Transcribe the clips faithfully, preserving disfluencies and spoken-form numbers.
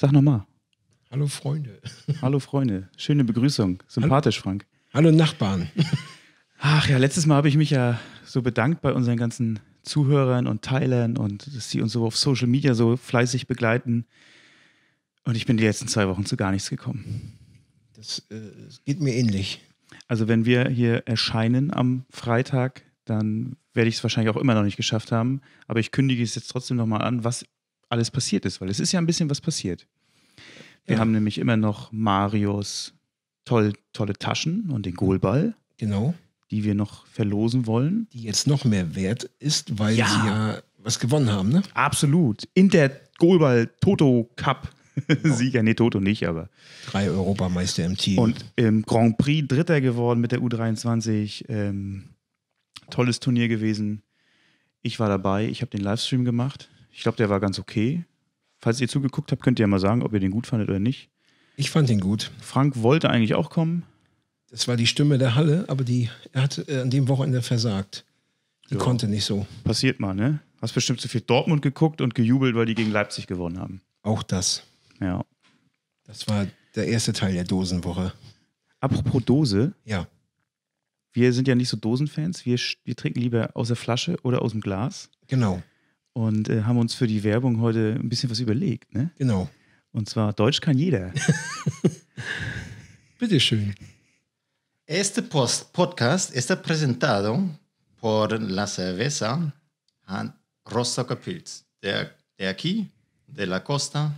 Sag nochmal. Hallo Freunde. Hallo Freunde. Schöne Begrüßung. Sympathisch, Frank. Hallo Nachbarn. Ach ja, letztes Mal habe ich mich ja so bedankt bei unseren ganzen Zuhörern und Teilern und dass sie uns so auf Social Media so fleißig begleiten. Und ich bin die letzten zwei Wochen zu gar nichts gekommen. Das äh, geht mir ähnlich. Also wenn wir hier erscheinen am Freitag, dann werde ich es wahrscheinlich auch immer noch nicht geschafft haben. Aber ich kündige es jetzt trotzdem nochmal an, was alles passiert ist, weil es ist ja ein bisschen was passiert. Wir ja. haben nämlich immer noch Marios toll, tolle Taschen und den Goalball. Genau. Die wir noch verlosen wollen. Die jetzt noch mehr wert ist, weil ja. sie ja was gewonnen haben, ne? Absolut. In der Goalball Toto Cup Sieger, nee, Toto nicht, aber. Drei Europameister im Team. Und im Grand Prix Dritter geworden mit der U dreiundzwanzig. Ähm, tolles Turnier gewesen. Ich war dabei, ich habe den Livestream gemacht. Ich glaube, der war ganz okay. Falls ihr zugeguckt habt, könnt ihr ja mal sagen, ob ihr den gut fandet oder nicht. Ich fand ihn gut. Frank wollte eigentlich auch kommen. Das war die Stimme der Halle, aber die, er hat äh, an dem Wochenende versagt. Die jo. konnte nicht so. Passiert mal, ne? Hast bestimmt zu viel Dortmund geguckt und gejubelt, weil die gegen Leipzig gewonnen haben. Auch das. Ja. Das war der erste Teil der Dosenwoche. Apropos Dose. Ja. Wir sind ja nicht so Dosenfans. Wir, wir trinken lieber aus der Flasche oder aus dem Glas. Genau. Und äh, haben uns für die Werbung heute ein bisschen was überlegt, ne? Genau. Und zwar, Deutsch kann jeder. Bitteschön. Este post podcast está presentado por la cerveza Rostocker Pilz, de, de aquí, de la costa,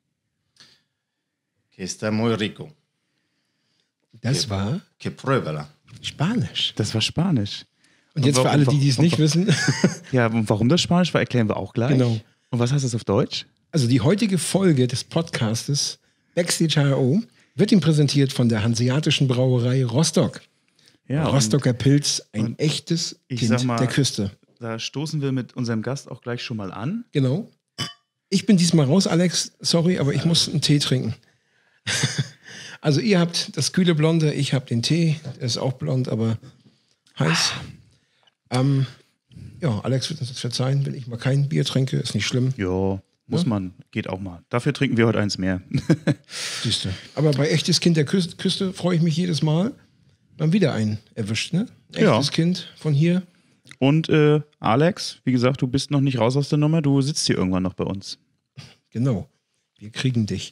que está muy rico. Das que, war? Que pruébala. Spanisch. Das war Spanisch. Und, und jetzt warum, für alle, die es nicht wissen. Ja, und warum das Spanisch war, erklären wir auch gleich. Genau. Und was heißt das auf Deutsch? Also die heutige Folge des Podcastes Backstage H R O wird ihm präsentiert von der Hanseatischen Brauerei Rostock. Ja, Rostocker Pilz, ein echtes Kind mal, der Küste. Da stoßen wir mit unserem Gast auch gleich schon mal an. Genau. Ich bin diesmal raus, Alex. Sorry, aber ich muss einen Tee trinken. Also ihr habt das kühle Blonde, ich habe den Tee. Der ist auch blond, aber heiß. Ähm, ja, Alex wird uns das verzeihen, wenn ich mal kein Bier trinke. Ist nicht schlimm. Ja. Muss ja? man, geht auch mal. Dafür trinken wir heute eins mehr. Siehst du. Aber bei echtes Kind der Küste, Küste freue ich mich jedes Mal. Dann wieder einen erwischt, ne? Echtes ja. Kind von hier. Und äh, Alex, wie gesagt, du bist noch nicht raus aus der Nummer, du sitzt hier irgendwann noch bei uns. Genau. Wir kriegen dich.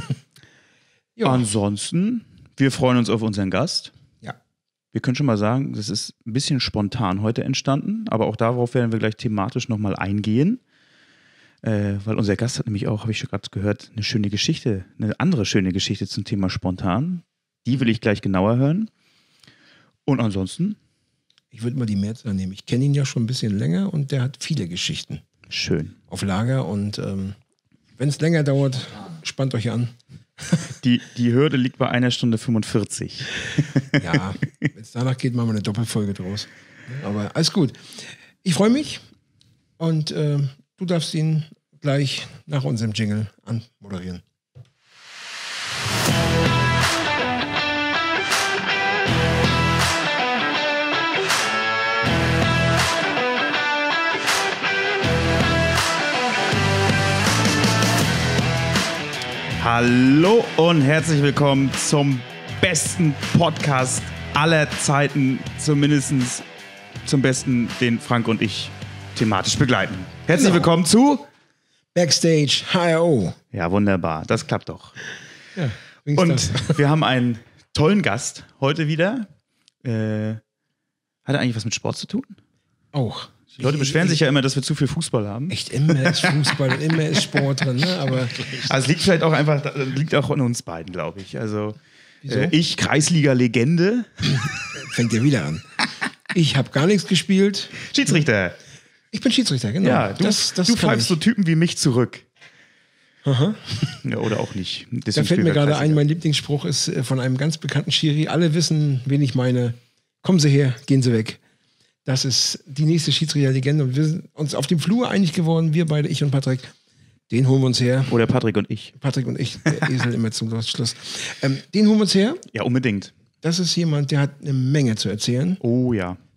Ansonsten, wir freuen uns auf unseren Gast. Ja. Wir können schon mal sagen, das ist ein bisschen spontan heute entstanden, aber auch darauf werden wir gleich thematisch nochmal eingehen. Äh, weil unser Gast hat nämlich auch, habe ich schon gerade gehört, eine schöne Geschichte, eine andere schöne Geschichte zum Thema spontan. Die will ich gleich genauer hören. Und ansonsten? Ich würde mal die Mehrzahl nehmen. Ich kenne ihn ja schon ein bisschen länger und der hat viele Geschichten. Schön. Auf Lager und ähm, wenn es länger dauert, spannt euch an. Die, die Hürde liegt bei einer Stunde fünfundvierzig. Ja, wenn es danach geht, machen wir eine Doppelfolge draus. Aber alles gut. Ich freue mich und äh, du darfst ihn gleich nach unserem Jingle anmoderieren. Hallo und herzlich willkommen zum besten Podcast aller Zeiten, zumindest zum besten, den Frank und ich thematisch begleiten. Herzlich genau. willkommen zu Backstage H R O. Ja, wunderbar. Das klappt doch. Ja, und das. Wir haben einen tollen Gast heute wieder. Äh, hat er eigentlich was mit Sport zu tun? Auch. Die Leute beschweren ich, sich ja immer, dass wir zu viel Fußball haben. Echt, immer ist Fußball und immer ist Sport drin. Ne? Aber also es liegt vielleicht auch einfach, liegt auch an uns beiden, glaube ich. Also äh, ich, Kreisliga-Legende. Fängt ja wieder an. Ich habe gar nichts gespielt. Schiedsrichter. Ich bin Schiedsrichter, genau. Ja, du, das, das du pfeifst so Typen wie mich zurück. Aha. Ja, oder auch nicht. Deswegen da fällt mir gerade ein, mein Lieblingsspruch ist von einem ganz bekannten Schiri. Alle wissen, wen ich meine. Kommen Sie her, gehen Sie weg. Das ist die nächste Schiedsrichter-Legende. Und wir sind uns auf dem Flur einig geworden, wir beide, ich und Patrick. Den holen wir uns her. Oder Patrick und ich. Patrick und ich, der Esel immer zum Schluss. Ähm, den holen wir uns her. Ja, unbedingt. Das ist jemand, der hat eine Menge zu erzählen. Oh ja.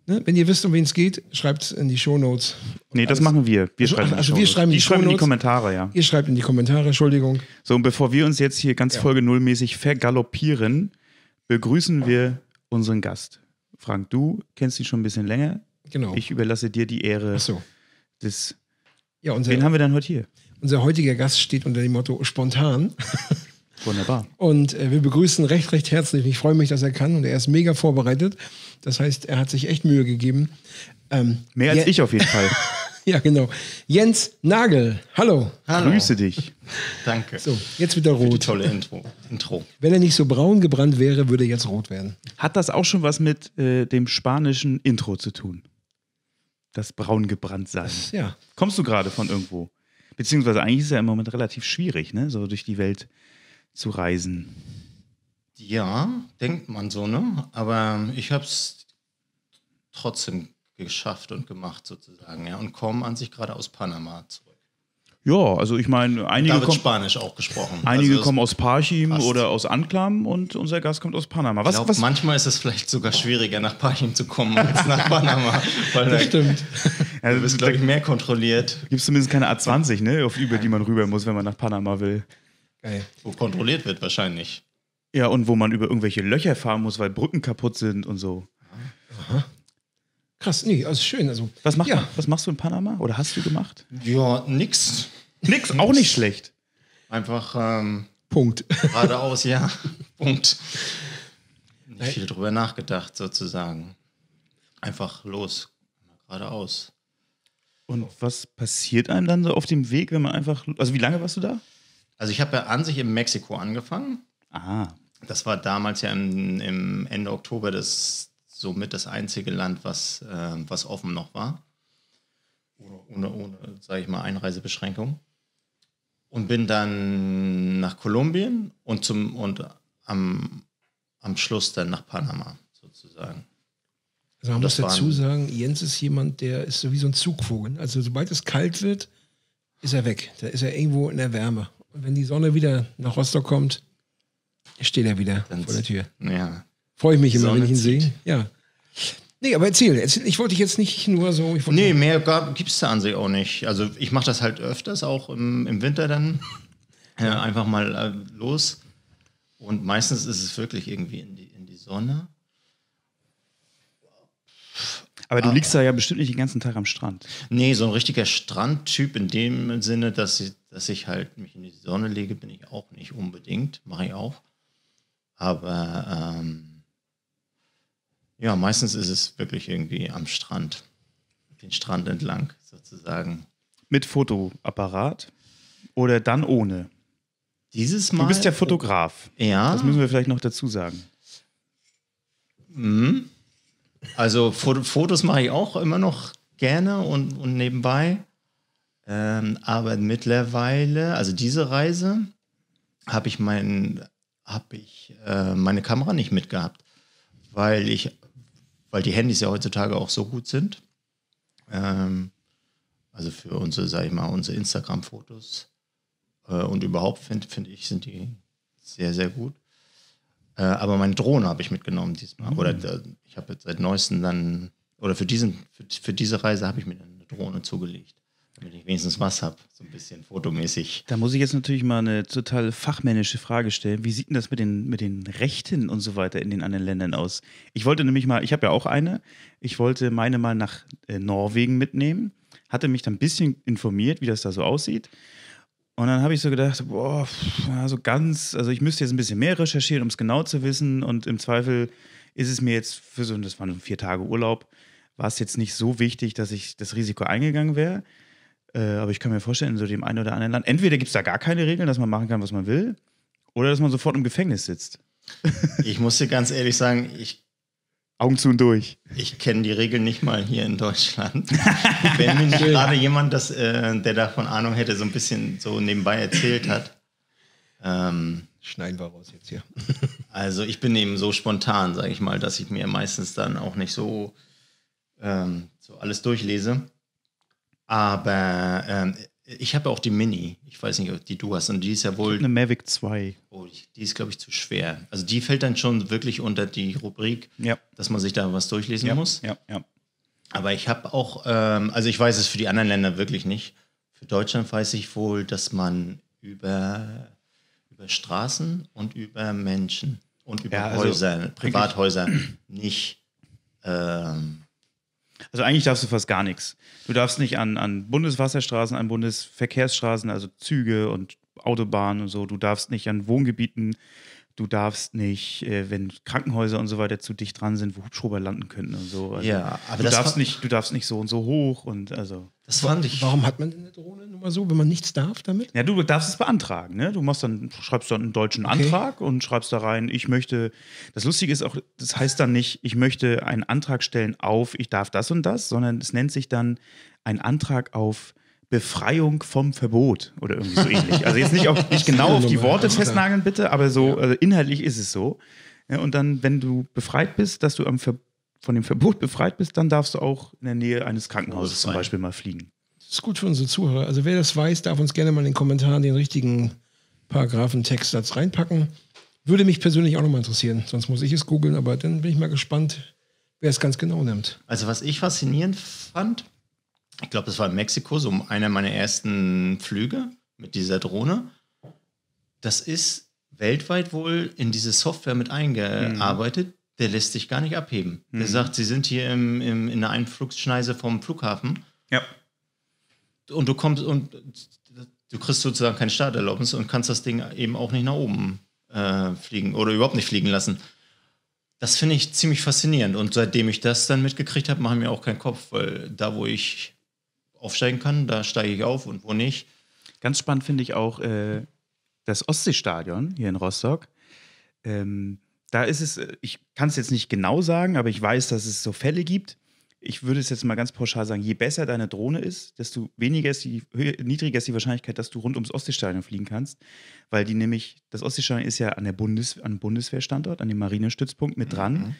Ne? Wenn ihr wisst, um wen es geht, schreibt es in die Shownotes. Nee, das machen wir. Wir Also- schreiben, also die wir Shownotes. schreiben die die schreiben in die Shownotes. Kommentare, ja. Ihr schreibt in die Kommentare, Entschuldigung. So, und bevor wir uns jetzt hier ganz Ja. Folge nullmäßig vergaloppieren, begrüßen wir unseren Gast. Frank, du kennst ihn schon ein bisschen länger. Genau. Ich überlasse dir die Ehre Ach so. des. Ja, unser, Wen haben wir denn heute hier? unser heutiger Gast steht unter dem Motto spontan. Wunderbar. Und äh, wir begrüßen recht, recht herzlich. Ich freue mich, dass er kann und er ist mega vorbereitet. Das heißt, er hat sich echt Mühe gegeben. Ähm, Mehr als Je- ich auf jeden Fall. Ja, genau. Jens Nagel. Hallo. Hallo. Grüße dich. Danke. So, jetzt wieder Für die rot. tolle Intro. Intro. Wenn er nicht so braun gebrannt wäre, würde er jetzt rot werden. Hat das auch schon was mit äh, dem spanischen Intro zu tun? Das braun gebrannt sein. Ja. Kommst du gerade von irgendwo? Beziehungsweise eigentlich ist es ja im Moment relativ schwierig, ne? So durch die Welt zu reisen. Ja, denkt man so, ne? Aber ich habe es trotzdem geschafft und gemacht sozusagen, ja. Und komme an sich gerade aus Panama zurück. Ja, also ich meine, einige, Da wird kommen, Spanisch auch gesprochen. einige Also es- kommen aus Parchim passt. oder aus Anklam und unser Gast kommt aus Panama. Ich Was, glaub, was, manchmal ist es vielleicht sogar schwieriger, nach Parchim zu kommen, als nach Panama. Weil Das da, stimmt. also, du bist, glaube ich, mehr kontrolliert. gibt es zumindest keine A zwanzig, ne? Auf über die man rüber muss, wenn man nach Panama will. Geil. Wo kontrolliert wird wahrscheinlich. Ja, und wo man über irgendwelche Löcher fahren muss, weil Brücken kaputt sind und so. Krass, nee, also schön. Also, Was, macht ja. man, was machst du in Panama? Oder hast du gemacht? Ja, nix. Nix, auch nicht schlecht. Einfach ähm, Punkt. geradeaus, ja. Punkt. Nicht viel drüber nachgedacht, sozusagen. Einfach los. Geradeaus. Und was passiert einem dann so auf dem Weg, wenn man einfach. Also, wie lange warst du da? Also ich habe ja an sich in Mexiko angefangen. Aha. Das war damals ja im, im Ende Oktober das somit das einzige Land, was, äh, was offen noch war. Ohne, ohne, ohne sage ich mal, Einreisebeschränkung. Und bin dann nach Kolumbien und, zum, und am, am Schluss dann nach Panama, sozusagen. Also man Das muss dazu waren- sagen, Jens ist jemand, der ist so wie so ein Zugvogel. Also sobald es kalt wird, ist er weg. Da ist er irgendwo in der Wärme. Und wenn die Sonne wieder nach Rostock kommt, steht er wieder Dann- vor der Tür. Ja. Freue ich mich immer, Sonne wenn ich ihn zieht. sehe. Ja. Nee, aber erzähl, erzähl. Ich wollte dich jetzt nicht nur so. Ich wollte Nee, mehr gibt es da an sich auch nicht. Also ich mache das halt öfters, auch im, im Winter dann. äh, einfach mal äh, los. Und meistens ist es wirklich irgendwie in die, in die Sonne. Aber du liegst da ja bestimmt nicht den ganzen Tag am Strand. Nee, so ein richtiger Strandtyp in dem Sinne, dass ich, dass ich halt mich in die Sonne lege, bin ich auch nicht unbedingt. Mache ich auch. Aber ähm, ja, meistens ist es wirklich irgendwie am Strand. Den Strand entlang sozusagen. Mit Fotoapparat oder dann ohne. Dieses Mal. Du bist ja Fotograf. Ja. Das müssen wir vielleicht noch dazu sagen. Mhm. Also Foto, Fotos mache ich auch immer noch gerne und, und nebenbei. Ähm, aber mittlerweile, also diese Reise, habe ich, mein, hab ich äh, meine Kamera nicht mitgehabt, weil, ich, weil die Handys ja heutzutage auch so gut sind. Ähm, also für unsere, sag ich mal, unsere Instagram-Fotos äh, und überhaupt finde find ich, sind die sehr, sehr gut. Äh, aber meine Drohne habe ich mitgenommen diesmal. Oder äh, ich habe jetzt seit neuestem dann, oder für, diesen, für, für diese Reise habe ich mir eine Drohne zugelegt, damit ich wenigstens was habe, so ein bisschen fotomäßig. Da muss ich jetzt natürlich mal eine total fachmännische Frage stellen. Wie sieht denn das mit den, mit den Rechten und so weiter in den anderen Ländern aus? Ich wollte nämlich mal, ich habe ja auch eine, ich wollte meine mal nach äh, Norwegen mitnehmen, hatte mich dann ein bisschen informiert, wie das da so aussieht. Und dann habe ich so gedacht, boah, so ganz, also ich müsste jetzt ein bisschen mehr recherchieren, um es genau zu wissen. Und im Zweifel ist es mir jetzt für so, das waren so vier Tage Urlaub, war es jetzt nicht so wichtig, dass ich das Risiko eingegangen wäre. Äh, aber ich kann mir vorstellen, in so dem einen oder anderen Land, entweder gibt es da gar keine Regeln, dass man machen kann, was man will, oder dass man sofort im Gefängnis sitzt. Ich muss dir ganz ehrlich sagen, ich, Augen zu und durch. ich kenne die Regeln nicht mal hier in Deutschland. Wenn mir nicht gerade jemand, das, äh, der davon Ahnung hätte, so ein bisschen so nebenbei erzählt hat. Ähm, Schneiden wir raus jetzt hier. Also ich bin eben so spontan, sage ich mal, dass ich mir meistens dann auch nicht so, ähm, so alles durchlese. Aber ähm, ich habe auch die Mini. Ich weiß nicht, ob die du hast. Und die ist ja wohl, Eine Mavic zwei. oh, die ist, glaube ich, zu schwer. Also die fällt dann schon wirklich unter die Rubrik, Ja. dass man sich da was durchlesen Ja, muss. ja, ja. Aber ich habe auch, ähm, also ich weiß es für die anderen Länder wirklich nicht. Für Deutschland weiß ich wohl, dass man über, über Straßen und über Menschen und über Ja, also Häuser, Privathäuser nicht. Ähm, Also eigentlich darfst du fast gar nichts. Du darfst nicht an, an Bundeswasserstraßen, an Bundesverkehrsstraßen, also Züge und Autobahnen und so. Du darfst nicht an Wohngebieten. Du darfst nicht, äh, wenn Krankenhäuser und so weiter zu dicht dran sind, wo Hubschrauber landen könnten und so. Also ja, aber du das darfst war, nicht, du darfst nicht so und so hoch und also. das fand ich. Warum hat man denn eine Drohne nur mal so, wenn man nichts darf damit? Ja, du darfst es beantragen, ne? Du machst dann, schreibst dann einen deutschen Okay. Antrag und schreibst da rein, ich möchte. Das Lustige ist auch, das heißt dann nicht, ich möchte einen Antrag stellen auf, ich darf das und das, sondern es nennt sich dann ein Antrag auf Befreiung vom Verbot oder irgendwie so ähnlich. Also jetzt nicht, auf, nicht genau auf die Worte festnageln, bitte, aber so also inhaltlich ist es so. Ja, und dann, wenn du befreit bist, dass du am Ver von dem Verbot befreit bist, dann darfst du auch in der Nähe eines Krankenhauses zum Beispiel mal fliegen. Das ist gut für unsere Zuhörer. Also wer das weiß, darf uns gerne mal in den Kommentaren den richtigen Paragraphen, Textsatz reinpacken. Würde mich persönlich auch nochmal interessieren. Sonst muss ich es googeln, aber dann bin ich mal gespannt, wer es ganz genau nimmt. Also was ich faszinierend fand, ich glaube, das war in Mexiko, so einer meiner ersten Flüge mit dieser Drohne. Das ist weltweit wohl in diese Software mit eingearbeitet. Mhm. Der lässt sich gar nicht abheben. Mhm. Der sagt, Sie sind hier im, im, in der Einflugschneise vom Flughafen. Ja. Und du kommst und du kriegst sozusagen keine Starterlaubnis und kannst das Ding eben auch nicht nach oben äh, fliegen oder überhaupt nicht fliegen lassen. Das finde ich ziemlich faszinierend. Und seitdem ich das dann mitgekriegt habe, mache ich mir auch keinen Kopf, weil da, wo ich aufsteigen kann, da steige ich auf und wo nicht. Ganz spannend finde ich auch äh, das Ostseestadion hier in Rostock. Ähm, da ist es, ich kann es jetzt nicht genau sagen, aber ich weiß, dass es so Fälle gibt. Ich würde es jetzt mal ganz pauschal sagen, je besser deine Drohne ist, desto weniger ist die, niedriger ist die Wahrscheinlichkeit, dass du rund ums Ostseestadion fliegen kannst, weil die nämlich, das Ostseestadion ist ja an der Bundes, an Bundeswehrstandort, an dem Marinestützpunkt mit dran. Mhm.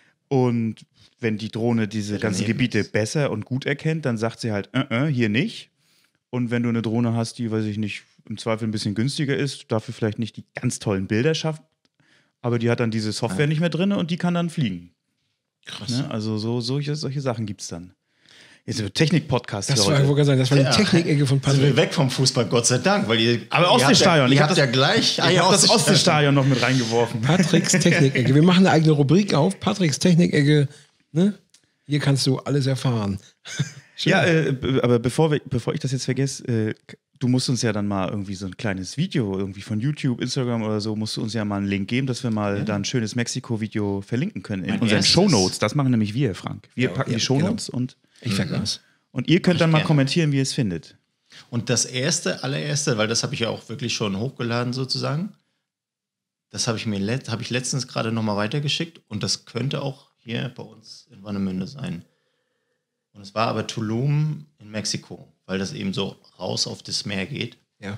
Und wenn die Drohne diese Ja, ganzen daneben Gebiete ist. besser und gut erkennt, dann sagt sie halt, äh, äh, hier nicht. Und wenn du eine Drohne hast, die, weiß ich nicht, im Zweifel ein bisschen günstiger ist, dafür vielleicht nicht die ganz tollen Bilder schafft, aber die hat dann diese Software Ja. nicht mehr drin und die kann dann fliegen. Krass. Ne? Also so, solche, solche Sachen gibt es dann. Jetzt ein Technik-Podcast Das für war, ich heute. wollte gerade sagen, das war Ja. die Technikecke von Sind wir Patrick. weg vom Fußball, Gott sei Dank. Weil ihr, Aber ihr habt Ostseestadion, ja, ich ihr hab habt das- ja gleich. Ah, Ich ja, habe das Ostseestadion noch mit reingeworfen. Patricks Technikecke. Wir machen eine eigene Rubrik auf. Patricks Technikecke. Ne? Hier kannst du alles erfahren. Schön. Ja, äh, b- aber bevor, wir, bevor ich das jetzt vergesse, äh, du musst uns ja dann mal irgendwie so ein kleines Video, irgendwie von YouTube, Instagram oder so, musst du uns ja mal einen Link geben, dass wir mal Ja. da ein schönes Mexiko-Video verlinken können in Mein unseren erstes. Shownotes. Das machen nämlich wir, Frank. Wir Ja, packen ja, die Shownotes und, Ich vergaß. und ihr könnt Mach dann ich mal gerne. kommentieren, wie ihr es findet. Und das erste, allererste, weil das habe ich ja auch wirklich schon hochgeladen sozusagen, das habe ich mir let, habe ich letztens gerade nochmal weitergeschickt und das könnte auch hier bei uns in Warnemünde sein. Und es war aber Tulum in Mexiko, weil das eben so raus auf das Meer geht. Ja.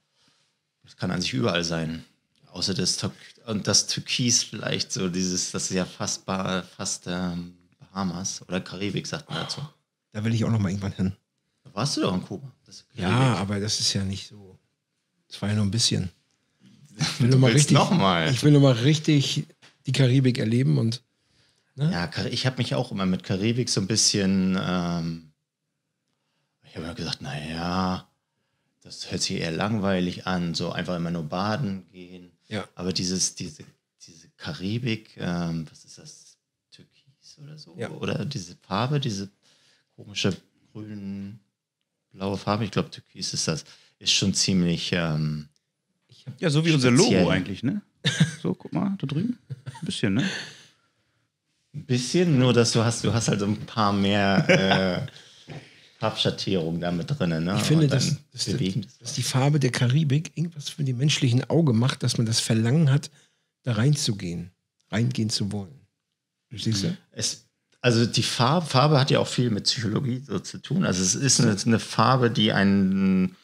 Das kann an sich überall sein. Außer das, Türk und das Türkis vielleicht, so dieses, das ist ja fast, ba fast ähm, Bahamas oder Karibik, sagt man dazu. Da will ich auch noch mal irgendwann hin. Da warst du doch in Kuba. Das ist Ja, Karibik. aber das ist ja nicht so. Das war ja nur ein bisschen. Ich will Du nur mal willst richtig, noch mal. Ich will nur mal richtig die Karibik erleben und Ja, Kar- ich habe mich auch immer mit Karibik so ein bisschen, ähm, ich habe immer gesagt, naja, das hört sich eher langweilig an, so einfach immer nur baden gehen. ja. Aber dieses, diese, diese Karibik, ähm, was ist das, Türkis oder so? Ja. Oder diese Farbe, diese komische grün, blaue Farbe, ich glaube Türkis ist das, ist schon ziemlich, ähm, Ja, so wie unser Speziell. Logo eigentlich, ne? So, guck mal, da drüben. Ein bisschen, ne? ein bisschen, nur dass du hast, du hast halt so ein paar mehr äh, Farbschattierungen da mit drin. Ne? Ich finde, Und dann dass, dass, bewegen dass, dass die Farbe der Karibik irgendwas für den menschlichen Auge macht, dass man das Verlangen hat, da reinzugehen, reingehen zu wollen. Siehst du? es, also die Farbe, Farbe hat ja auch viel mit Psychologie so zu tun. Also es ist eine, eine Farbe, die einen,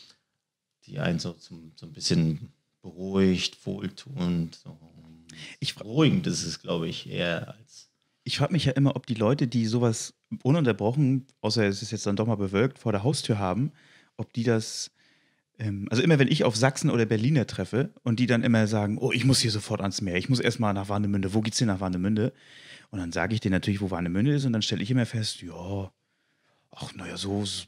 die einen so, zum, so ein bisschen beruhigt, wohltuend, so Ich fra- beruhigend ist es, glaube ich, eher als Ich frage mich ja immer, ob die Leute, die sowas ununterbrochen, außer es ist jetzt dann doch mal bewölkt, vor der Haustür haben, ob die das ähm, also immer wenn ich auf Sachsen oder Berliner treffe und die dann immer sagen, oh, ich muss hier sofort ans Meer, ich muss erstmal nach Warnemünde, wo geht's denn nach Warnemünde? Und dann sage ich denen natürlich, wo Warnemünde ist und dann stelle ich immer fest, ja, ach naja, so, so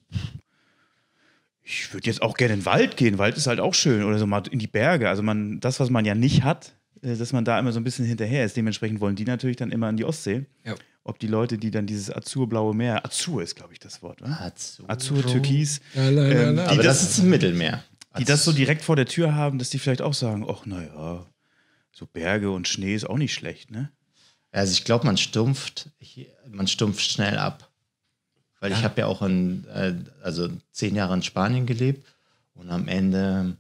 ich würde jetzt auch gerne in den Wald gehen, Wald ist halt auch schön oder so mal in die Berge, also man, das, was man ja nicht hat, äh, dass man da immer so ein bisschen hinterher ist, dementsprechend wollen die natürlich dann immer an die Ostsee. Ja. Ob die Leute, die dann dieses azurblaue Meer, Azur ist, glaube ich, das Wort, oder? Azur, Azur Türkis. La, la, la, la. Ähm, aber das, das ist im Mittelmeer. Die das so direkt vor der Tür haben, dass die vielleicht auch sagen, ach naja, so Berge und Schnee ist auch nicht schlecht, ne? Also ich glaube, man stumpft, man stumpft schnell ab. Weil ja. ich habe ja auch in, äh, also zehn Jahre in Spanien gelebt und am Ende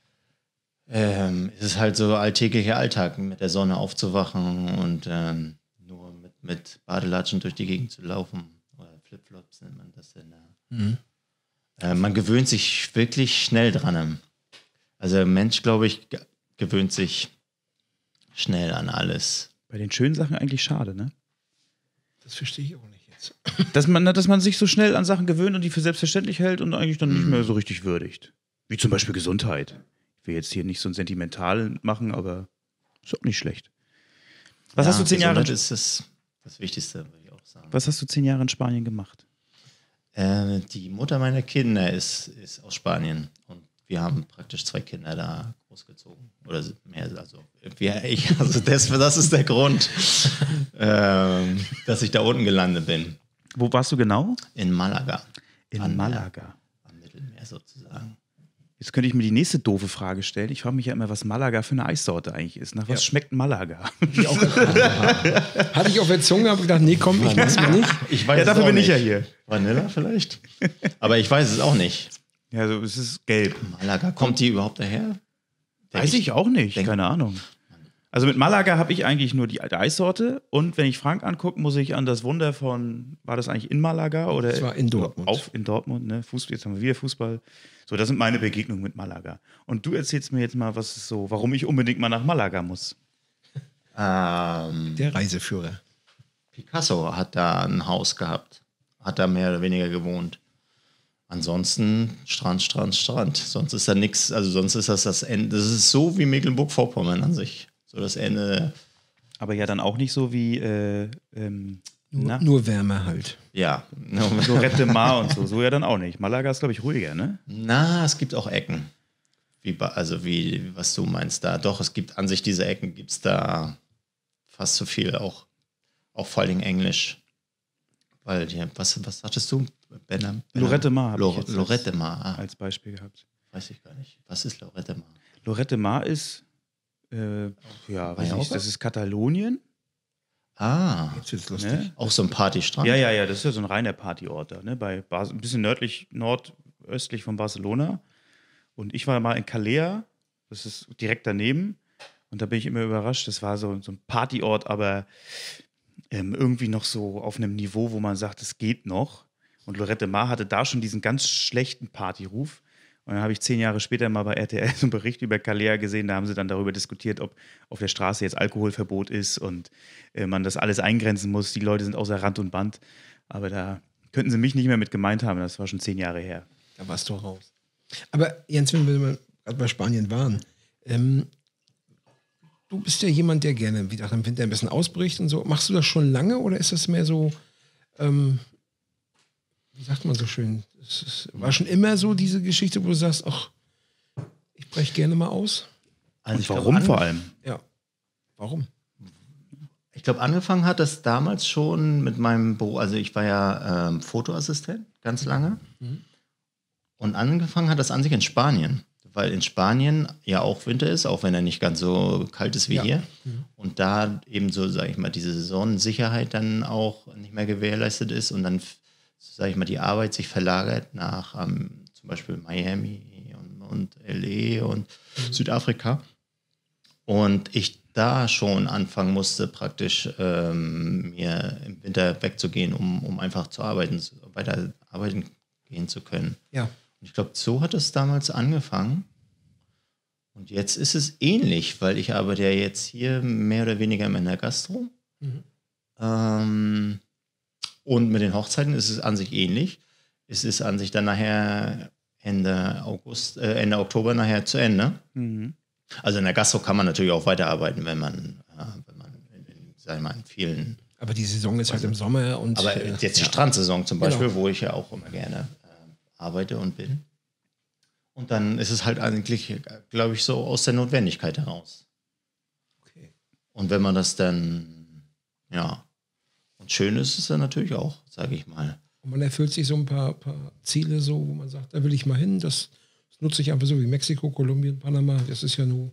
ähm, ist es halt so alltäglicher Alltag, mit der Sonne aufzuwachen und ähm, nur mit, mit Badelatschen durch die Gegend zu laufen. Oder Flipflops nennt man das denn. Mhm. Äh, man gewöhnt sich wirklich schnell dran. Also der Mensch, glaube ich, g- gewöhnt sich schnell an alles. Bei den schönen Sachen eigentlich schade, ne? Das verstehe ich auch nicht jetzt. Dass man, dass man sich so schnell an Sachen gewöhnt und die für selbstverständlich hält und eigentlich dann nicht mehr so richtig würdigt. Wie zum Beispiel Gesundheit. Ich will jetzt hier nicht so ein Sentimental machen, aber ist auch nicht schlecht. Was ja, hast du zehn Jahre? Das ist das, das Wichtigste, würde ich auch sagen. Was hast du zehn Jahre in Spanien gemacht? Äh, die Mutter meiner Kinder ist, ist aus Spanien und wir haben praktisch zwei Kinder da großgezogen. Oder mehr, also wir, ich, also das, das ist der Grund, ähm, dass ich da unten gelandet bin. Wo warst du genau? In Malaga. In an Malaga. Der, am Mittelmeer sozusagen. Jetzt könnte ich mir die nächste doofe Frage stellen. Ich frage mich ja immer, was Malaga für eine Eissorte eigentlich ist. Nach was ja. schmeckt Malaga? Ich auch Hatte ich auf der Zunge, habe gedacht, nee, komm, ich weiß mal nicht. Ich weiß ja, dafür bin nicht. ich ja hier. Vanilla vielleicht? Aber ich weiß es auch nicht. Ja, so, es ist gelb. Malaga, kommt die überhaupt daher? Weiß ich, ich auch nicht, denk, keine Ahnung. Also mit Malaga habe ich eigentlich nur die alte Eissorte und wenn ich Frank angucke, muss ich an das Wunder von, war das eigentlich in Malaga oder? Das war in Dortmund. Auf in Dortmund, ne? Fußball, jetzt haben wir wieder Fußball. So, das sind meine Begegnungen mit Malaga. Und du erzählst mir jetzt mal, was ist so, warum ich unbedingt mal nach Malaga muss. Ähm, Der Reiseführer. Picasso hat da ein Haus gehabt, hat da mehr oder weniger gewohnt. Ansonsten Strand, Strand, Strand. Sonst ist da nichts, also sonst ist das das Ende. Das ist so wie Mecklenburg-Vorpommern an sich. So das Ende. Aber ja dann auch nicht so wie äh, ähm, nur, nur Wärme halt. Ja. Lorette Mar und so. So ja dann auch nicht. Malaga ist, glaube ich, ruhiger, ne? Na, es gibt auch Ecken. Wie, also wie, was du meinst da. Doch, es gibt an sich diese Ecken, gibt es da fast zu viel. Auch, auch vor allem Englisch. Weil, ja, was, was sagtest du? Benner, Benner? Lorette Mar. Lor- Lorette Mar. Ah. Als Beispiel gehabt. Weiß ich gar nicht. Was ist Lorette Mar? Lorette Mar ist, äh, ja, weiß ich, das ist Katalonien. Ah. Jetzt wird's lustig. Ne? Auch so ein Partystrand? Ja, ja, ja, das ist ja so ein reiner Partyort da, ne? Bei Bas- ein bisschen nördlich, nordöstlich von Barcelona. Und ich war mal in Calea, das ist direkt daneben. Und da bin ich immer überrascht. Das war so, so ein Partyort, aber ähm, irgendwie noch so auf einem Niveau, wo man sagt, es geht noch. Und Lorette Mar hatte da schon diesen ganz schlechten Partyruf. Und dann habe ich zehn Jahre später mal bei R T L so einen Bericht über Calea gesehen. Da haben sie dann darüber diskutiert, ob auf der Straße jetzt Alkoholverbot ist und äh, man das alles eingrenzen muss. Die Leute sind außer Rand und Band. Aber da könnten sie mich nicht mehr mit gemeint haben. Das war schon zehn Jahre her. Da warst du raus. Aber Jens, wenn wir gerade bei Spanien waren, ähm, du bist ja jemand, der gerne, wie gesagt, im Winter ein bisschen ausbricht und so. Machst du das schon lange oder ist das mehr so, ähm, wie sagt man so schön, es ist, war schon immer so diese Geschichte, wo du sagst, ach, ich breche gerne mal aus? Also und ich warum glaub, vor allem? Ja, warum? Ich glaube, angefangen hat das damals schon mit meinem Beruf, also ich war ja ähm, Fotoassistent ganz lange. Mhm. Und angefangen hat das an sich in Spanien, weil in Spanien ja auch Winter ist, auch wenn er nicht ganz so kalt ist wie ja. hier. Mhm. Und da eben so, sage ich mal, diese Saisonsicherheit dann auch nicht mehr gewährleistet ist und dann, sage ich mal, die Arbeit sich verlagert nach ähm, zum Beispiel Miami und, und L A und mhm. Südafrika. Und ich da schon anfangen musste, praktisch ähm, mir im Winter wegzugehen, um, um einfach zu arbeiten, weiter arbeiten gehen zu können. Ja. Und ich glaube, so hat es damals angefangen. Und jetzt ist es ähnlich, weil ich arbeite ja jetzt hier mehr oder weniger in der Gastro. Mhm. Ähm, und mit den Hochzeiten ist es an sich ähnlich. Es ist an sich dann nachher Ende August, äh, Ende Oktober nachher zu Ende. Mhm. Also in der Gastro kann man natürlich auch weiterarbeiten, wenn man, äh, wenn man in, in, sag ich mal, in vielen. Aber die Saison ist halt im Sommer und. Aber äh, jetzt die ja. Strandsaison zum Beispiel, Genau. wo ich ja auch immer gerne äh, arbeite und bin. Und dann ist es halt eigentlich, glaube ich, so aus der Notwendigkeit heraus. Okay. Und wenn man das dann, ja, und schön ist es dann natürlich auch, sage ich mal. Und man erfüllt sich so ein paar, paar Ziele, so, wo man sagt, da will ich mal hin. Das, das nutze ich einfach so wie Mexiko, Kolumbien, Panama. Das ist ja nur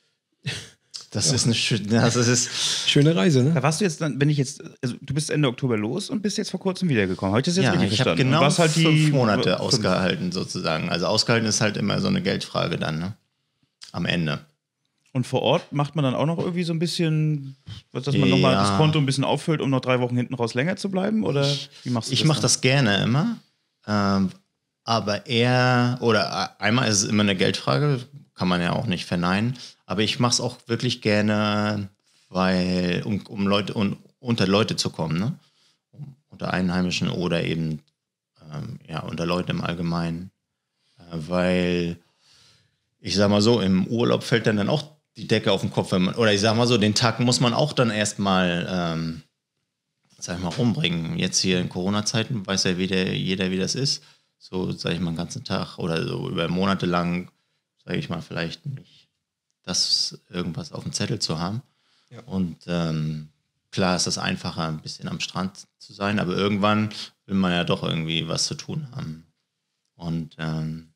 Das Ja. ist eine schöne, das ist, schöne Reise, ne? Da warst du jetzt dann, wenn ich jetzt, also du bist Ende Oktober los und bist jetzt vor kurzem wiedergekommen. Habe ich das jetzt ja, richtig ich habe verstanden? genau Und warst halt die fünf Monate fünf- ausgehalten sozusagen. Also ausgehalten ist halt immer so eine Geldfrage dann, ne? Am Ende. Und vor Ort macht man dann auch noch irgendwie so ein bisschen, dass man Ja. nochmal das Konto ein bisschen auffüllt, um noch drei Wochen hinten raus länger zu bleiben? Oder wie machst du Ich das? mache dann? das gerne immer, ähm, aber eher, oder einmal ist es immer eine Geldfrage, kann man ja auch nicht verneinen, aber ich mache es auch wirklich gerne, weil, um, um Leute, um, unter Leute zu kommen, ne? Um, unter Einheimischen oder eben ähm, ja, unter Leuten im Allgemeinen, äh, weil ich sag mal so, im Urlaub fällt dann, dann auch die Decke auf den Kopf, wenn man, oder ich sag mal so, den Tag muss man auch dann erstmal ähm, sag ich mal, rumbringen. Jetzt hier in Corona-Zeiten weiß ja wieder, jeder, wie das ist. So, sag ich mal, den ganzen Tag oder so über Monate lang, sage ich mal, vielleicht nicht das irgendwas auf dem Zettel zu haben. Ja. Und ähm, klar ist das einfacher, ein bisschen am Strand zu sein, aber irgendwann will man ja doch irgendwie was zu tun haben. Und ähm,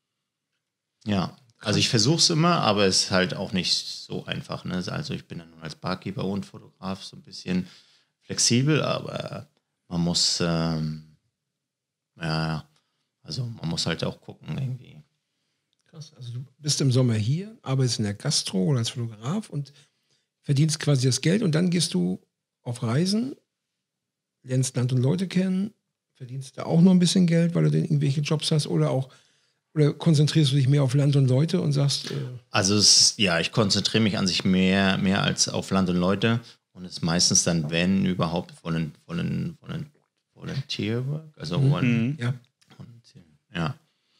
ja, also ich versuche es immer, aber es ist halt auch nicht so einfach. Ne? Also ich bin ja nun als Barkeeper und Fotograf so ein bisschen flexibel, aber man muss, ähm, ja, also man muss halt auch gucken irgendwie. Krass. Also du bist im Sommer hier, arbeitest in der Gastro oder als Fotograf und verdienst quasi das Geld und dann gehst du auf Reisen, lernst Land und Leute kennen, verdienst da auch noch ein bisschen Geld, weil du dann irgendwelche Jobs hast oder auch oder konzentrierst du dich mehr auf Land und Leute und sagst, äh, Also es, ja, ich konzentriere mich an sich mehr, mehr als auf Land und Leute und es ist meistens dann, wenn überhaupt, Volun, Volun, Volun, Volunteer Work, also Mhm. ja, Volunteer, ja,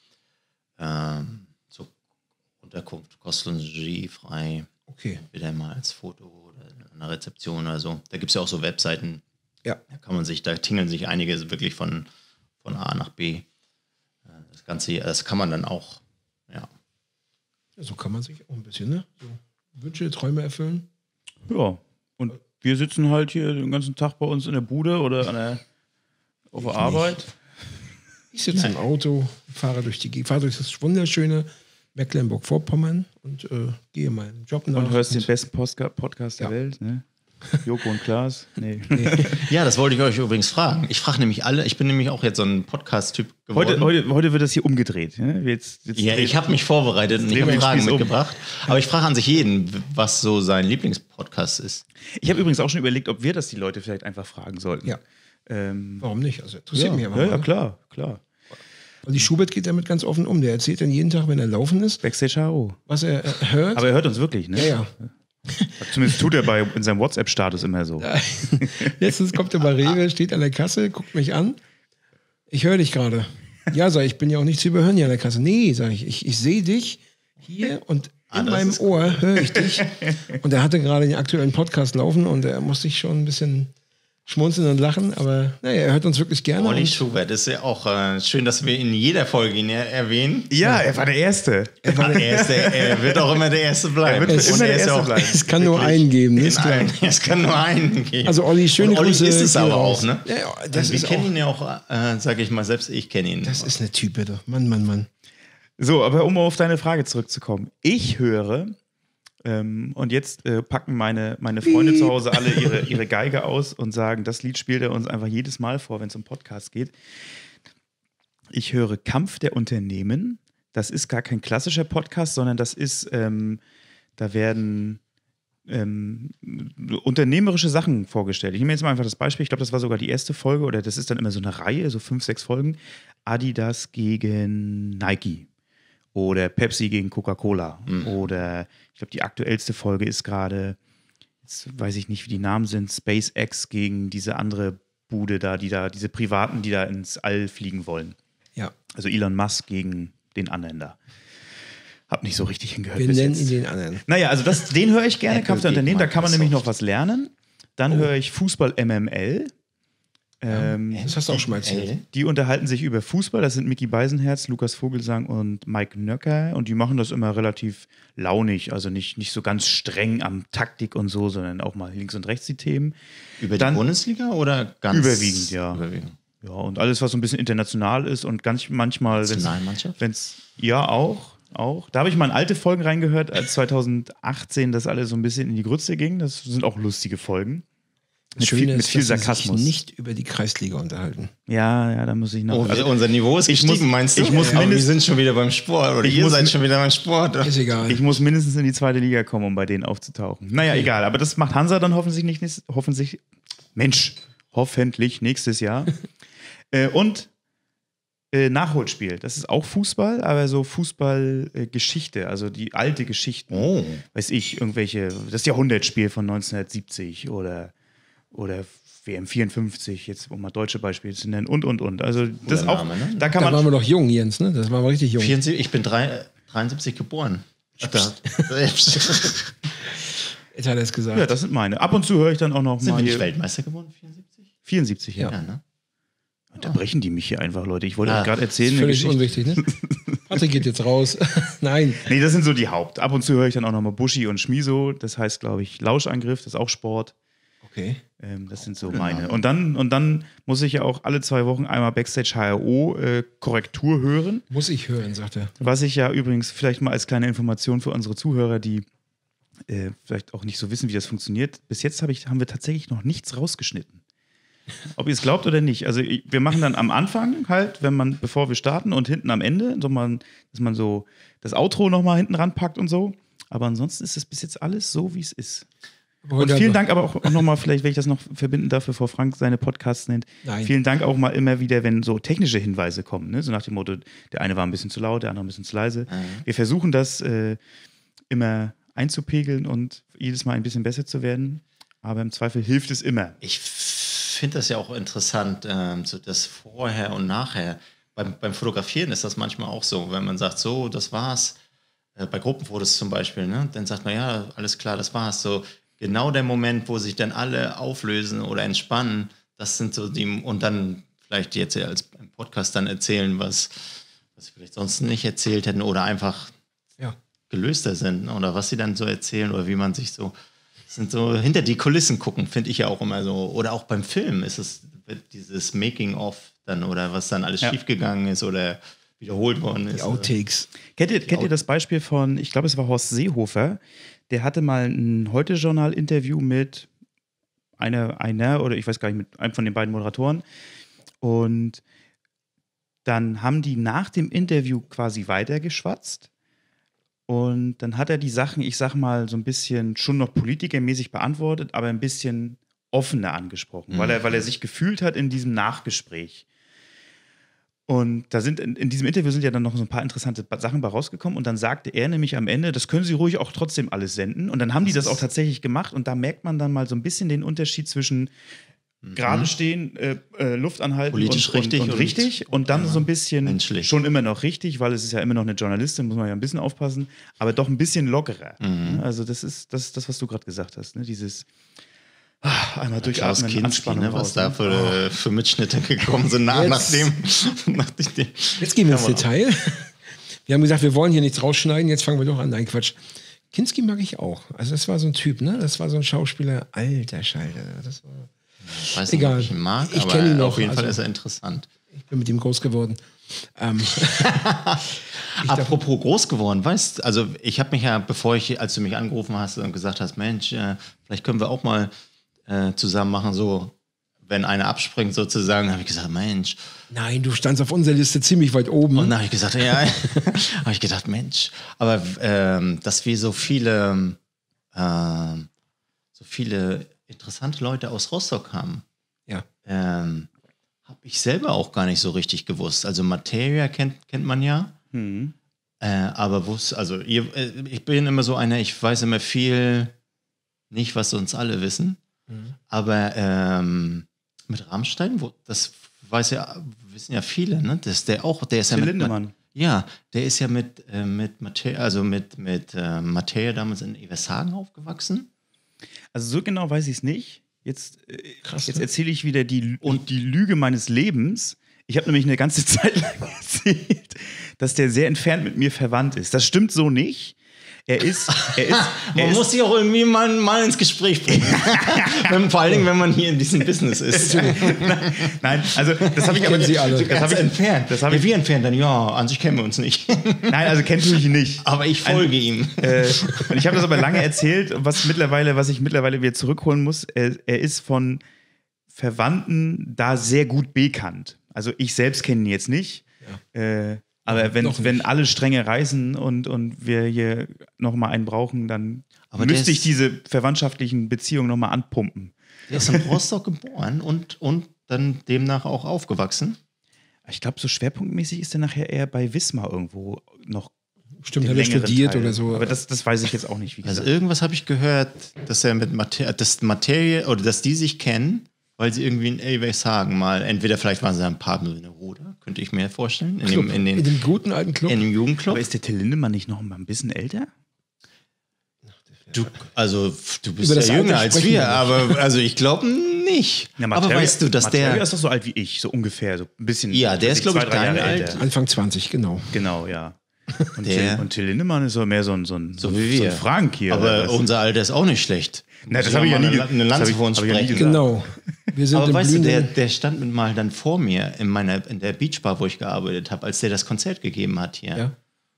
ähm, so Unterkunft, kostenlosfrei, okay. wieder mal als Foto oder in einer Rezeption oder so. Da gibt es ja auch so Webseiten, Ja. da kann man sich, da tingeln sich einige wirklich von, von A nach B. Das Ganze hier, das kann man dann auch, ja. Ja, so kann man sich auch ein bisschen, ne? So Wünsche, Träume erfüllen. Ja. Und wir sitzen halt hier den ganzen Tag bei uns in der Bude oder an der, auf der Ich Arbeit. Ich sitze im Auto, fahre durch die Ge- fahre durch das wunderschöne Mecklenburg-Vorpommern und äh, gehe meinem Job nach. Und hörst den besten Postka- Podcast der Ja. Welt, ne? Joko und Klaas. Nee. Ja, das wollte ich euch übrigens fragen. Ich frage nämlich alle, ich bin nämlich auch jetzt so ein Podcast-Typ geworden. Heute, heute, heute wird das hier umgedreht. Ne? Jetzt, jetzt ja, ich habe mich vorbereitet und ich drehen habe wir den Fragen Spieß um. mitgebracht. Aber ich frage an sich jeden, was so sein Lieblingspodcast ist. Ich habe übrigens auch schon überlegt, ob wir das die Leute vielleicht einfach fragen sollten. Ja. Ähm, Warum nicht? Also interessiert ja, mich aber ja, mal. ja, ne? klar, klar. Und die Schubert geht damit ganz offen um. Der erzählt dann jeden Tag, wenn er laufen ist, Backstage H O. was er äh, hört. Aber er hört uns wirklich, ne? ja, ja. Zumindest tut er bei in seinem WhatsApp-Status immer so. Letztens kommt er bei Rewe, steht an der Kasse, guckt mich an. Ich höre dich gerade. Ja, sag ich, ich bin ja auch nicht zu überhören hier an der Kasse. Nee, sag ich, ich, ich sehe dich hier und Ah, in das meinem ist Ohr höre ich dich. Und er hatte gerade den aktuellen Podcast laufen und er musste ich schon ein bisschen schmunzeln und lachen. Aber naja, er hört uns wirklich gerne. Olli und Schubert ist ja auch äh, schön, dass wir in jeder Folge ihn er erwähnen. Ja, er war der Erste. Er, war der Erste, er wird auch immer der Erste bleiben. Er wird für Und immer er der ist ja Erste auch bleiben. es kann nur wirklich einen geben, ne? Ist in klar. allen- Es kann nur einen geben. Also Olli, schöne Und Olli Grüße. ist es gehen aber raus. auch, ne? Ja, ja, das wir ist kennen auch, ihn ja auch, äh, sage ich mal, selbst ich kenne ihn. das ist eine Type, doch. Mann, Mann, Mann. So, aber um auf deine Frage zurückzukommen. Ich höre, ähm, und jetzt äh, packen meine, meine Freunde zu Hause alle ihre, ihre Geige aus und sagen, das Lied spielt er uns einfach jedes Mal vor, wenn es um Podcast geht. Ich höre Kampf der Unternehmen. Das ist gar kein klassischer Podcast, sondern das ist, ähm, da werden ähm, unternehmerische Sachen vorgestellt. Ich nehme jetzt mal einfach das Beispiel, ich glaube, das war sogar die erste Folge, oder das ist dann immer so eine Reihe, so fünf, sechs Folgen. Adidas gegen Nike. Oder Pepsi gegen Coca-Cola. Mhm. Oder ich glaube, die aktuellste Folge ist gerade, jetzt weiß ich nicht, wie die Namen sind, SpaceX gegen diese andere Bude da, die da, diese Privaten, die da ins All fliegen wollen. Ja. Also Elon Musk gegen den anderen da. Hab nicht so richtig hingehört. Wir bis nennen jetzt. ihn den anderen. Naja, also das, den höre ich gerne, Apple Kampf der gegen Unternehmen, da kann man Microsoft. nämlich noch was lernen. Dann Oh. höre ich Fußball M M L. Ähm, Das hast du auch schon mal erzählt. Die unterhalten sich über Fußball. Das sind Micky Beisenherz, Lukas Vogelsang und Mike Nöcker. Und die machen das immer relativ launig. Also nicht, nicht so ganz streng am Taktik und so, sondern auch mal links und rechts die Themen. Über die Dann- Bundesliga oder ganz? Überwiegend, ja. Überwiegend. Ja, und alles, was so ein bisschen international ist und ganz manchmal, wenn's, Nationalmannschaft? wenn's, ja, auch, auch. Da habe ich mal in alte Folgen reingehört, als zweitausendachtzehn das alles so ein bisschen in die Grütze ging. Das sind auch lustige Folgen. Mit viel, mit viel dass sie Sarkasmus. sich nicht über die Kreisliga unterhalten. Ja, ja, da muss ich noch. Oh, also unser Niveau ist ich gestiegen, muss- meinst du? ich muss Aber wir mindest- sind schon wieder beim Sport. Oder Ich ihr muss seid mi- schon wieder beim Sport. Ist egal. Ich muss mindestens in die zweite Liga kommen, um bei denen aufzutauchen. Naja, egal. Aber das macht Hansa dann hoffentlich nicht. nächstes- Hoffentlich, Mensch, hoffentlich nächstes Jahr. äh, und äh, Nachholspiel. Das ist auch Fußball, aber so Fußballgeschichte, also die alte Geschichten. Oh. Weiß ich, irgendwelche, das Jahrhundertspiel von neunzehnhundertsiebzig oder, oder W M vierundfünfzig, jetzt um mal deutsche Beispiele zu nennen und, und, und. Also das Cooler auch, Name, ne? da kann Da man... waren wir noch jung, Jens, ne? Das waren wir richtig jung. vierundsiebzig, ich bin drei, dreiundsiebzig geboren. Da, Jetzt hat er es gesagt. Ja, das sind meine. Ab und zu höre ich dann auch noch sind mal wir nicht hier- Weltmeister geworden? vierundsiebzig? vierundsiebzig, ja. Ja, ne? Unterbrechen die mich hier einfach, Leute. Ich wollte Ah, euch gerade erzählen. eine Völlig Geschichte. unwichtig, ne? Patrick geht jetzt raus. Nein. Nee, das sind so die Haupt. Ab und zu höre ich dann auch noch mal Buschi und Schmiso. Das heißt, glaube ich, Lauschangriff, das ist auch Sport. Okay. Ähm, das sind so meine. Und dann, und dann muss ich ja auch alle zwei Wochen einmal Backstage H R O äh, Korrektur hören. Muss ich hören, sagt er. Was ich ja übrigens vielleicht mal als kleine Information für unsere Zuhörer, die äh, vielleicht auch nicht so wissen, wie das funktioniert. Bis jetzt hab ich, haben wir tatsächlich noch nichts rausgeschnitten. Ob ihr es glaubt oder nicht. Also ich, wir machen dann am Anfang halt, wenn man, bevor wir starten und hinten am Ende, so man, dass man so das Outro nochmal hinten ranpackt und so. Aber ansonsten ist es bis jetzt alles so, wie es ist. Und vielen Dank aber auch, auch nochmal, vielleicht, wenn ich das noch verbinden darf, bevor Frank seine Podcasts nennt. Nein. Vielen Dank auch mal immer wieder, wenn so technische Hinweise kommen. Ne? So nach dem Motto, der eine war ein bisschen zu laut, der andere ein bisschen zu leise. Wir versuchen das äh, immer einzupegeln und jedes Mal ein bisschen besser zu werden. Aber im Zweifel hilft es immer. Ich finde das ja auch interessant, ähm, so das Vorher und Nachher. Beim, beim Fotografieren ist das manchmal auch so, wenn man sagt, so, das war's. Äh, bei Gruppenfotos zum Beispiel, ne? Dann sagt man, ja, alles klar, das war's. So genau der Moment, wo sich dann alle auflösen oder entspannen, das sind so die, und dann vielleicht jetzt ja als im Podcast dann erzählen, was, was sie vielleicht sonst nicht erzählt hätten oder einfach Ja. gelöster sind oder was sie dann so erzählen oder wie man sich so, sind so hinter die Kulissen gucken, finde ich ja auch immer so. Oder auch beim Film ist es wird dieses Making-of dann oder was dann alles Ja. schiefgegangen ist oder wiederholt worden ist. Die Outtakes. Kennt ihr, kennt ihr das Beispiel von, ich glaube, es war Horst Seehofer, der hatte mal ein Heute-Journal-Interview mit einer, einer, oder ich weiß gar nicht, mit einem von den beiden Moderatoren. Und dann haben die nach dem Interview quasi weitergeschwatzt. Und dann hat er die Sachen, ich sag mal, so ein bisschen schon noch politikermäßig beantwortet, aber ein bisschen offener angesprochen, weil, er, weil er sich gefühlt hat in diesem Nachgespräch. Und da sind in, in diesem Interview sind ja dann noch so ein paar interessante Sachen bei rausgekommen. Und dann sagte er nämlich am Ende, das können Sie ruhig auch trotzdem alles senden. Und dann haben die das auch tatsächlich gemacht. Und da merkt man dann mal so ein bisschen den Unterschied zwischen gerade stehen, äh, äh, Luft anhalten Politisch und, richtig und, und und- richtig. Und dann ja, so ein bisschen menschlich. schon immer noch richtig, weil es ist ja immer noch eine Journalistin, muss man ja ein bisschen aufpassen, aber doch ein bisschen lockerer. Also das ist das, ist das was du gerade gesagt hast. Ne? Dieses ah, einmal Klaus durchatmen, Kinski, Anspannung ne, was raus, da ne? für, für Mitschnitte gekommen sind, nach, Jetzt- nachdem, nachdem. Jetzt gehen wir ins Ja, aber- Detail. Wir haben gesagt, wir wollen hier nichts rausschneiden, jetzt fangen wir doch an. Nein, Quatsch. Kinski mag ich auch. Also das war so ein Typ, ne? Das war so ein Schauspieler. Alter Scheide. Das war, Ich weiß nicht, Egal. ob ich ihn mag, Ich aber kenn ihn noch, auf jeden Fall also- ist er interessant. ich bin mit ihm groß geworden. Ähm, Apropos groß geworden, weißt also ich habe mich ja, bevor ich, als du mich angerufen hast und gesagt hast, Mensch, äh, vielleicht können wir auch mal äh, zusammen machen, so, wenn einer abspringt sozusagen, habe ich gesagt, Mensch. nein, du standst auf unserer Liste ziemlich weit oben. Und dann habe ich gesagt, ja, habe ich gedacht, Mensch, aber ähm, dass wir so viele, ähm, so viele interessante Leute aus Rostock haben, Ja. ähm, habe ich selber auch gar nicht so richtig gewusst. Also Materia kennt, kennt man ja. Mhm. Äh, aber wusste, also ihr, äh, ich bin immer so einer, ich weiß immer viel, nicht was uns alle wissen, aber ähm, mit Rammstein, wo, das weiß ja, wissen ja viele, ne? Das ist der auch, der ist Till ja mit, Lindemann. Ja, der ist ja mit, äh, mit Matthäa, also mit, mit äh, Matthäa damals in Evershagen aufgewachsen. Also so genau weiß ich es nicht. Jetzt, äh, Krass, jetzt ne? erzähle ich wieder die, und die Lüge meines Lebens. Ich habe nämlich eine ganze Zeit lang erzählt, dass der sehr entfernt mit mir verwandt ist. Das stimmt so nicht. Er ist, er ist, er Man ist muss sich auch irgendwie mal, mal ins Gespräch bringen. Wenn, vor allen Dingen, wenn man hier in diesem Business ist. Nein, also das habe ich aber Kennen Sie alle. Das habe ich entfernt. Das habe ja, ich. wir entfernt dann, ja, an sich kennen wir uns nicht. Nein, also kennt mich nicht. Aber ich folge Ein, ihm. Äh, und ich habe das aber lange erzählt, was mittlerweile, was ich mittlerweile wieder zurückholen muss. Er, er ist von Verwandten da sehr gut bekannt. Also ich selbst kenne ihn jetzt nicht. Ja. Äh, aber wenn, wenn alle Stränge reißen und, und wir hier nochmal einen brauchen, dann aber müsste ich diese verwandtschaftlichen Beziehungen nochmal anpumpen. Der ist in Rostock geboren und, und dann demnach auch aufgewachsen. Ich glaube, so schwerpunktmäßig ist er nachher eher bei Wismar irgendwo noch. Stimmt, hat er studiert Teil. Oder so. Aber das, das weiß ich jetzt auch nicht. Wie gesagt. Also irgendwas habe ich gehört, dass er mit Materie, dass Materie oder dass die sich kennen, weil sie irgendwie in Evershagen mal, entweder vielleicht waren sie ein paar Oder könnte ich mir vorstellen. In dem, in, den, in dem guten alten Club. In dem Jugendclub. Aber ist der Till Lindemann nicht noch mal ein bisschen älter? Du, also du bist ja jünger als wir, wir aber also ich glaube nicht. Ja, Materie, aber weißt du, dass Materie der ist doch so alt wie ich, so ungefähr, so ein bisschen. Ja, der ist glaube ich dein Alter. Anfang zwanzig, genau. Genau, ja. Und, der, Till, und Till Lindemann ist so mehr so ein, so ein, so wie wir. So ein Frank hier. Aber unser Alter ist auch nicht schlecht. Na, das habe ich ja nie gesagt. Eine Lanze vor uns sprechen. Genau. Wir sind aber weißt du, der, der stand mit mal dann vor mir in meiner in der Beachbar, wo ich gearbeitet habe, als der das Konzert gegeben hat hier. Ja.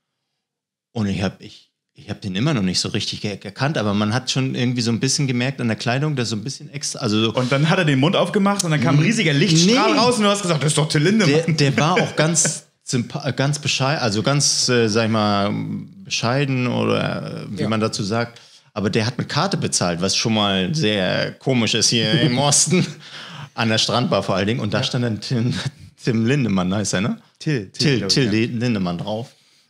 Und ich habe ich, ich hab den immer noch nicht so richtig erkannt, aber man hat schon irgendwie so ein bisschen gemerkt an der Kleidung, dass so ein bisschen extra. Also so und dann hat er den Mund aufgemacht und dann kam ein riesiger Lichtstrahl nee. raus und du hast gesagt, das ist doch Till Lindemann. Der, der war auch ganz ganz bescheiden, also ganz, äh, sag ich mal, bescheiden oder äh, wie ja. man dazu sagt. Aber der hat mit Karte bezahlt, was schon mal sehr komisch ist hier im Osten. An der Strandbar vor allen Dingen. Und da stand dann Tim, Tim Lindemann, heißt er, ne? Till. Till, Till, Till ja. Lindemann drauf.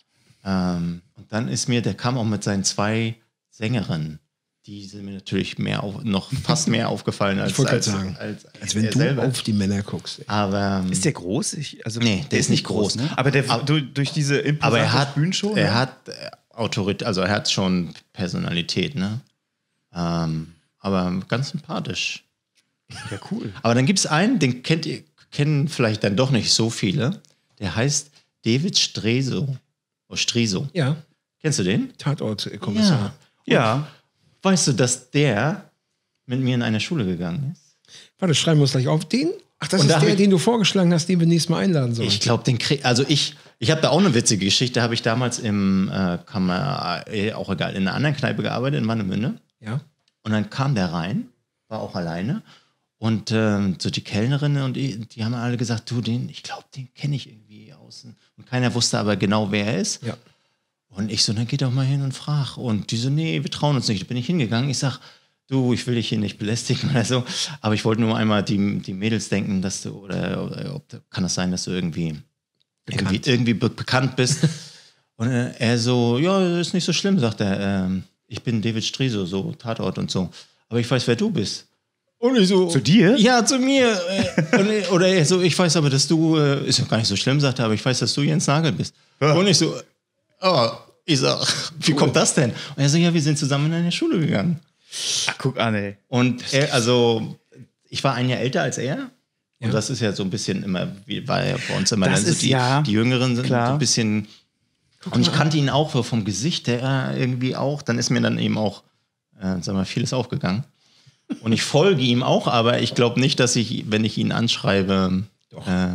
Ähm, und dann ist mir, der kam auch mit seinen zwei Sängerinnen. Die sind mir natürlich mehr auf, noch fast mehr aufgefallen als, ich als, sagen, als, als, als wenn du selber. auf die Männer guckst. Ey. Aber, ähm, ist der groß? Ich, also, nee, der, der ist nicht groß. groß ne? Aber, der, aber durch, durch diese aber er hat, Bühnenshow, er ne? hat Autorität, also er hat schon Personalität, ne? Ähm, aber ganz sympathisch. Ja, cool. Aber dann gibt es einen, den kennt ihr, kennen vielleicht dann doch nicht so viele. Der heißt David Streso. Oh, Streso. Ja. Kennst du den? Tatort-Kommissar. Ja. ja. Weißt du, dass der mit mir in eine Schule gegangen ist? Warte, schreiben wir uns gleich auf. Den? Ach, das Und ist da der, den du vorgeschlagen hast, den wir nächstes Mal einladen sollen. Ich glaube, den krieg, also ich, ich habe da auch eine witzige Geschichte. Habe ich damals im, äh, kann man, äh, auch egal, in einer anderen Kneipe gearbeitet, in Warnemünde. Ja. Und dann kam der rein, war auch alleine. Und ähm, so die Kellnerin und die, die haben alle gesagt, du, den, ich glaube, den kenne ich irgendwie außen. Und keiner wusste aber genau, wer er ist. Ja. Und ich so, dann geh doch mal hin und frag. Und die so, nee, wir trauen uns nicht. Da bin ich hingegangen. Ich sag, du, ich will dich hier nicht belästigen oder so. Aber ich wollte nur einmal die, die Mädels denken, dass du, oder, oder ob, kann das sein, dass du irgendwie bekannt, irgendwie, irgendwie be- bekannt bist? Und äh, er so, ja, ist nicht so schlimm, sagt er. Ähm, ich bin David Streso, so Tatort und so. Aber ich weiß, wer du bist. Und ich so, zu dir? Ja, zu mir. Und, oder er so, ich weiß aber, dass du, äh, ist ja gar nicht so schlimm, sagt er, aber ich weiß, dass du Jens Nagel bist. Ja. Und ich so, oh, ich sag, wie cool. kommt das denn? Und er so, ja, wir sind zusammen in eine Schule gegangen. Ach, guck an, ey. Und er, also, ich war ein Jahr älter als er. Und ja. das ist ja so ein bisschen immer, wie war ja bei uns immer das dann so ist, die, ja, die Jüngeren sind klar. so ein bisschen. Guck und ich kannte ihn auch vom Gesicht her irgendwie auch. Dann ist mir dann eben auch, äh, sag mal, vieles aufgegangen. Und ich folge ihm auch, aber ich glaube nicht, dass ich, wenn ich ihn anschreibe, Doch. Äh,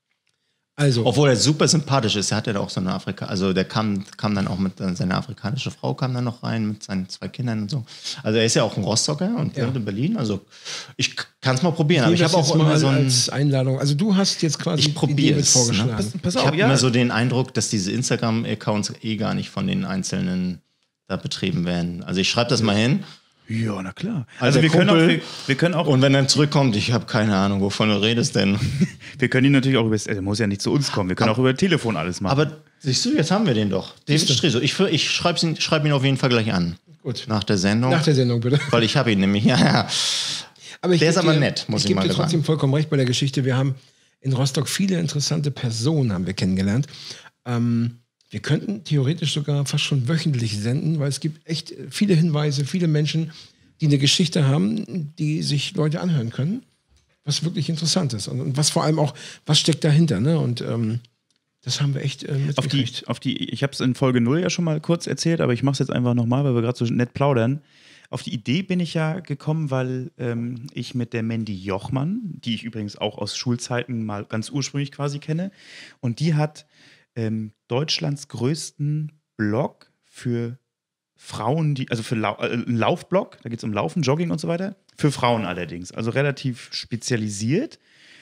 also. Obwohl er super sympathisch ist, er hat ja auch so eine Afrika, also der kam, kam dann auch mit, seine afrikanische Frau kam dann noch rein mit seinen zwei Kindern und so. Also er ist ja auch ein Rostocker und ja. wohnt in Berlin, also ich kann es mal probieren, ich aber ich habe auch immer so ein, als Einladung, also du hast jetzt quasi ich probiere es, vorgeschlagen. Ne? Pass, pass ich auf, habe ja. immer so den Eindruck, dass diese Instagram-Accounts eh gar nicht von den Einzelnen da betrieben werden. Also ich schreibe das mal hin. Ja, na klar. Also, Also wir können, Kumpel, auch, wir, wir können auch. Und wenn er zurückkommt, ich habe keine Ahnung, wovon du redest denn. Wir können ihn natürlich auch über. Er muss ja nicht zu uns kommen. Wir können aber, auch über Telefon alles machen. Aber siehst du, jetzt haben wir den doch. David Streso. Ich, ich schreibe ihn, schreib ihn auf jeden Fall gleich an. Gut. Nach der Sendung. Nach der Sendung, bitte. Weil ich habe ihn nämlich. Ja, ja. Aber ich der ist aber dir, nett, muss ich, ich mal sagen. Ich gebe dir trotzdem sagen. vollkommen recht bei der Geschichte. Wir haben in Rostock viele interessante Personen haben wir kennengelernt. Ähm, wir könnten theoretisch sogar fast schon wöchentlich senden, weil es gibt echt viele Hinweise, viele Menschen, die eine Geschichte haben, die sich Leute anhören können, was wirklich interessant ist. Und, und was vor allem auch, was steckt dahinter, ne? Und ähm, das haben wir echt äh, mitgekriegt. Auf die, auf die, ich habe es in Folge null ja schon mal kurz erzählt, aber ich mache es jetzt einfach nochmal, weil wir gerade so nett plaudern. Auf die Idee bin ich ja gekommen, weil ähm, ich mit der Mandy Jochmann, die ich übrigens auch aus Schulzeiten mal ganz ursprünglich quasi kenne, und die hat ähm, Deutschlands größten Blog für Frauen, die, also für Lau äh, einen Laufblog, da geht es um Laufen, Jogging und so weiter, für Frauen allerdings, also relativ spezialisiert.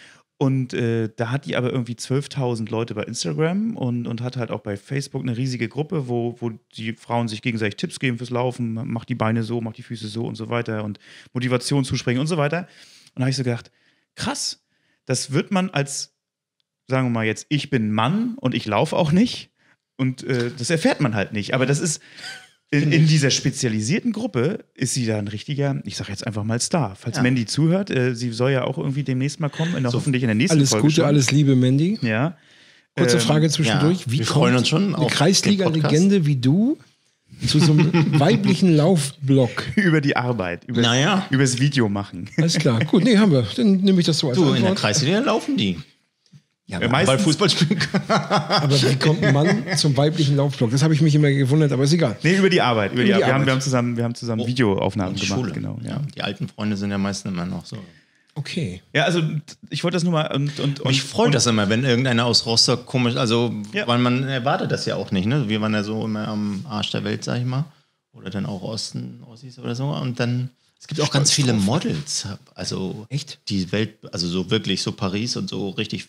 Und äh, da hat die aber irgendwie zwölftausend Leute bei Instagram und, und hat halt auch bei Facebook eine riesige Gruppe, wo, wo die Frauen sich gegenseitig Tipps geben fürs Laufen, mach die Beine so, mach die Füße so und so weiter und Motivation zuspringen und so weiter. Und da habe ich so gedacht, krass, das wird man als, sagen wir mal jetzt, ich bin Mann und ich laufe auch nicht und äh, das erfährt man halt nicht. Aber das ist, in, in dieser spezialisierten Gruppe ist sie da ein richtiger, ich sage jetzt einfach mal Star. Falls ja. Mandy zuhört, äh, sie soll ja auch irgendwie demnächst mal kommen, in der, so, hoffentlich in der nächsten alles Folge. Alles Gute, schon. Alles Liebe, Mandy. Ja. Kurze ähm, Frage zwischendurch. Ja, wie wir kommt freuen uns schon eine auf Kreisliga-Legende wie du zu so einem weiblichen Laufblog? Über die Arbeit, über naja. das Video machen. Alles klar, gut, nee, haben wir. Dann nehme ich das so als Du, Antwort. in der Kreisliga laufen die. Ja, ja, weil Fußball spielen kann. Aber wie kommt ein Mann zum weiblichen Laufblog? Das habe ich mich immer gewundert, aber ist egal. Nee, über die Arbeit. Über, über die, die Arbeit. Wir, haben, wir haben zusammen, wir haben zusammen oh, Videoaufnahmen gemacht. Schule. Genau, ja. Die alten Freunde sind ja meistens immer noch so. Okay. Ja, also ich wollte das nur mal und, und, und mich freut und, das immer, wenn irgendeiner aus Rostock komisch, also ja. weil man erwartet das ja auch nicht, ne? Wir waren ja so immer am Arsch der Welt, sag ich mal, oder dann auch Osten, Ossis oder so und dann es gibt auch ganz viele drauf. Models, also echt die Welt, also so wirklich so Paris und so richtig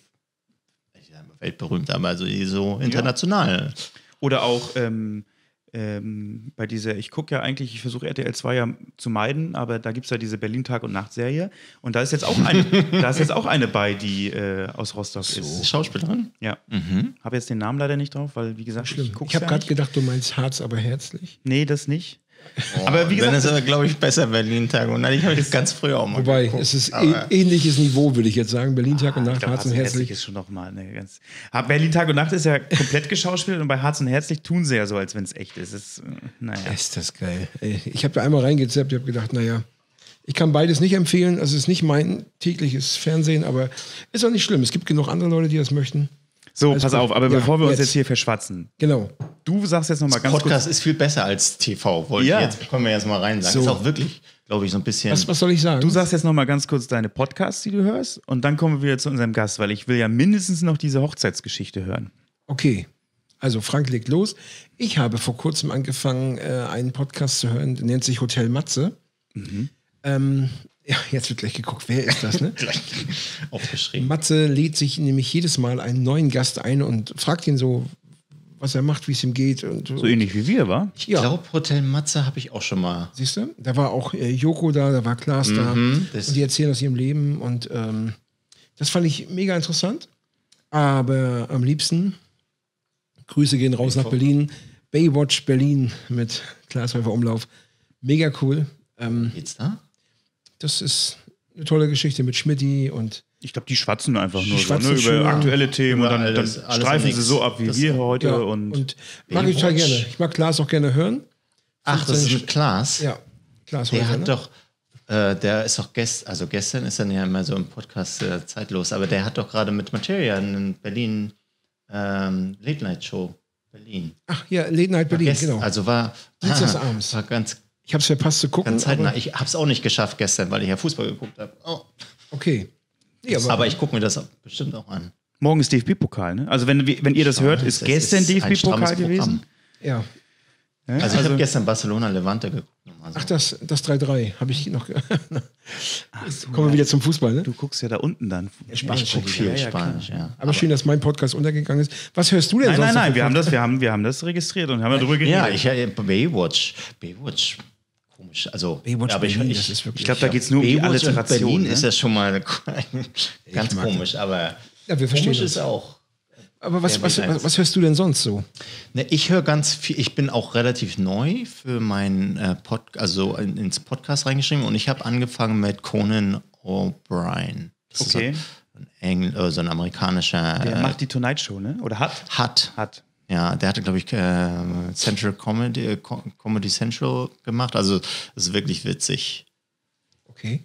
weltberühmt, aber also so international. Ja. Oder auch ähm, ähm, bei dieser, ich gucke ja eigentlich, ich versuche R T L zwei ja zu meiden, aber da gibt es ja diese Berlin Tag- und Nacht-Serie und da ist jetzt auch eine, da ist jetzt auch eine bei, die äh, aus Rostock so. ist. Schauspielerin? Ja. Mhm. Habe jetzt den Namen leider nicht drauf, weil wie gesagt, Schlimm. ich gucke Ich habe gerade gedacht, du meinst Harz, aber herzlich. Nee, das nicht. Oh, aber wie gesagt, dann ist aber, glaube ich, besser Berlin Tag und Nacht. Ich habe das ganz früher auch mal Wobei, geguckt, es ist eh, ähnliches Niveau, würde ich jetzt sagen. Berlin Tag und Nacht, glaub, Harz und Herzlich. ist schon noch mal eine ganz. Berlin Tag und Nacht ist ja komplett geschauspielt und bei Harz und Herzlich tun sie ja so, als wenn es echt ist. ist naja. Ist das geil. Ich habe da einmal reingezappt, ich habe gedacht, naja, ich kann beides nicht empfehlen. Also es ist nicht mein tägliches Fernsehen, aber ist auch nicht schlimm. Es gibt genug andere Leute, die das möchten. So, Alles pass gut. auf, aber ja, bevor wir uns jetzt. jetzt hier verschwatzen. Genau. Du sagst jetzt nochmal ganz kurz. Podcast kurz. ist viel besser als T V, wollte ja. ich jetzt, können wir jetzt mal rein sagen. So. Ist auch wirklich, glaube ich, so ein bisschen. Was, was soll ich sagen? Du sagst jetzt nochmal ganz kurz deine Podcasts, die du hörst, und dann kommen wir wieder zu unserem Gast, weil ich will ja mindestens noch diese Hochzeitsgeschichte hören. Okay. Also Frank legt los. Ich habe vor kurzem angefangen, äh, einen Podcast zu hören, der nennt sich Hotel Matze. Mhm. Ähm, ja, jetzt wird gleich geguckt, wer ist das, ne? Gleich aufgeschrieben. Matze lädt sich nämlich jedes Mal einen neuen Gast ein und fragt ihn so, was er macht, wie es ihm geht. Und, so ähnlich wie wir, wa? Ich ja. glaube, Hotel Matze habe ich auch schon mal. Siehst du? Da war auch äh, Joko da, da war Klaas mhm, da. Und die erzählen aus ihrem Leben. Und ähm, das fand ich mega interessant. Aber am liebsten, Grüße gehen raus nach Berlin, Baywatch Berlin mit Klaas Häufer Umlauf. Mega cool. Ähm, Geht's da? Das ist eine tolle Geschichte mit Schmidti und ich glaube, die schwatzen einfach die nur schwatzen so, ne, über aktuelle Themen über und dann, alles, dann alles streifen sie so ab wie das wir heute. Ja, und, und mag ich total gerne. Ich mag Klaas auch gerne hören. Ach, das ist mit Klaas? Ja, Klaas Der Häufer, hat ne? doch, äh, der ist doch gestern, also gestern ist dann ja immer so im Podcast äh, zeitlos, aber der hat doch gerade mit Materia in Berlin ähm, Late Night Show Berlin. Ach ja, Late Night Berlin, gestern, genau. Also war, Dienstagsabends. war ganz Ich habe es verpasst zu gucken. Ganz zeitnah. Ich habe es auch nicht geschafft gestern, weil ich ja Fußball geguckt habe. Oh. Okay. Nee, aber, aber ich gucke mir das bestimmt auch an. Morgen ist D F B-Pokal, ne? Also wenn, wenn ihr das hört, ist das gestern ist D F B-Pokal gewesen. Ja. ja. Also, also ich habe gestern Barcelona-Levante geguckt. Ach, das, das drei drei habe ich noch. Ach, so, kommen wir wieder zum Fußball, ne? Du guckst ja da unten dann. Spanisch. Ich gucke viel ja, ja, Spanisch, ja. Aber, aber schön, dass mein Podcast untergegangen ist. Was hörst du denn nein, sonst? Nein, nein, nein, wir haben, das, wir, haben, wir haben das registriert und haben ja drüber geredet. Ja, ich äh, Baywatch. Baywatch. Komisch. Also, Baywatch aber Berlin, ich, das ist wirklich, ich glaube, da geht es nur um die Alliteration. Berlin ne? ist das schon mal ganz komisch, das. aber ja, wir verstehen komisch das. ist auch. Aber was, was, was, was hörst du denn sonst so? Ne, ich höre ganz viel, ich bin auch relativ neu für meinen äh, Pod, also in, ins Podcast reingeschrieben und ich habe angefangen mit Conan O'Brien. Das okay. Ist ein, Engl äh, so ein amerikanischer. Der äh, macht die Tonight Show, ne? Oder hat? Hat. Hat. Ja, der hatte, glaube ich, äh, Central Comedy, äh, Comedy Central gemacht. Also, das ist wirklich witzig. Okay.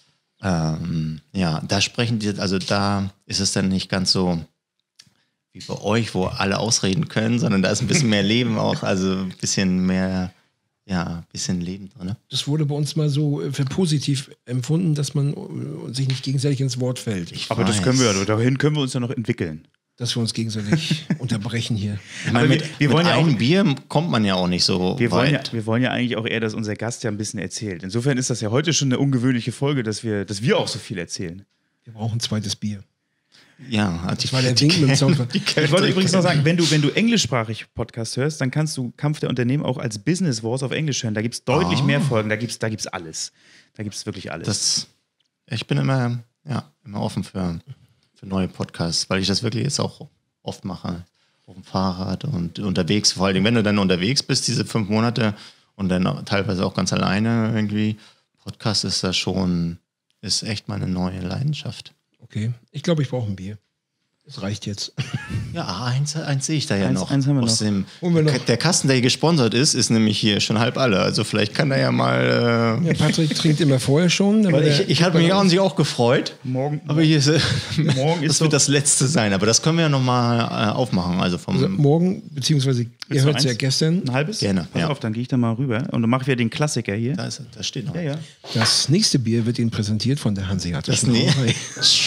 Ähm, ja, da sprechen die, also da ist es dann nicht ganz so wie bei euch, wo alle ausreden können, sondern da ist ein bisschen mehr Leben auch, also ein bisschen mehr, ja, ein bisschen Leben drin. Ne? Das wurde bei uns mal so äh, für positiv empfunden, dass man äh, sich nicht gegenseitig ins Wort fällt. Ich Aber das weiß. können wir ja, dahin können wir uns ja noch entwickeln. Dass wir uns gegenseitig unterbrechen hier. Ich meine, wir- mit, wir wollen mit ja auch- einem Bier kommt man ja auch nicht so Wir wollen, ja, weit. wir wollen ja eigentlich auch eher, dass unser Gast ja ein bisschen erzählt. Insofern ist das ja heute schon eine ungewöhnliche Folge, dass wir, dass wir auch so viel erzählen. Wir brauchen ein zweites Bier. Ja, also Das war der Wink mit dem Sound. Ich wollte übrigens noch sagen, wenn du, wenn du englischsprachig Podcast hörst, dann kannst du Kampf der Unternehmen auch als Business Wars auf Englisch hören. Da gibt es deutlich Ah. mehr Folgen, da gibt es da gibt's alles. Da gibt es wirklich alles. Das, ich bin immer, ja, immer offen für, für neue Podcasts, weil ich das wirklich jetzt auch oft mache. Auf dem Fahrrad und unterwegs. Vor allen Dingen, wenn du dann unterwegs bist, diese fünf Monate und dann teilweise auch ganz alleine irgendwie. Podcast ist da schon, ist echt meine neue Leidenschaft. Okay. Ich glaube, ich brauche ein Bier. Das reicht jetzt. Ja, eins, eins sehe ich da ja Eins- noch. eins haben wir Aus noch. Dem, Holen wir noch. Der Kasten, der hier gesponsert ist, ist nämlich hier schon halb alle. Also vielleicht kann er ja mal. Äh, Ja, Patrick trinkt immer vorher schon. weil damit ich, er- ich hatte mich auch an sich auch gefreut. morgen, Aber hier ist, morgen das ist wird doch, das letzte sein. Aber das können wir ja nochmal äh, aufmachen. Also vom. Also morgen, beziehungsweise ihr Willst du hört es ja eins? gestern, ein halbes? Gerne, Pass ja. auf, dann gehe ich da mal rüber. Und dann machen wir den Klassiker hier. da, ist, da steht noch. Ja, ja. das nächste Bier wird Ihnen präsentiert von der Hanseatischen Das nee. Brauerei.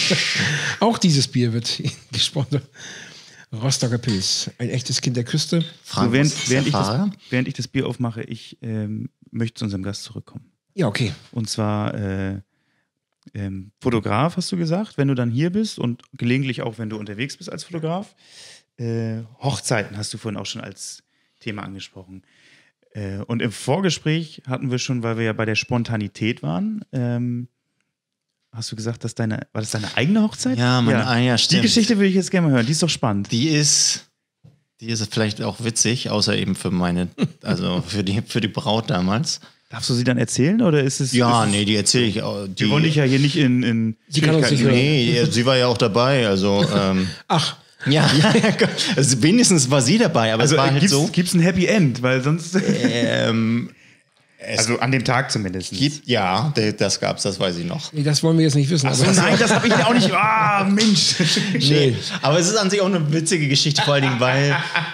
Auch dieses Bier wird Ihnen gesponsert. Rostocker Pilz, ein echtes Kind der Küste. Frank, So, während, was ist während, ich das, Fahrer? während ich das Bier aufmache, ich ähm, möchte zu unserem Gast zurückkommen. Ja, okay. Und zwar äh, ähm, Fotograf, hast du gesagt, wenn du dann hier bist und gelegentlich auch, wenn du unterwegs bist als Fotograf. Äh, Hochzeiten hast du vorhin auch schon als Thema angesprochen. Äh, und im Vorgespräch hatten wir schon, weil wir ja bei der Spontanität waren, ähm, hast du gesagt, dass deine, war das deine eigene Hochzeit? Ja, mein, ah, ja, Die stimmt. Geschichte würde ich jetzt gerne mal hören, die ist doch spannend. Die ist, die ist vielleicht auch witzig, außer eben für meine, also für die, für die Braut damals. Darfst du sie dann erzählen oder ist es. Ja, ist es, nee, die erzähle ich auch. Die, Wir wollen dich ja hier nicht in. in Sie kann uns nicht hören. Nee, sie war ja auch dabei, also. Ähm, Ach, ja, also wenigstens war sie dabei, aber also es war halt gibt's, so. gibt's ein Happy End, weil sonst. Ähm, es also an dem Tag zumindest. gibt, ja, das gab's, das weiß ich noch. nee, das wollen wir jetzt nicht wissen. Achso, aber- nein, das habe ich auch nicht. Ah, Mensch. Nee, aber es ist an sich auch eine witzige Geschichte, vor allen Dingen, weil.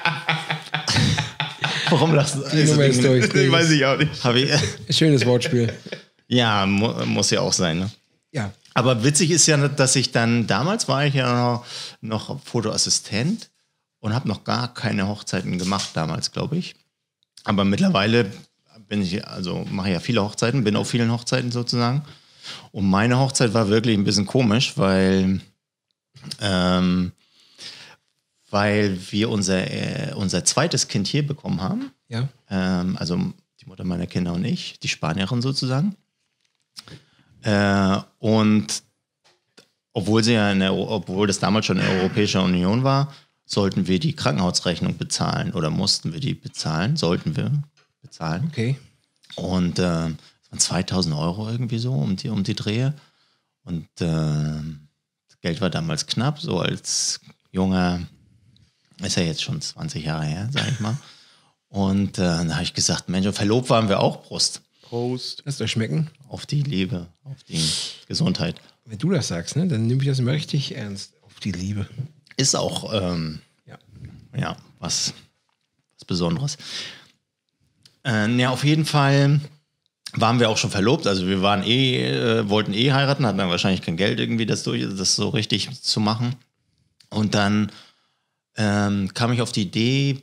Warum lachst du? Die Nummer ist durch. Das weiß ich auch nicht. Hab ich, Schönes Wortspiel. ja, mu muss ja auch sein, ne? Ja. Aber witzig ist ja, dass ich dann, damals war ich ja noch, noch Fotoassistent und habe noch gar keine Hochzeiten gemacht damals, glaube ich. Aber mittlerweile bin ich, also mache ja viele Hochzeiten, bin auf vielen Hochzeiten sozusagen. Und meine Hochzeit war wirklich ein bisschen komisch, weil, ähm, weil wir unser, äh, unser zweites Kind hier bekommen haben. Ja. Ähm, also die Mutter meiner Kinder und ich, die Spanierin sozusagen. Äh, und obwohl sie ja in der, obwohl das damals schon in der Europäischen Union war, sollten wir die Krankenhausrechnung bezahlen oder mussten wir die bezahlen, sollten wir bezahlen. Okay. Und äh, das waren zweitausend Euro irgendwie so um die, um die Drehe. Und äh, das Geld war damals knapp, so als junger, ist ja jetzt schon zwanzig Jahre her, sag ich mal. Und äh, dann habe ich gesagt, Mensch, verlobt waren wir auch, Prost. Prost. Lass das schmecken. Auf die Liebe, auf die Gesundheit. Wenn du das sagst, ne, dann nehme ich das immer richtig ernst. Auf die Liebe. Ist auch ähm, Ja. ja, was, was Besonderes. Äh, ja, auf jeden Fall waren wir auch schon verlobt. Also wir waren eh, äh, wollten eh heiraten, hatten dann wahrscheinlich kein Geld irgendwie, das, durch, das so richtig zu machen. Und dann ähm, kam ich auf die Idee,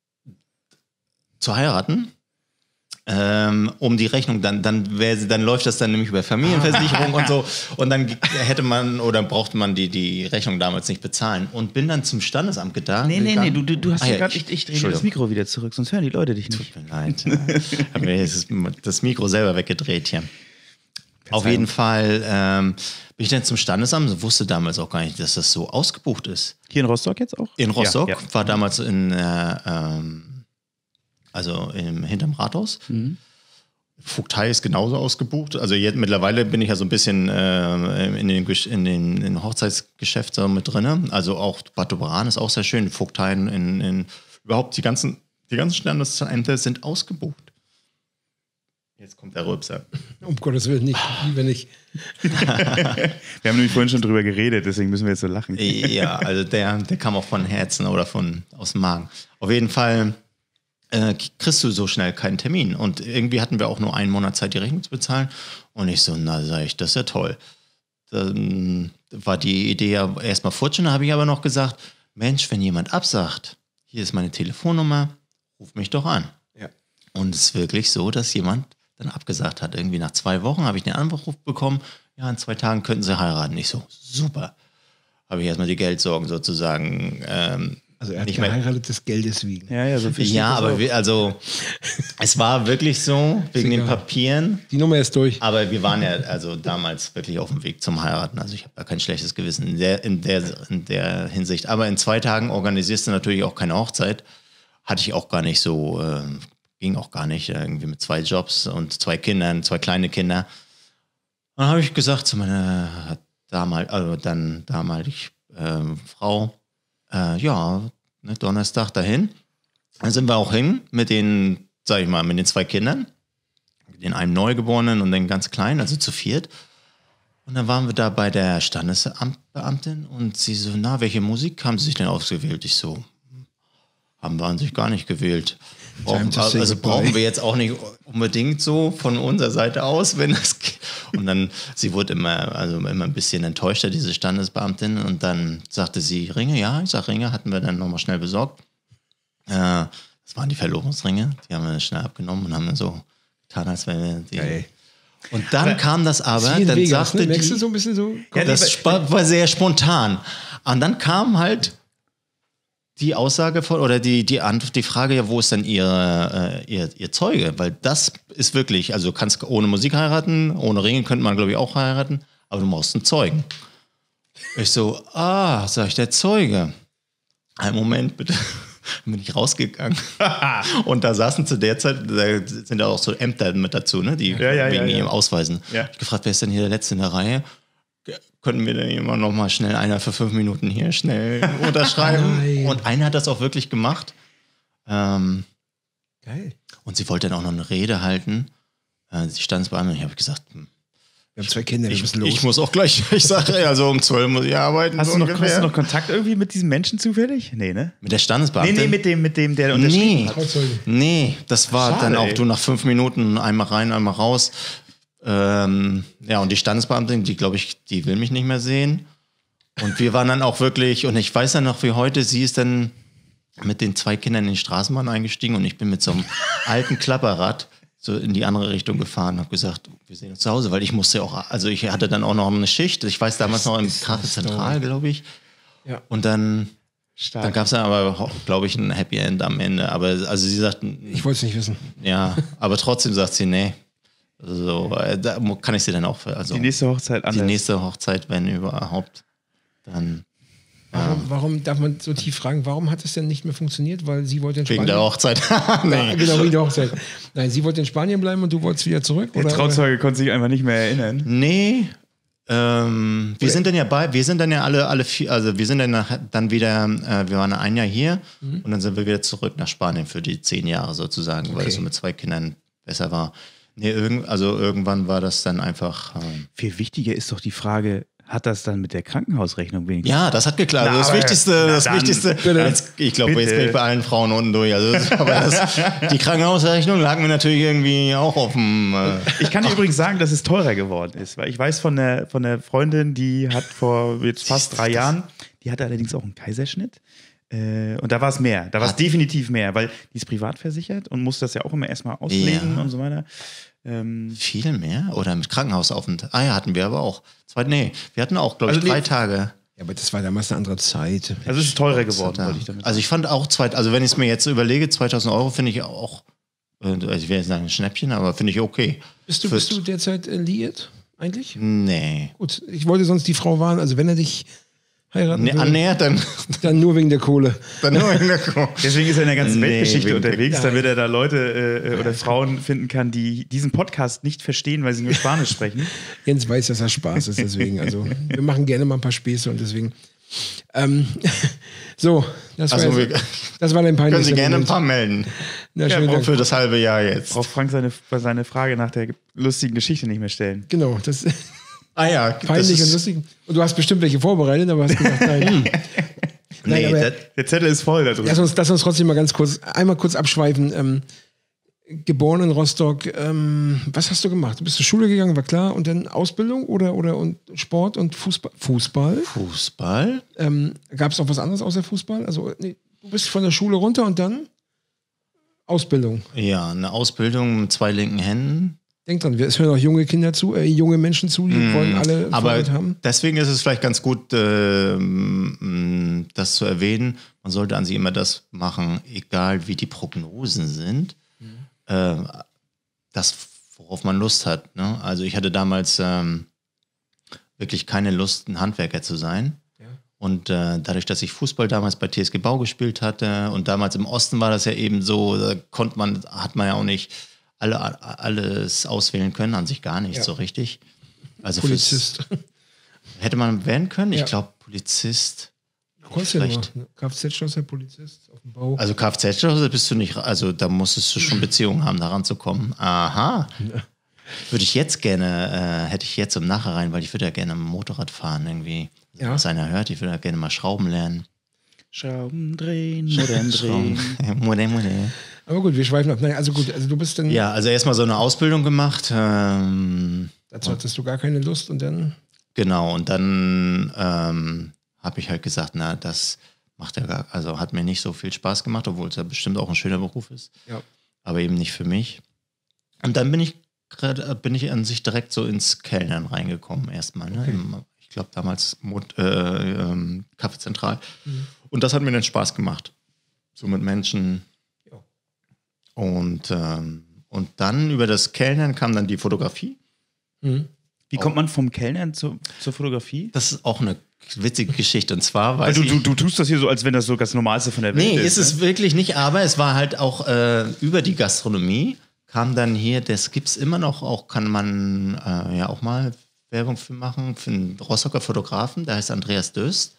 zu heiraten. Ähm, um die Rechnung, dann, dann, wär, dann läuft das dann nämlich über Familienversicherung und so. Und dann hätte man oder brauchte man die, die Rechnung damals nicht bezahlen. Und bin dann zum Standesamt getan. Nee, nee, nee, du, du, du hast Ah, ja ja, gerade, ich- ich, ich drehe dir das Entschuldigung. Mikro wieder zurück, sonst hören die Leute dich nicht. Tut mir leid. Ich habe mir jetzt das Mikro selber weggedreht hier. Auf jeden Fall ähm, bin ich dann zum Standesamt, wusste damals auch gar nicht, dass das so ausgebucht ist. Hier in Rostock jetzt auch? In Rostock, Ja, ja. war damals in, äh, ähm, also im, hinterm Rathaus. Mhm. Vogtei ist genauso ausgebucht. Also jetzt mittlerweile bin ich ja so ein bisschen äh, in den, in den in den Hochzeitsgeschäft so mit drin. Also auch Bad Doberan ist auch sehr schön. Vogtei in, in überhaupt die ganzen, die ganzen Standesämter sind ausgebucht. Jetzt kommt der Rülpser. Um Gottes Willen nicht, lieber nicht. Wir haben nämlich vorhin schon drüber geredet, deswegen müssen wir jetzt so lachen. Ja, also der, der kam auch von Herzen oder von aus dem Magen. Auf jeden Fall äh, kriegst du so schnell keinen Termin. Und irgendwie hatten wir auch nur einen Monat Zeit, die Rechnung zu bezahlen. Und ich so, na sag ich, das ist ja toll. Dann war die Idee ja erstmal futsch. Und da habe ich aber noch gesagt, Mensch, wenn jemand absagt, hier ist meine Telefonnummer, ruf mich doch an. Ja. Und es ist wirklich so, dass jemand dann abgesagt hat. Irgendwie nach zwei Wochen habe ich den Anruf bekommen, ja, in zwei Tagen könnten sie heiraten. Ich so, super. Habe ich erstmal die Geldsorgen sozusagen ähm, Also er hat nicht mehr. geheiratet des Geldes wegen. Ja, ja, so viel Ja, aber wir, also es war wirklich so, wegen den egal. Papieren. Die Nummer ist durch. Aber wir waren ja also damals wirklich auf dem Weg zum Heiraten. Also ich habe da kein schlechtes Gewissen in der, in, der, in der Hinsicht. Aber in zwei Tagen organisierst du natürlich auch keine Hochzeit. Hatte ich auch gar nicht so, äh, ging auch gar nicht. Irgendwie mit zwei Jobs und zwei Kindern, zwei kleine Kinder. Dann habe ich gesagt zu meiner damal, also dann damalig ähm, Frau, äh, ja, ne, Donnerstag dahin. Dann sind wir auch hin mit den, sag ich mal, mit den zwei Kindern. Den einen Neugeborenen und den ganz kleinen, also zu viert. Und dann waren wir da bei der Standesbeamtin und sie so, na, welche Musik haben Sie sich denn ausgewählt? Ich so, haben wir an sich gar nicht gewählt. Brauchen, also brauchen wir jetzt auch nicht unbedingt so von unserer Seite aus, wenn das geht. Und dann, sie wurde immer, also immer ein bisschen enttäuschter, diese Standesbeamtin. Und dann sagte sie, Ringe, ja, ich sag Ringe, hatten wir dann nochmal schnell besorgt. Äh, das waren die Verlobungsringe, die haben wir dann schnell abgenommen und haben dann so getan, als wenn wir die... Geil. Und dann aber kam das aber, dann Vegas, sagte ne? die... du so ein bisschen so? Ja, das war sehr spontan. Und dann kam halt die Aussage von, oder die, die, Antwort, die Frage, ja, wo ist denn ihr, äh, ihr, ihr Zeuge? Weil das ist wirklich, also du kannst ohne Musik heiraten, ohne Ringe könnte man, glaube ich, auch heiraten, aber du brauchst einen Zeugen. Ich so, ah, sag ich, der Zeuge. Einen Moment, bitte. Dann bin ich rausgegangen. Und da saßen zu der Zeit, da sind ja auch so Ämter mit dazu, ne, die ja, ja, wegen ja, ja. ihrem Ausweisen. Ja. Ich habe gefragt, wer ist denn hier der Letzte in der Reihe? Könnten wir dann immer noch mal schnell einer für fünf Minuten hier schnell unterschreiben? Nein. Und einer hat das auch wirklich gemacht. Ähm, Geil. und sie wollte dann auch noch eine Rede halten. Äh, sie stand bei mir und ich habe gesagt, hm, Wir haben zwei Kinder, wir ich, müssen los. ich muss auch gleich, ich sage, also um zwölf muss ich arbeiten. Hast, so du noch, ungefähr. hast du noch Kontakt irgendwie mit diesem Menschen zufällig? Nee, ne? Mit der Nee, Standesbeamtin? nee, mit dem, mit dem, der unterschrieben Nee, hat. Trauzeuge. nee, das war Schade, dann auch ey. du nach fünf Minuten einmal rein, einmal raus. Ähm, ja, und die Standesbeamtin, die glaube ich, die will mich nicht mehr sehen. Und wir waren dann auch wirklich, und ich weiß dann noch wie heute, sie ist dann mit den zwei Kindern in die Straßenbahn eingestiegen und ich bin mit so einem alten Klapperrad so in die andere Richtung gefahren und habe gesagt, wir sehen uns zu Hause, weil ich musste ja auch, also ich hatte dann auch noch eine Schicht, ich weiß damals noch im Kaffee Zentral, glaube ich. Ja. Und dann, Stark. dann gab es dann aber, glaube ich, ein Happy End am Ende. Aber also sie sagt, Ich wollte es nicht wissen. ja, aber trotzdem sagt sie, nee. So, äh, da kann ich sie dann auch, also Die nächste Hochzeit die anders. nächste Hochzeit, wenn überhaupt, dann Warum, warum darf man so tief fragen, warum hat es denn nicht mehr funktioniert? Weil sie wollte in wegen Spanien. der Hochzeit. Ja, nee. genau, wegen der Hochzeit. Nein, sie wollte in Spanien bleiben und du wolltest wieder zurück? Der Oder? Trauzeuge konnte sich einfach nicht mehr erinnern. Nee, ähm, wir sind dann ja bei, wir sind dann ja alle, alle vier, also wir sind dann nach, dann wieder, äh, wir waren ein Jahr hier Mhm. und dann sind wir wieder zurück nach Spanien für die zehn Jahre sozusagen, weil Okay. es so mit zwei Kindern besser war. Nee, irgend, also irgendwann war das dann einfach, ähm, Viel wichtiger ist doch die Frage, hat das dann mit der Krankenhausrechnung wenigstens? ja, das hat geklappt. Na, das aber- Wichtigste, na das dann, Wichtigste, bitte. jetzt, ich glaube, jetzt Bitte. bin ich bei allen Frauen unten durch. Also, das- aber das, die Krankenhausrechnung lag mir natürlich irgendwie auch auf dem, äh, Ich kann dir übrigens sagen, dass es teurer geworden ist, weil ich weiß von der, von der Freundin, die hat vor jetzt fast drei Jahren, die hatte allerdings auch einen Kaiserschnitt. Äh, und da war es mehr, da war es Hat- definitiv mehr, weil die ist privat versichert und muss das ja auch immer erstmal auslegen Ja. und so weiter. Ähm, viel mehr oder mit Krankenhausaufenthalt. Ah ja, hatten wir aber auch. Zwei, nee, wir hatten auch, glaube ich, Also nee. drei Tage. Ja, aber das war damals eine andere Zeit. also es ist teurer geworden, wollte ich damit Also ich fand auch, zwei, also wenn ich es mir jetzt überlege, zweitausend Euro finde ich auch, äh, also ich will jetzt sagen ein Schnäppchen, aber finde ich okay. Bist du, Für- bist du derzeit äh, liiert eigentlich? Nee. Gut, ich wollte sonst die Frau warnen, also wenn er dich heiraten Nee, würde, annähert, dann, dann nur wegen der Kohle. dann nur in der Ko- Deswegen ist er in der ganzen Nee, Weltgeschichte wegen- unterwegs, Ja. damit er da Leute äh, oder Frauen finden kann, die diesen Podcast nicht verstehen, weil sie nur Spanisch sprechen. Jens weiß, dass das Spaß ist, deswegen. Also, wir machen gerne mal ein paar Späße und deswegen. Ähm, so, das war, Also, jetzt, wir, das war dein können peinlichster Sie gerne ein Moment. paar melden. Na, schönen Auch Dank. für das halbe Jahr jetzt. Braucht Frank seine, seine Frage nach der lustigen Geschichte nicht mehr stellen. Genau, das ist Ah ja, das peinlich und ist, lustig. Und du hast bestimmt welche vorbereitet, aber hast gesagt, nein. nee, aber- das, Der Zettel ist voll da drin. Lass uns, lass uns trotzdem mal ganz kurz, einmal kurz abschweifen. Ähm, geboren in Rostock, ähm, was hast du gemacht? Du bist zur Schule gegangen, war klar, und dann Ausbildung oder, oder und Sport und Fußball? Fußball? Fußball? Ähm, Gab es noch was anderes außer Fußball? Also, nee, du bist von der Schule runter und dann Ausbildung. Ja, eine Ausbildung mit zwei linken Händen. Denk dran, es hören auch junge Kinder zu, äh, junge Menschen zu, die wollen alle Aber Vorbild haben. deswegen ist es vielleicht ganz gut, ähm, das zu erwähnen. Man sollte an sich immer das machen, egal wie die Prognosen sind, äh, das, worauf man Lust hat. Ne? Also ich hatte damals ähm, wirklich keine Lust, ein Handwerker zu sein. Ja. Und äh, dadurch, dass ich Fußball damals bei T S G Bau gespielt hatte und damals im Osten war das ja eben so, da konnte man, hat man ja auch nicht alle, alles auswählen können, an sich gar nicht Ja. so richtig. Also fürs- Polizist. hätte man werden können? Ja. Ich glaube, Polizist. Du konntest ja nur. Vielleicht. Kfz-Schlosser, Polizist auf dem Bau. Also Kfz-Schlosser bist du nicht, also da musstest du schon Beziehungen haben, da ranzukommen. Aha. Würde ich jetzt gerne, äh, hätte ich jetzt im Nachhinein, weil ich würde ja gerne Motorrad fahren irgendwie. Also, Ja. was einer hört, ich würde ja gerne mal Schrauben lernen. Schrauben drehen, Modern drehen. Modell, Modell. Aber gut, wir schweifen ab. Nein, also gut, also du bist dann, Ja, also erstmal so eine Ausbildung gemacht. Ähm, dazu hattest du gar keine Lust und dann, Genau, und dann ähm, habe ich halt gesagt, na, das macht ja gar, also hat mir nicht so viel Spaß gemacht, obwohl es ja bestimmt auch ein schöner Beruf ist, ja. aber eben nicht für mich. Und dann bin ich grad, bin ich an sich direkt so ins Kellnern reingekommen erstmal. Ne? Okay. Im, ich glaube damals Mot, äh, ähm, Kaffeezentral. Mhm. Und das hat mir dann Spaß gemacht. So mit Menschen. Ja. Und, ähm, und dann über das Kellnern kam dann die Fotografie. Mhm. Wie kommt man vom Kellnern zu, zur Fotografie? Das ist auch eine witzige Geschichte. Und zwar weiß Also du, ich, du, du tust das hier so, als wenn das so das Normalste von der Welt Nee, ist. ist es wirklich nicht, aber es war halt auch äh, über die Gastronomie kam dann hier, das gibt es immer noch, auch kann man äh, ja auch mal Werbung für machen, für einen Rostocker Fotografen, der heißt Andreas Döst.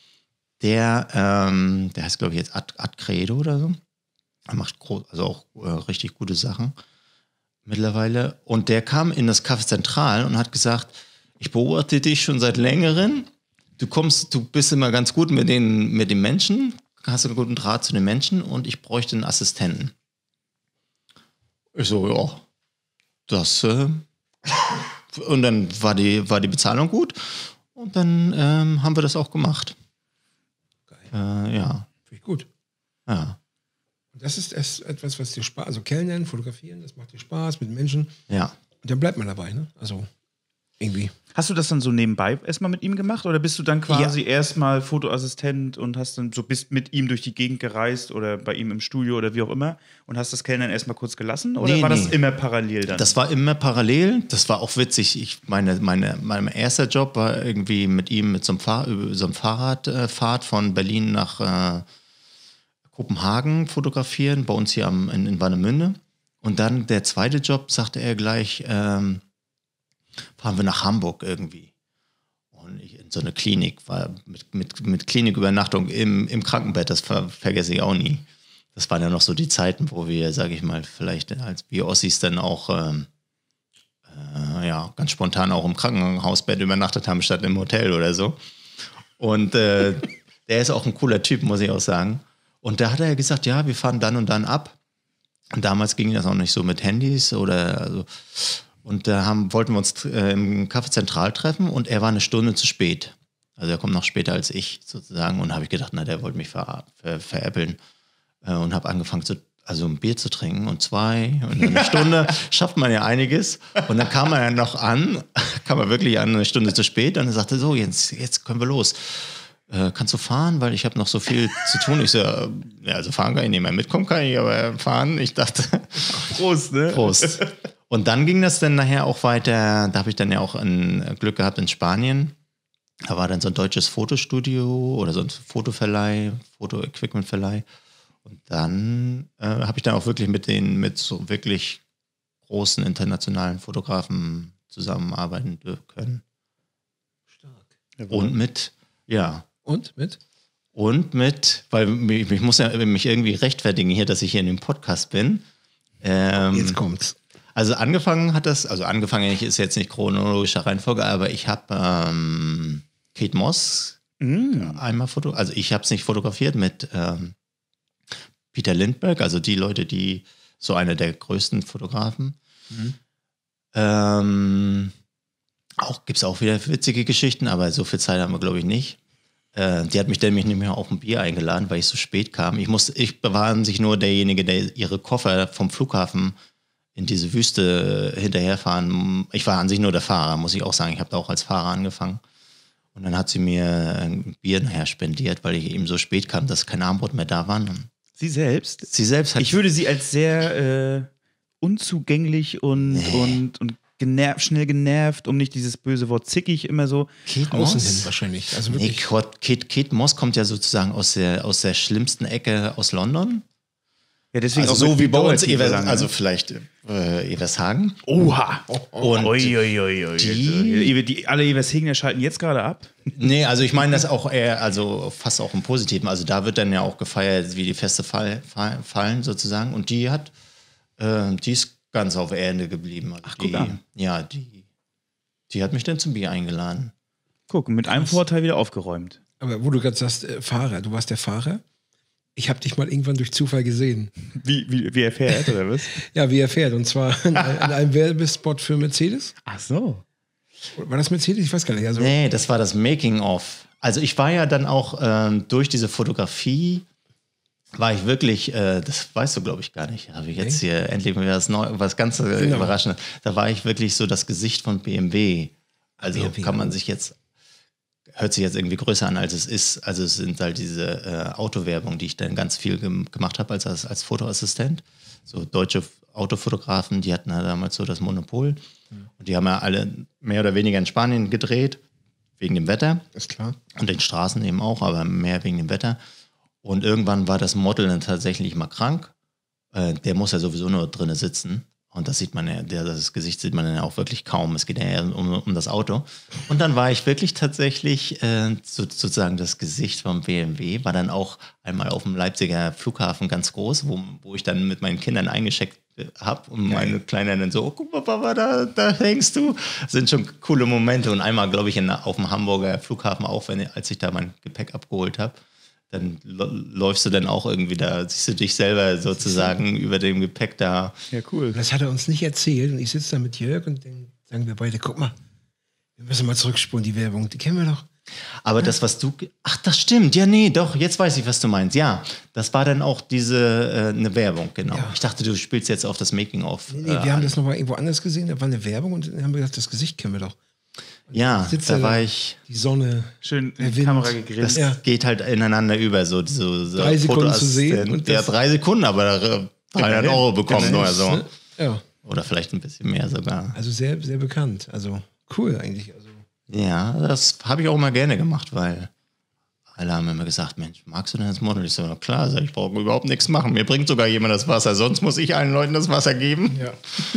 Der, ähm, der heißt, glaube ich, jetzt Ad, Ad Credo oder so. Er macht groß, also auch äh, richtig gute Sachen mittlerweile. Und der kam in das Café Zentral und hat gesagt, ich beobachte dich schon seit längerem. Du kommst, du bist immer ganz gut mit den, mit den Menschen, hast einen guten Draht zu den Menschen und ich bräuchte einen Assistenten. Ich so, ja, das, äh, und dann war die, war die Bezahlung gut und dann ähm, haben wir das auch gemacht. Äh, ja, Finde ich gut. ja, Und das ist erst etwas, was dir Spaß, also Kellnern, Fotografieren, das macht dir Spaß mit Menschen. ja. Und dann bleibt man dabei, ne? Also irgendwie. Hast du das dann so nebenbei erstmal mit ihm gemacht oder bist du dann quasi erstmal Fotoassistent und hast dann so bist mit ihm durch die Gegend gereist oder bei ihm im Studio oder wie auch immer und hast das Kellnern erstmal kurz gelassen oder Nee, war das nee. immer parallel dann? Das war immer parallel. Das war auch witzig. Ich meine, meine, mein erster Job war irgendwie mit ihm mit so einem, Fahr über so einem Fahrradfahrt von Berlin nach äh, Kopenhagen fotografieren, bei uns hier am, in, in Warnemünde. Und dann der zweite Job, sagte er gleich, ähm, fahren wir nach Hamburg irgendwie. Und ich in so eine Klinik, war mit, mit, mit Klinikübernachtung im, im Krankenbett, das ver vergesse ich auch nie. Das waren ja noch so die Zeiten, wo wir, sage ich mal, vielleicht als wir Ossis dann auch ähm, äh, ja, ganz spontan auch im Krankenhausbett übernachtet haben, statt im Hotel oder so. Und äh, der ist auch ein cooler Typ, muss ich auch sagen. Und da hat er gesagt, ja, wir fahren dann und dann ab. Und damals ging das auch nicht so mit Handys oder also. Und da haben, wollten wir uns äh, im Café Zentral treffen und er war eine Stunde zu spät. Also er kommt noch später als ich sozusagen und habe ich gedacht, na, der wollte mich ver, ver, veräppeln äh, und habe angefangen, zu, also ein Bier zu trinken und zwei und in einer Stunde schafft man ja einiges. Und dann kam er ja noch an, kam er wirklich an, eine Stunde zu spät und er sagte, so, jetzt, jetzt können wir los. Äh, kannst du fahren, weil ich habe noch so viel zu tun. Ich so, äh, ja, also fahren kann ich nicht mehr, mitkommen kann ich, aber fahren, ich dachte, Prost, ne? Prost. Und dann ging das dann nachher auch weiter, da habe ich dann ja auch ein Glück gehabt in Spanien. Da war dann so ein deutsches Fotostudio oder so ein Fotoverleih, Foto-Equipment-Verleih. Und dann äh, habe ich dann auch wirklich mit den, mit so wirklich großen internationalen Fotografen zusammenarbeiten können. Stark. Und mit, ja. Und mit? Und mit, weil ich, ich muss ja mich irgendwie rechtfertigen hier, dass ich hier in dem Podcast bin. Ähm, Jetzt kommt's. Also angefangen hat das, also angefangen ist jetzt nicht chronologischer Reihenfolge, aber ich habe ähm, Kate Moss Mm. einmal foto, also ich habe es nicht fotografiert mit ähm, Peter Lindbergh, also die Leute, die so einer der größten Fotografen. Mhm. Ähm, auch gibt es auch wieder witzige Geschichten, aber so viel Zeit haben wir, glaube ich, nicht. Äh, die hat mich nämlich nicht mehr auf ein Bier eingeladen, weil ich so spät kam. Ich musste, ich war an sich nur derjenige, der ihre Koffer vom Flughafen in diese Wüste hinterherfahren. Ich war an sich nur der Fahrer, muss ich auch sagen. Ich habe da auch als Fahrer angefangen. Und dann hat sie mir ein Bier nachher spendiert, weil ich eben so spät kam, dass kein Armbrot mehr da war. Sie selbst? Sie selbst hat... Ich würde sie als sehr äh, unzugänglich und, Nee. und, und genervt, schnell genervt, um nicht dieses böse Wort zickig immer so. Kate Außen Moss? hin wahrscheinlich. Also Nee, wirklich. Kate, Kate, Kate Moss kommt ja sozusagen aus der, aus der schlimmsten Ecke aus London. Ja, deswegen Also auch so mit wie bei uns, Doherty so Evers, lange, also ne? vielleicht äh, Evershagen. Oha! Und Ui, ui, ui, ui. die- die, alle Evershegner schalten jetzt gerade ab. Nee, also ich meine das auch eher, also fast auch im Positiven. Also da wird dann ja auch gefeiert, wie die Feste fall, fall, fallen sozusagen. Und die hat, äh, die ist ganz auf Erde geblieben. Also Ach, guck die, an. Ja, die, die hat mich dann zum Bier eingeladen. Guck, mit einem Vorteil wieder aufgeräumt. Aber wo du gerade sagst, äh, Fahrer, du warst der Fahrer. Ich habe dich mal irgendwann durch Zufall gesehen. Wie, wie, wie er fährt, oder was? Ja, wie er fährt. Und zwar in, ein- in einem Werbespot für Mercedes. Ach so. War das Mercedes? Ich weiß gar nicht. Also, Nee, das war das Making-of. Also ich war ja dann auch ähm, durch diese Fotografie, war ich wirklich, äh, das weißt du glaube ich gar nicht, habe ich jetzt hier endlich mal was, Neu was ganz äh, Genau. Überraschendes. Da war ich wirklich so das Gesicht von B M W. Also B M W, kann man oh. sich jetzt, hört sich jetzt irgendwie größer an, als es ist. Also es sind halt diese äh, Autowerbung, die ich dann ganz viel gem gemacht habe als, als, als Fotoassistent. So deutsche Autofotografen, die hatten ja damals so das Monopol. Und die haben ja alle mehr oder weniger in Spanien gedreht, wegen dem Wetter. ist klar. Und den Straßen eben auch, aber mehr wegen dem Wetter. Und irgendwann war das Model dann tatsächlich mal krank. Äh, der muss ja sowieso nur drinnen sitzen. Und das sieht man ja, der, das Gesicht sieht man ja auch wirklich kaum. Es geht ja eher um, um das Auto. Und dann war ich wirklich tatsächlich äh, so, sozusagen das Gesicht vom B M W. War dann auch einmal auf dem Leipziger Flughafen ganz groß, wo, wo ich dann mit meinen Kindern eingecheckt habe. Und meine Kleinen dann so, oh, guck mal, Papa, da, da hängst du. Das sind schon coole Momente. Und einmal, glaube ich, in, auf dem Hamburger Flughafen auch, wenn, als ich da mein Gepäck abgeholt habe. Dann läufst du dann auch irgendwie da, siehst du dich selber sozusagen über dem Gepäck da. Ja, cool. Das hat er uns nicht erzählt. Und ich sitze da mit Jörg und dann sagen wir beide, guck mal, wir müssen mal zurückspulen, die Werbung, die kennen wir doch. Aber das, was du, ach, das stimmt, ja, nee, doch, jetzt weiß ich, was du meinst. Ja, das war dann auch diese, äh, eine Werbung, genau. Ja. Ich dachte, du spielst jetzt auf das Making-of. Nee, nee, wir äh, haben das nochmal irgendwo anders gesehen, da war eine Werbung und dann haben wir gedacht, das Gesicht kennen wir doch. Ja, Sitzt da er war da, ich, Die Sonne, Schön Der in die Wind. Kamera das gegrinst. Ja. geht halt ineinander über, so, so, so Drei Sekunden zu sehen Fotoassistent. und Ja, das- drei Sekunden, aber äh, dreihundert Euro bekommen Genau. oder so. ne? Ja, Oder vielleicht ein bisschen mehr sogar. also sehr, sehr bekannt. Also cool eigentlich. Also, Ja, das habe ich auch mal gerne gemacht, weil alle haben immer gesagt, Mensch, magst du denn das Model? Ich so, na klar, sag ich, ich brauche überhaupt nichts machen. Mir bringt sogar jemand das Wasser, sonst muss ich allen Leuten das Wasser geben. ja.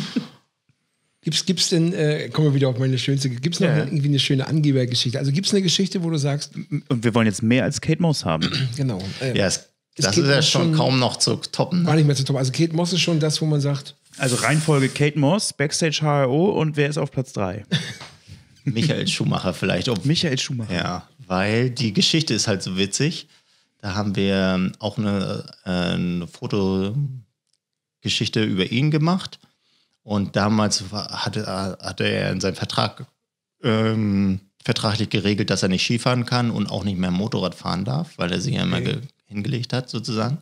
Gibt's, gibt's denn, äh, kommen wir wieder auf meine schönste, gibt's noch Ja, ja. irgendwie eine schöne Angebergeschichte? Also gibt's eine Geschichte, wo du sagst, Und wir wollen jetzt mehr als Kate Moss haben. genau, äh, Ja, es, Es das geht ist ja auch schon schon- kaum noch zu toppen. war nicht mehr zu top. Also Kate Moss ist schon das, wo man sagt, Also Reihenfolge Kate Moss, Backstage H R O und wer ist auf Platz drei? Michael Schumacher vielleicht. Ob, Michael Schumacher. ja, weil die Geschichte ist halt so witzig. Da haben wir auch eine, äh, eine Fotogeschichte über ihn gemacht. Und damals war, hatte, hatte er in seinem Vertrag ähm, vertraglich geregelt, dass er nicht Skifahren kann und auch nicht mehr Motorrad fahren darf, weil er sich ja immer Okay. ge- hingelegt hat, sozusagen.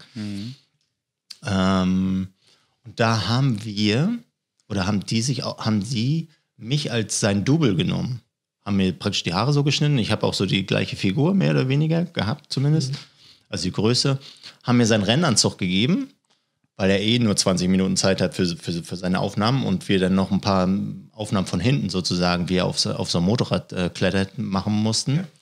Ähm, und da haben wir, oder haben die sich auch, haben die mich als sein Double genommen. Haben mir praktisch die Haare so geschnitten. Ich habe auch so die gleiche Figur, mehr oder weniger, gehabt zumindest. Also die Größe. Haben mir seinen Rennanzug gegeben, weil er eh nur zwanzig Minuten Zeit hat für, für, für seine Aufnahmen und wir dann noch ein paar Aufnahmen von hinten sozusagen, wie er auf, auf so ein Motorrad äh, klettert, machen mussten. Ja.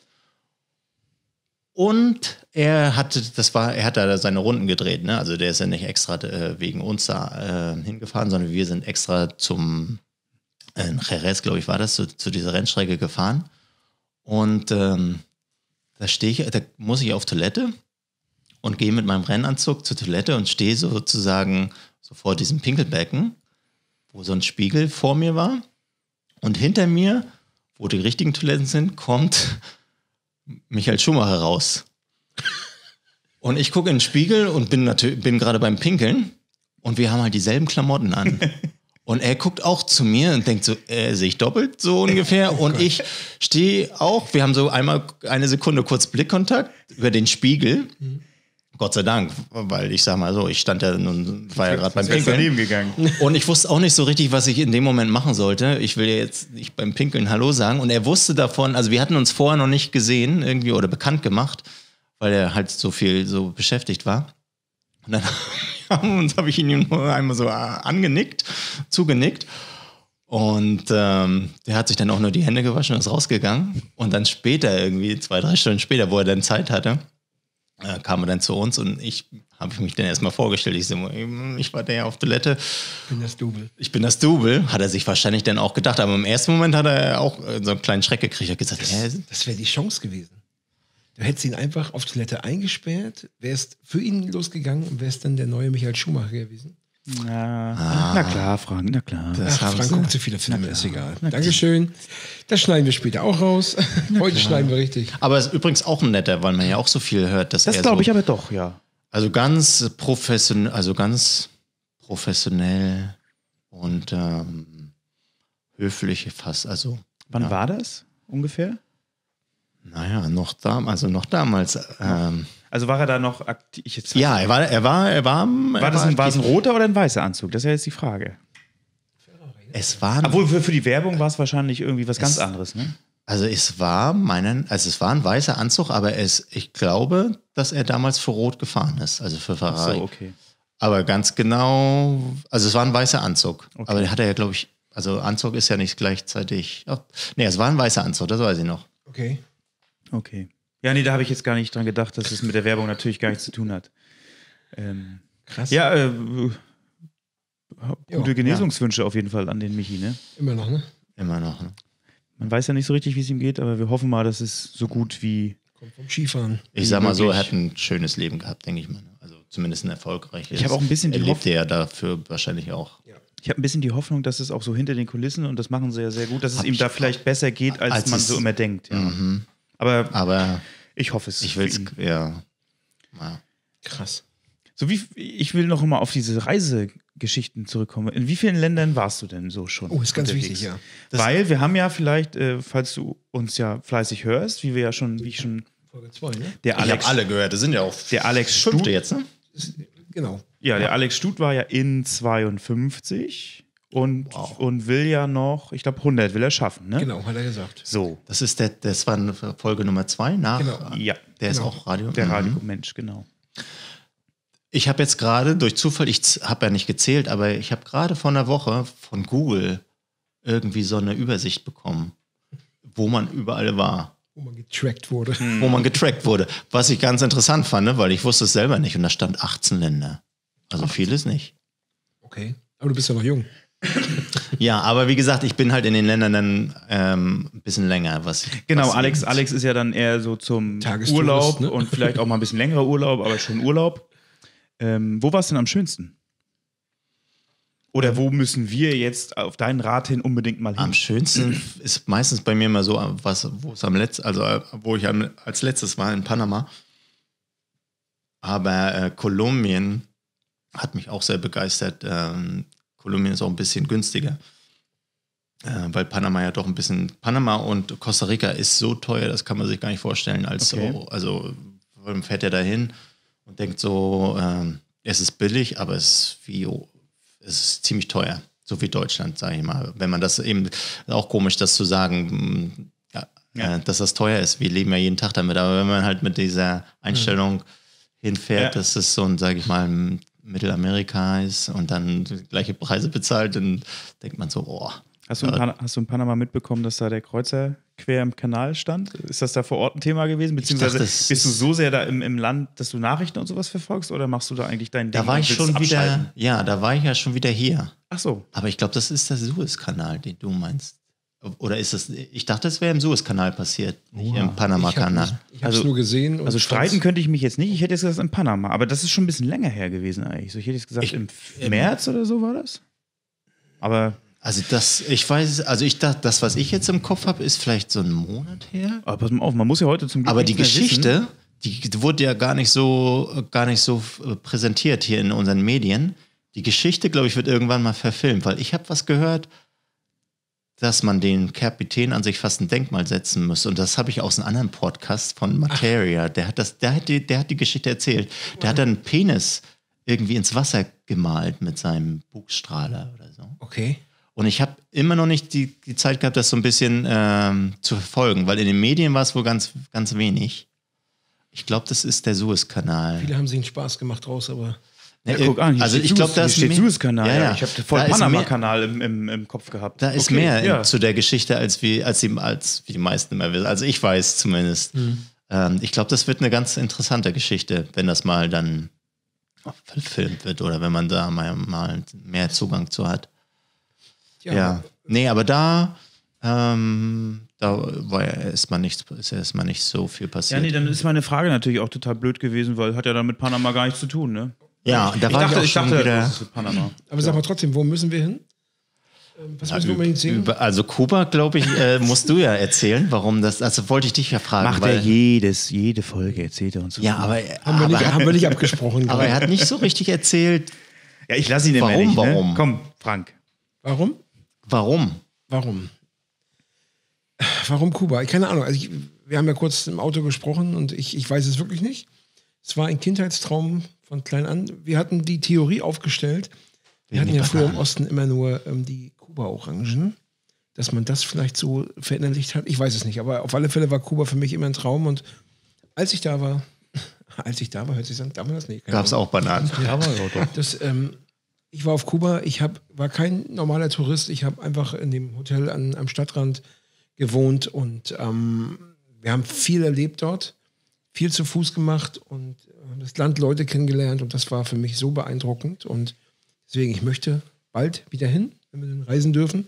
Und er hatte, das war, er hat da seine Runden gedreht, ne? Also der ist ja nicht extra äh, wegen uns da äh, hingefahren, sondern wir sind extra zum äh, Jerez, glaube ich, war das, zu, zu dieser Rennstrecke gefahren. Und ähm, da stehe ich, da muss ich auf Toilette und gehe mit meinem Rennanzug zur Toilette und stehe sozusagen so vor diesem Pinkelbecken, wo so ein Spiegel vor mir war. Und hinter mir, wo die richtigen Toiletten sind, kommt Michael Schumacher raus. Und ich gucke in den Spiegel und bin natürlich bin gerade beim Pinkeln und wir haben halt dieselben Klamotten an. Und er guckt auch zu mir und denkt so, äh, sehe ich doppelt so ungefähr. Oh und Gott. Ich stehe auch, wir haben so einmal eine Sekunde kurz Blickkontakt über den Spiegel. Mhm. Gott sei Dank, weil ich sag mal so, ich stand ja nun, war ja gerade beim Pinkeln gegangen. Und ich wusste auch nicht so richtig, was ich in dem Moment machen sollte. Ich will ja jetzt nicht beim Pinkeln Hallo sagen. Und er wusste davon, also wir hatten uns vorher noch nicht gesehen irgendwie oder bekannt gemacht, weil er halt so viel so beschäftigt war. Und dann habe ich ihn nur einmal so angenickt, zugenickt. Und ähm, der hat sich dann auch nur die Hände gewaschen und ist rausgegangen. Und dann später, irgendwie zwei, drei Stunden später, wo er dann Zeit hatte, äh, kam er dann zu uns und ich habe mich dann erstmal vorgestellt. Ich so, ich war der auf Toilette. Ich bin das Double. Ich bin das Double, hat er sich wahrscheinlich dann auch gedacht. Aber im ersten Moment hat er auch so einen kleinen Schreck gekriegt. Er hat gesagt, das, äh, das wäre die Chance gewesen. Du hättest ihn einfach auf Toilette eingesperrt, wärst für ihn losgegangen und wärst dann der neue Michael Schumacher gewesen. Na, ah, na klar, Frank, na klar. Das Ach, Frank guckt zu viele Filme, ist egal. Dankeschön. Das schneiden wir später auch raus. Heute schneiden wir richtig. Aber es ist übrigens auch ein netter, weil man ja auch so viel hört. Dass das glaube so, ich aber doch, ja. Also ganz professionell, also ganz professionell und ähm, höflich fast. Also, wann ja. war das ungefähr? Naja, noch da, also noch damals. Ähm, also war er da noch aktiv? Jetzt ja, er war, er war, er war. War er das war ein, war es ein roter oder ein weißer Anzug? Das ist ja jetzt die Frage. Es war. Obwohl für, für die Werbung war es wahrscheinlich irgendwie was es, ganz anderes, ne? Also es war meinen, also es war ein weißer Anzug, aber es, ich glaube, dass er damals für Rot gefahren ist, also für Ferrari. Ach so, okay. Aber ganz genau, also es war ein weißer Anzug. Okay. Aber der hat er ja, glaube ich, also Anzug ist ja nicht gleichzeitig. Oh, nee, es war ein weißer Anzug, das weiß ich noch. Okay. Okay. Ja, nee, da habe ich jetzt gar nicht dran gedacht, dass es mit der Werbung natürlich gar nichts zu tun hat. Ähm, Krass. Ja, äh, gute Jo, Genesungswünsche ja. auf jeden Fall an den Michi, ne? Immer noch, ne? Immer noch. Ne? Man weiß ja nicht so richtig, wie es ihm geht, aber wir hoffen mal, dass es so gut wie... Kommt vom Skifahren. Ich sag mal so, er hat ein schönes Leben gehabt, denke ich mal. Also zumindest ein erfolgreiches. Ich habe auch ein bisschen die Er lebte ja dafür wahrscheinlich auch. Ja. Ich habe ein bisschen die Hoffnung, dass es auch so hinter den Kulissen, und das machen sie ja sehr gut, dass es Hab ihm ich da vielleicht besser geht, als, als man es- so immer denkt. Ja. Mhm. Aber Aber ich hoffe es. ich für will es, ihn. ja. ja. Krass. So wie, ich will noch mal auf diese Reisegeschichten zurückkommen. In wie vielen Ländern warst du denn so schon? Oh, ist ganz unterwegs? wichtig, ja. Weil wir haben ja vielleicht, äh, falls du uns ja fleißig hörst, wie wir ja schon, wie ich schon, Folge zwei, ne? der Ich Alex, habe alle gehört, das sind ja auch der Alex fünfte Stut, jetzt, ne? Ist, genau. ja, der Alex Stut war ja in zweiundfünfzig und, Wow. und will ja noch, ich glaube hundert will er schaffen, ne? Genau, hat er gesagt. So, Das ist der, das war eine Folge Nummer zwei nach. Genau. ja, Der ist Genau. auch Radio. der Mhm. Radiomensch, genau. Ich habe jetzt gerade durch Zufall, ich habe ja nicht gezählt, aber ich habe gerade vor einer Woche von Google irgendwie so eine Übersicht bekommen, wo man überall war, Wo man getrackt wurde. wo man getrackt wurde. Was ich ganz interessant fand, ne, weil ich wusste es selber nicht und da stand achtzehn Länder. Also vieles nicht. Okay. Aber du bist ja noch jung. Ja, aber wie gesagt, ich bin halt in den Ländern dann ähm, ein bisschen länger. Was, Genau, was Alex, Alex ist ja dann eher so zum Tagestourist, Urlaub, ne? und vielleicht auch mal ein bisschen längerer Urlaub, aber schon Urlaub. Ähm, wo war es denn am schönsten? Oder wo müssen wir jetzt auf deinen Rat hin unbedingt mal hin? Am schönsten ist meistens bei mir mal so, was, wo es am letzten, also äh, wo ich am, als letztes war in Panama. Aber äh, Kolumbien hat mich auch sehr begeistert. Ähm, Kolumbien ist auch ein bisschen günstiger. Äh, weil Panama ja doch ein bisschen, Panama und Costa Rica ist so teuer, das kann man sich gar nicht vorstellen. Als Okay. so, also man fährt ja dahin und denkt so, ähm, es ist billig, aber es ist, wie, es ist ziemlich teuer. So wie Deutschland, sage ich mal. Wenn man das eben, auch komisch, das zu sagen, ja, Ja. Äh, dass das teuer ist. Wir leben ja jeden Tag damit. Aber wenn man halt mit dieser Einstellung hinfährt, Ja. das ist so ein, sage ich mal, ein Mittelamerika ist und dann die gleiche Preise bezahlt, dann denkt man so, oh. Hast du, in Pan- hast du in Panama mitbekommen, dass da der Kreuzer quer im Kanal stand? Ist das da vor Ort ein Thema gewesen? Beziehungsweise dachte, bist du so sehr da im, im Land, dass du Nachrichten und sowas verfolgst oder machst du da eigentlich dein Ding? Da war und ich willst schon abschalten? wieder, ja, da war ich ja schon wieder hier. Ach so. Aber ich glaube, das ist der Suezkanal, den du meinst. Oder ist das, ich dachte, es wäre im Suezkanal passiert, nicht Oha. im Panama-Kanal. Ich habe es Also- nur gesehen. Und Also streiten fand's- könnte ich mich jetzt nicht. Ich hätte jetzt gesagt in Panama, aber das ist schon ein bisschen länger her gewesen eigentlich. So, ich hätte jetzt gesagt Ich- im März oder so war das. Aber, Also das, ich weiß, also ich dachte, das, was ich jetzt im Kopf habe, ist vielleicht so ein Monat her. aber pass mal auf, man muss ja heute zum Glück Aber die nichts mehr wissen. Geschichte, die, die wurde ja gar nicht so, gar nicht so äh, präsentiert hier in unseren Medien. Die Geschichte, glaube ich, wird irgendwann mal verfilmt, weil ich habe was gehört, dass man den Kapitän an sich fast ein Denkmal setzen müsste. Und das habe ich aus einem anderen Podcast von Materia. Der hat das, der hat die, der hat die Geschichte erzählt. Der hat dann einen Penis irgendwie ins Wasser gemalt mit seinem Bugstrahler oder so. Okay. Und ich habe immer noch nicht die, die Zeit gehabt, das so ein bisschen ähm, zu verfolgen, weil in den Medien war es wohl ganz, ganz wenig. Ich glaube, das ist der Suezkanal. Viele haben sich einen Spaß gemacht draus, aber Ja, guck an, hier also steht ich glaube, Suez- da hier ist steht mehr- Suezkanal. Ja, Ja, ja. Ich habe voll Da ist Panama-Kanal im, im, im Kopf gehabt. Da ist Okay, mehr ja. zu der Geschichte, als, wie, als, die, als wie die meisten immer wissen. Also ich weiß zumindest. Ähm, ich glaube, das wird eine ganz interessante Geschichte, wenn das mal dann verfilmt wird oder wenn man da mal, mal mehr Zugang zu hat. ja, Ja. Nee, aber da, ähm, da war ja erstmal nichts, ist erstmal nicht so viel Ja, passiert. nee, dann ist meine Frage natürlich auch total blöd gewesen, weil hat ja dann mit Panama gar nichts zu tun, ne? Ja, da Ich war dachte, ich auch ich schon dachte, wieder. das ist mit Panama. Aber sag mal trotzdem, wo müssen wir hin? Ähm, Was müssen wir unbedingt sehen? Über, also Kuba, glaube ich, äh, musst du ja erzählen, warum das, also wollte ich dich ja fragen. Macht weil, er jedes, jede Folge, erzählt er uns so. Ja, aber, Haben wir, aber, nicht, haben wir nicht abgesprochen. aber er gerade. hat nicht so richtig erzählt, Ja, ich lasse ihn immer Warum, nicht, ne? warum? Komm, Frank. Warum? warum. Warum? Warum Kuba? Keine Ahnung. Also ich, wir haben ja kurz im Auto gesprochen und ich, ich weiß es wirklich nicht. Es war ein Kindheitstraum von klein an. Wir hatten die Theorie aufgestellt. Wir hatten ja früher im Osten immer nur ähm, die Kuba-Orangen. Dass man das vielleicht so verinnerlicht hat. Ich weiß es nicht. Aber auf alle Fälle war Kuba für mich immer ein Traum. Und als ich da war, als ich da war, hört sich an, darf man das nicht? Gab es auch Bananen. Ja, aber doch. Das, ähm, ich war auf Kuba, ich hab, war kein normaler Tourist, ich habe einfach in dem Hotel an, am Stadtrand gewohnt und ähm, wir haben viel erlebt dort, viel zu Fuß gemacht und äh, das Land, Leute kennengelernt und das war für mich so beeindruckend und deswegen, ich möchte bald wieder hin, wenn wir dann reisen dürfen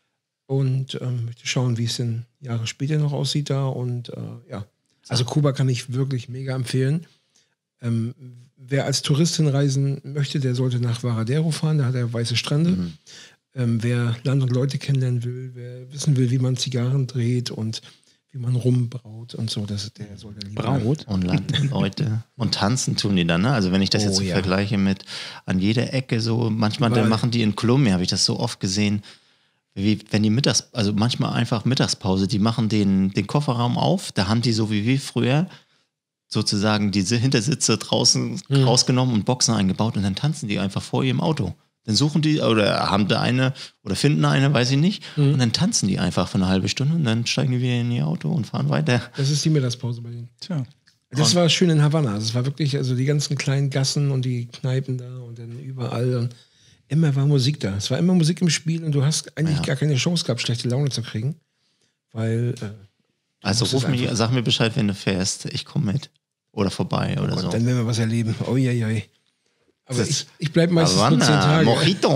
und ähm, möchte schauen, wie es denn Jahre später noch aussieht da und äh, ja, also Kuba kann ich wirklich mega empfehlen. Ähm, wer als Tourist hinreisen möchte, der sollte nach Varadero fahren, da hat er weiße Strände. Mhm. Ähm, wer Land und Leute kennenlernen will, wer wissen will, wie man Zigarren dreht und wie man rumbraut und so, das, der sollte lieber. Braut? Und Land, Leute. Und tanzen tun die dann, ne? Also wenn ich das Oh, jetzt so ja. vergleiche mit an jeder Ecke so, manchmal Überall. dann machen die in Kolumbien, habe ich das so oft gesehen, wie wenn die mittags, also manchmal einfach Mittagspause, die machen den, den Kofferraum auf, da haben die so wie wir früher sozusagen diese Hintersitze draußen Mhm. rausgenommen und Boxen eingebaut und dann tanzen die einfach vor ihrem Auto. Dann suchen die oder haben da eine oder finden eine, weiß ich nicht, Mhm. und dann tanzen die einfach für eine halbe Stunde und dann steigen die wieder in ihr Auto und fahren weiter. Das ist die Mittagspause bei denen. Tja. Das war schön in Havanna. Das war wirklich, also die ganzen kleinen Gassen und die Kneipen da und dann überall. Und immer war Musik da. Es war immer Musik im Spiel und du hast eigentlich Ja. gar keine Chance gehabt, schlechte Laune zu kriegen. Weil, äh, Also musst ruf es mich, einfach- sag mir Bescheid, wenn du fährst. Ich komme mit. Oder vorbei oder Gott, so. dann werden wir was erleben. Oh ja, ja. Aber Das- ich, ich bleibe meistens nur zehn Havanna, Tage. Mojito,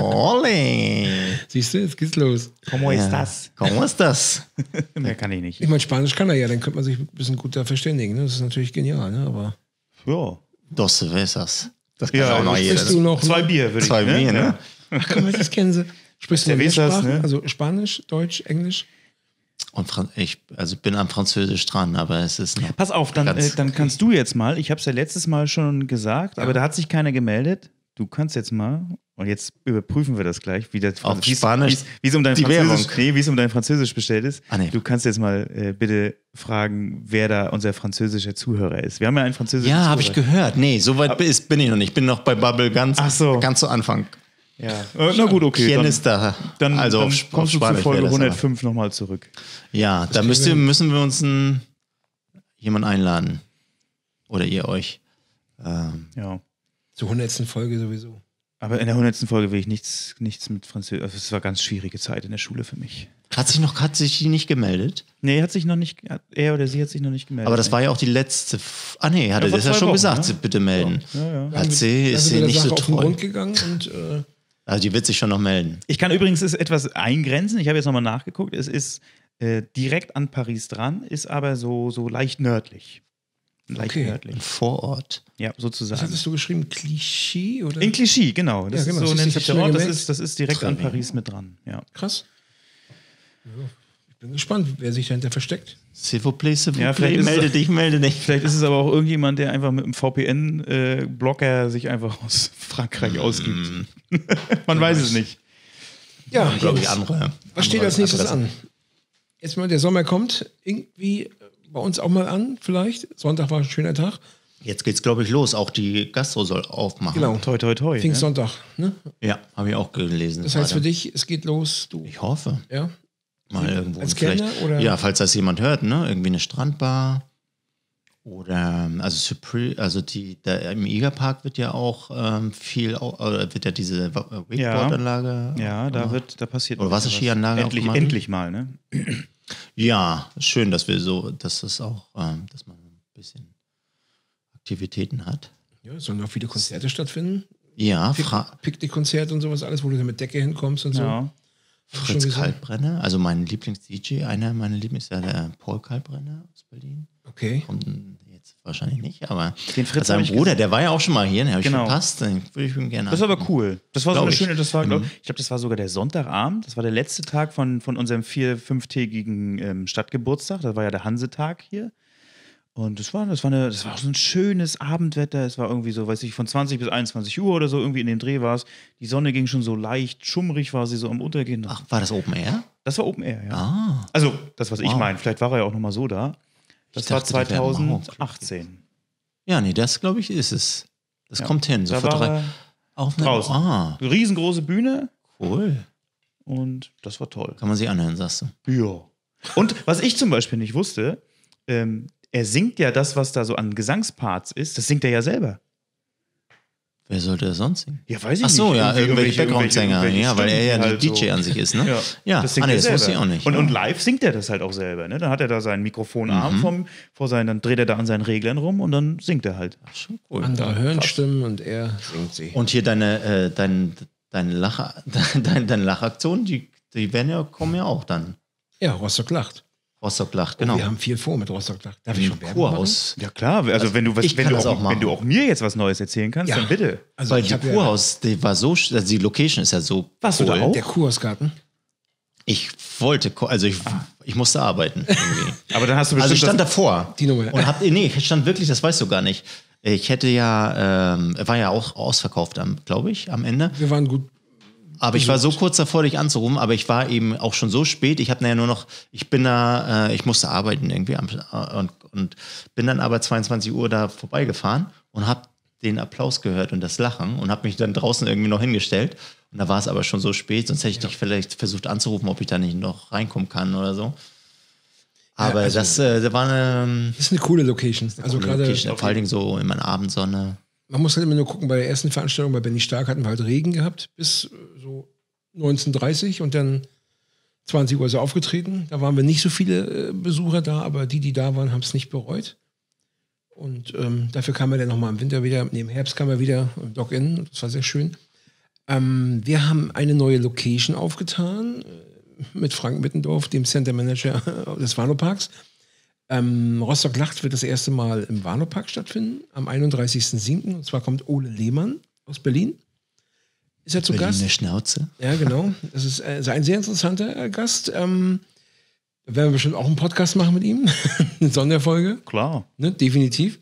ole. Siehst du, jetzt geht's los. Como Ja. estas? ¿Cómo estás? Mehr kann ich nicht. Ich meine, Spanisch kann er ja, dann könnte man sich ein bisschen gut da verständigen. Ne? Das ist natürlich genial, ne? Aber Ja. Dos cervezas. Das kann Ja, auch noch ich- jeder. bist du noch Zwei Bier würde ich Zwei Bier, ne? Ach, guck mal, das kennen sie. Sprichst du Der noch mehr Wesers, Sprachen? ne? Also Spanisch, Deutsch, Englisch? Und Fran ich also bin am Französisch dran, aber es ist noch. Pass auf, dann, Ganz- äh, dann kannst du jetzt mal, ich habe es ja letztes Mal schon gesagt, aber da hat sich keiner gemeldet. Du kannst jetzt mal, und jetzt überprüfen wir das gleich, wie, das, Auf wie es- Spanisch wie es- wie es um dein die Französisch, Werbung. nee, wie es um dein Französisch bestellt ist. Ah, nee. Du kannst jetzt mal äh, bitte fragen, wer da unser französischer Zuhörer ist. Wir haben ja einen französischen Ja, habe ich Zuhörer. gehört. Nee, so weit bin bin ich noch nicht. Ich bin noch bei Bubble ganz, Ach so. ganz zu Anfang. Ja. Äh, na gut, okay. Quién Dann, está? dann, also dann auf, auf kommst du zu Spanisch Folge wäre das aber. hundertfünf nochmal zurück. Ja, da kriegen müsst wir ihr, hin. müssen wir uns einen, jemanden einladen. Oder ihr euch. Ähm, Ja. Zur hundertsten Folge sowieso. Aber in der hundertsten Folge will ich nichts, nichts mit Französisch. Also es war ganz schwierige Zeit in der Schule für mich. Hat sich noch, hat sich die nicht gemeldet? Nee, hat sich noch nicht, er oder sie hat sich noch nicht gemeldet. Aber das war ja auch die letzte. F- ah, nee, hatte Ja, vor das ja zwei schon Wochen, gesagt, ne? sie bitte melden. Ja, ja. Hat sie, ist Dann sie der nicht Sache so auf den treu. Grund gegangen und äh, Also die wird sich schon noch melden. Ich kann übrigens es etwas eingrenzen. Ich habe jetzt nochmal nachgeguckt. Es ist äh, direkt an Paris dran, ist aber so, so leicht nördlich. Leicht Okay. nördlich. Ein Vorort. Ja, was sozusagen. hattest du geschrieben? Klischee oder? In Clichy, genau. Das Ja, genau. ist so Siehst du, nennt ich sich der hab's Ort. mir Das gemerkt. ist, das ist direkt an Très Paris mit dran. Ja. Krass. Ja, ich bin gespannt, wer sich dahinter versteckt. S'il vous plaît, s'il vous Ja, plaît, vielleicht ist melde es- dich, melde dich. Vielleicht ist es aber auch irgendjemand, der einfach mit einem V P N-Blocker sich einfach aus Frankreich ausgibt. Man weiß es nicht. Ja, Glaube ich, Jungs, andere. was steht andere als nächstes Adressen. an? Jetzt mal der Sommer kommt, irgendwie bei uns auch mal an, vielleicht. Sonntag war ein schöner Tag. Jetzt geht's, glaube ich, los. Auch die Gastro soll aufmachen. Genau. Toi, toi, toi. Ne? Pfingstsonntag. Ne? Ja, habe ich auch gelesen. Das heißt für gerade. dich, es geht los, du. Ich hoffe. Ja. Mal irgendwo. Als vielleicht- Kellner oder? Ja, falls das jemand hört, ne? Irgendwie eine Strandbar. Oder, also, Supre, also die, da, im Igerpark wird ja auch ähm, viel, au- oder wird ja diese Wa- äh, Wakeboard-Anlage. Ja, da gemacht. wird, da passiert. Oder ein bisschen Wasserskianlage was. Endlich, aufgemacht. endlich mal, ne? Ja, schön, dass wir so, dass das auch, ähm, dass man ein bisschen Aktivitäten hat. Ja, es sollen auch viele Konzerte stattfinden. Ja, Fra Picknick-Konzert und sowas, alles, wo du dann mit Decke hinkommst und so. Ja. Hast du schon Fritz gesehen? Kaltbrenner, also mein Lieblings-D J, einer meiner Lieblings, ist ja der Paul Kaltbrenner aus Berlin. Okay. Kommt jetzt wahrscheinlich nicht, aber Den Fritz sein hab ich Bruder, der war ja auch schon mal hier, den habe ich Genau. verpasst, den würde ich ihm gerne Das war aber cool. Das war so Glaub eine ich. schöne, das war, glaub, Mhm. ich glaube, das war sogar der Sonntagabend. Das war der letzte Tag von, von unserem vier-, fünftägigen ähm, Stadtgeburtstag. Das war ja der Hansetag hier. Und das war, das war eine, das war auch so ein schönes Abendwetter. Es war irgendwie so, weiß ich, von zwanzig bis einundzwanzig Uhr oder so, irgendwie in dem Dreh war es. Die Sonne ging schon so leicht schummrig, war sie so am Untergehen. Ach, war das Open Air? Das war Open Air, ja. Ah, Also, das, was ich Wow. meine. Vielleicht war er ja auch nochmal so da. Das Ich war dachte, das wäre Mauer. zweitausendachtzehn. ja, nee, das glaube ich ist es. Das Ja. kommt hin. So Da vor war drei, er auf eine, draußen. Ah, riesengroße Bühne cool. und das war toll. Kann man sich anhören, sagst du. Ja. Und was ich zum Beispiel nicht wusste, ähm, er singt ja das, was da so an Gesangsparts ist, das singt er ja selber. Wer sollte das sonst singen? Ja, weiß ich Ach so, nicht. ja, Irgendwie- irgendwelche Background-Sänger, irgendwelche ja, weil er ja Stimmen, die halt D J so. an sich ist, ne? Ja, Ja, das singt ah, nee, er das selber. wusste ich auch nicht. Und, ja. und live singt er das halt auch selber. Ne? Dann hat er da seinen Mikrofonarm Mhm. vom, vor seinen, dann dreht er da an seinen Reglern rum und dann singt er halt. Schon cool. Andere hören Stimmen und er singt sie. Und hier deine, äh, dein, deine, Lach, deine, deine Lachaktionen, die, die werden ja, kommen ja auch dann. Ja, Rostock lacht. Rostock lacht, Genau. genau. Wir haben viel vor mit Rostock lacht. Darf ich Im schon Werbung machen? Kurhaus. Ja klar, also, Also wenn du was, ich wenn kann du das auch, auch machen. wenn du auch mir jetzt was Neues erzählen kannst, Ja. dann bitte. Also Weil ich die hab ja, Kurhaus, die war so, sch- also die Location ist ja so Warst du da auch? der Kurhausgarten. Ich wollte, ko- also ich, ich musste arbeiten. Irgendwie. Aber dann hast du bestimmt Also ich stand das, davor. Die Nummer. Und hab, nee, ich stand wirklich, das weißt du gar nicht. Ich hätte ja, ähm, war ja auch ausverkauft, glaube ich, am Ende. Wir waren gut. Aber ich war so kurz davor, dich anzurufen, aber ich war eben auch schon so spät. Ich habe nachher nur noch, ich bin da, äh, ich musste arbeiten irgendwie am, äh, und, und bin dann aber zweiundzwanzig Uhr da vorbeigefahren und habe den Applaus gehört und das Lachen und habe mich dann draußen irgendwie noch hingestellt. Und da war es aber schon so spät, sonst hätte ich dich vielleicht versucht anzurufen, ob ich da nicht noch reinkommen kann oder so. Aber Ja, also- das, äh, da war eine, Das ist eine coole Location. Also gerade, Location, vor allen Dingen so in meiner Abendsonne. man muss halt immer nur gucken, bei der ersten Veranstaltung bei Benny Stark hatten wir halt Regen gehabt bis äh, so neunzehn Uhr dreißig und dann zwanzig Uhr ist er aufgetreten. Da waren wir nicht so viele äh, Besucher da, aber die, die da waren, haben es nicht bereut. Und ähm, dafür kam er dann nochmal im Winter wieder, nee, im Herbst kam er wieder im Dock-In. Das war sehr schön. Ähm, wir haben eine neue Location aufgetan äh, mit Frank Mittendorf, dem Center Manager des Warnow-Parks. Ähm, Rostock lacht wird das erste Mal im Warnow-Park stattfinden, am einunddreißigsten siebten Und zwar kommt Ole Lehmann aus Berlin. Ist er zu Berliner Gast? Schnauze. Ja, genau. Das ist äh, ein sehr interessanter äh, Gast. Ähm, da werden wir bestimmt auch einen Podcast machen mit ihm. Eine Sonderfolge, klar. ne? Definitiv.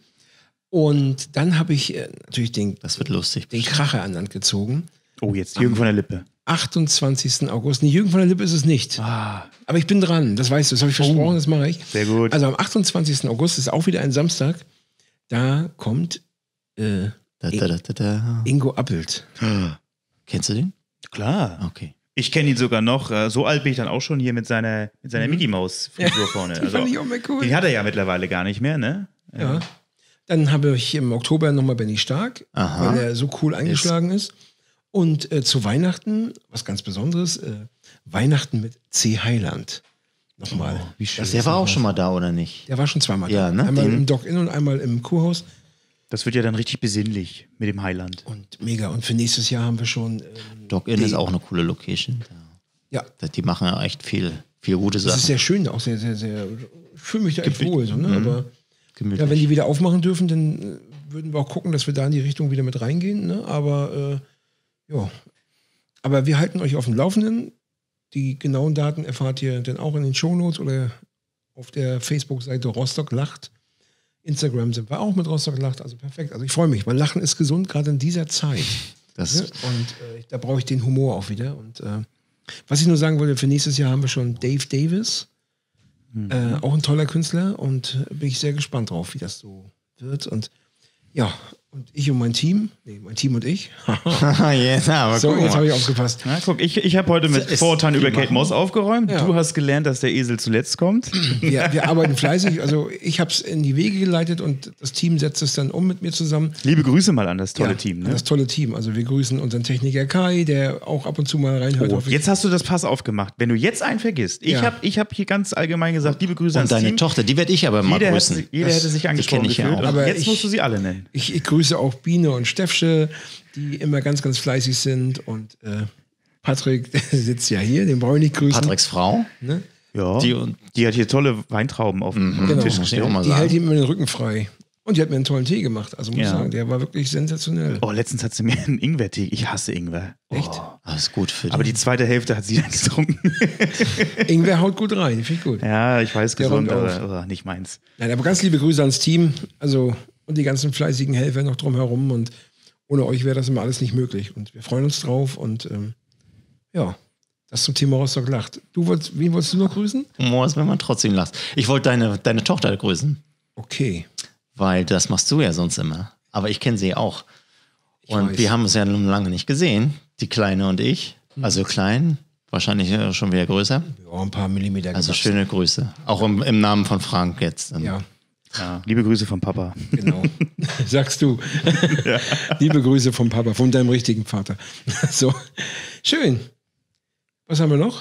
Und dann habe ich äh, natürlich den, Das wird lustig. den Kracher an Land gezogen. Oh, jetzt Jürgen von der Lippe. achtundzwanzigsten August. Nee, Jürgen von der Lippe ist es nicht. Ah, Aber ich bin dran. Das weißt du. Das habe ich versprochen, das mache ich. sehr gut. Also am achtundzwanzigsten August ist auch wieder ein Samstag. Da kommt äh, Da, da, da, da, da. Ingo Appelt. Kennst du den? Klar. Okay. Ich kenne ihn sogar noch. äh, So alt bin ich dann auch schon hier mit seiner, mit seiner Mickey Maus Figur vorne. Die fand ich auch mal cool. Die hat er ja mittlerweile gar nicht mehr, ne? Ja. Dann habe ich im Oktober nochmal Benny Stark, Aha. weil er so cool eingeschlagen ist. Und äh, zu Weihnachten, was ganz Besonderes, äh, Weihnachten mit C. Heiland. Nochmal. Oh, wie schön. Das, der war auch schon mal da, oder nicht? Der war schon zweimal ja, da. Ne? Einmal Den im Dock-In und einmal im Kurhaus. Das wird ja dann richtig besinnlich mit dem Heiland. Und mega. Und für nächstes Jahr haben wir schon... Ähm, Dock-In ist auch eine coole Location. Ja. Die machen ja echt viel, viel gute Sachen. Das ist sehr schön, auch sehr, sehr, sehr... Ich fühle mich da echt Gemütlich. wohl. So, ne? Mhm. Aber Gemütlich. ja, wenn die wieder aufmachen dürfen, dann äh, würden wir auch gucken, dass wir da in die Richtung wieder mit reingehen. Ne? Aber äh, ja... Aber wir halten euch auf dem Laufenden. Die genauen Daten erfahrt ihr dann auch in den Shownotes oder auf der Facebook-Seite Rostock lacht. Instagram sind wir auch mit Rostock lacht. Also perfekt. Also ich freue mich, weil Lachen ist gesund, gerade in dieser Zeit. Das Ne? Und äh, da brauche ich den Humor auch wieder. Und äh, was ich nur sagen wollte, für nächstes Jahr haben wir schon Dave Davis. Mhm. Äh, auch ein toller Künstler. Und äh, bin ich sehr gespannt drauf, wie das so wird. Und ja, und ich und mein Team, nee, mein Team und ich. yes, aber so, guck jetzt mal. habe ich aufgepasst. Na, guck, ich, ich habe heute mit Ist- Vorurteilen über die Kate machen- Moss aufgeräumt. Ja. Du hast gelernt, dass der Esel zuletzt kommt. Wir, wir arbeiten fleißig. Also ich habe es in die Wege geleitet und das Team setzt es dann um mit mir zusammen. Liebe Grüße mal an das tolle Ja, Team. Ne? Das tolle Team. Also wir grüßen unseren Techniker Kai, der auch ab und zu mal reinhört. Oh, Auf- jetzt hast du das Pass aufgemacht. Wenn du jetzt einen vergisst, ich Ja. habe ich hab hier ganz allgemein gesagt, liebe Grüße Und ans deine Team. Tochter, die werde ich aber mal Jeder, hätte, grüßen. sich- jeder Das- hätte sich die angesprochen kenn ich ja gefühlt. auch. Und Aber jetzt ich- musst du sie alle nennen. Ich, ich grüße auch Biene und Steffsche, die immer ganz, ganz fleißig sind. Und äh, Patrick der sitzt ja hier, den brauche ich nicht grüßen. Patricks Frau, Ne? Ja, die die, und hat hier tolle Weintrauben auf dem Mhm. Tisch Genau. muss ich gestellt. auch mal Die hält sagen. ihm immer den Rücken frei. Und die hat mir einen tollen Tee gemacht. Also muss ich Ja. sagen, der war wirklich sensationell. Oh, letztens hat sie mir einen Ingwer-Tee. Ich hasse Ingwer. Echt? Alles gut für Aber die. die zweite Hälfte hat sie dann getrunken. Ingwer haut gut rein, finde ich gut. Ja, ich weiß, Der gesund, räumt aber oh, nicht meins. Nein, aber ganz liebe Grüße ans Team. Also, und die ganzen fleißigen Helfer noch drumherum. Und ohne euch wäre das immer alles nicht möglich. Und wir freuen uns drauf. Und ähm, ja, das zum Thema Rostock lacht. Du wolltest, wen wolltest du noch grüßen? Humor ist, wenn man trotzdem lacht. Ich wollte deine, deine Tochter grüßen, Okay. weil das machst du ja sonst immer. Aber ich kenne sie auch. Und weiß. wir haben uns ja nun lange nicht gesehen, die Kleine und ich. Also klein, wahrscheinlich äh, schon wieder größer. Ja, ein paar Millimeter Also gewachsen. schöne Grüße. Auch im, im Namen von Frank jetzt. Ja, Ja, liebe Grüße vom Papa. genau. Sagst du. Liebe Grüße vom Papa, von deinem richtigen Vater. So, schön. Was haben wir noch?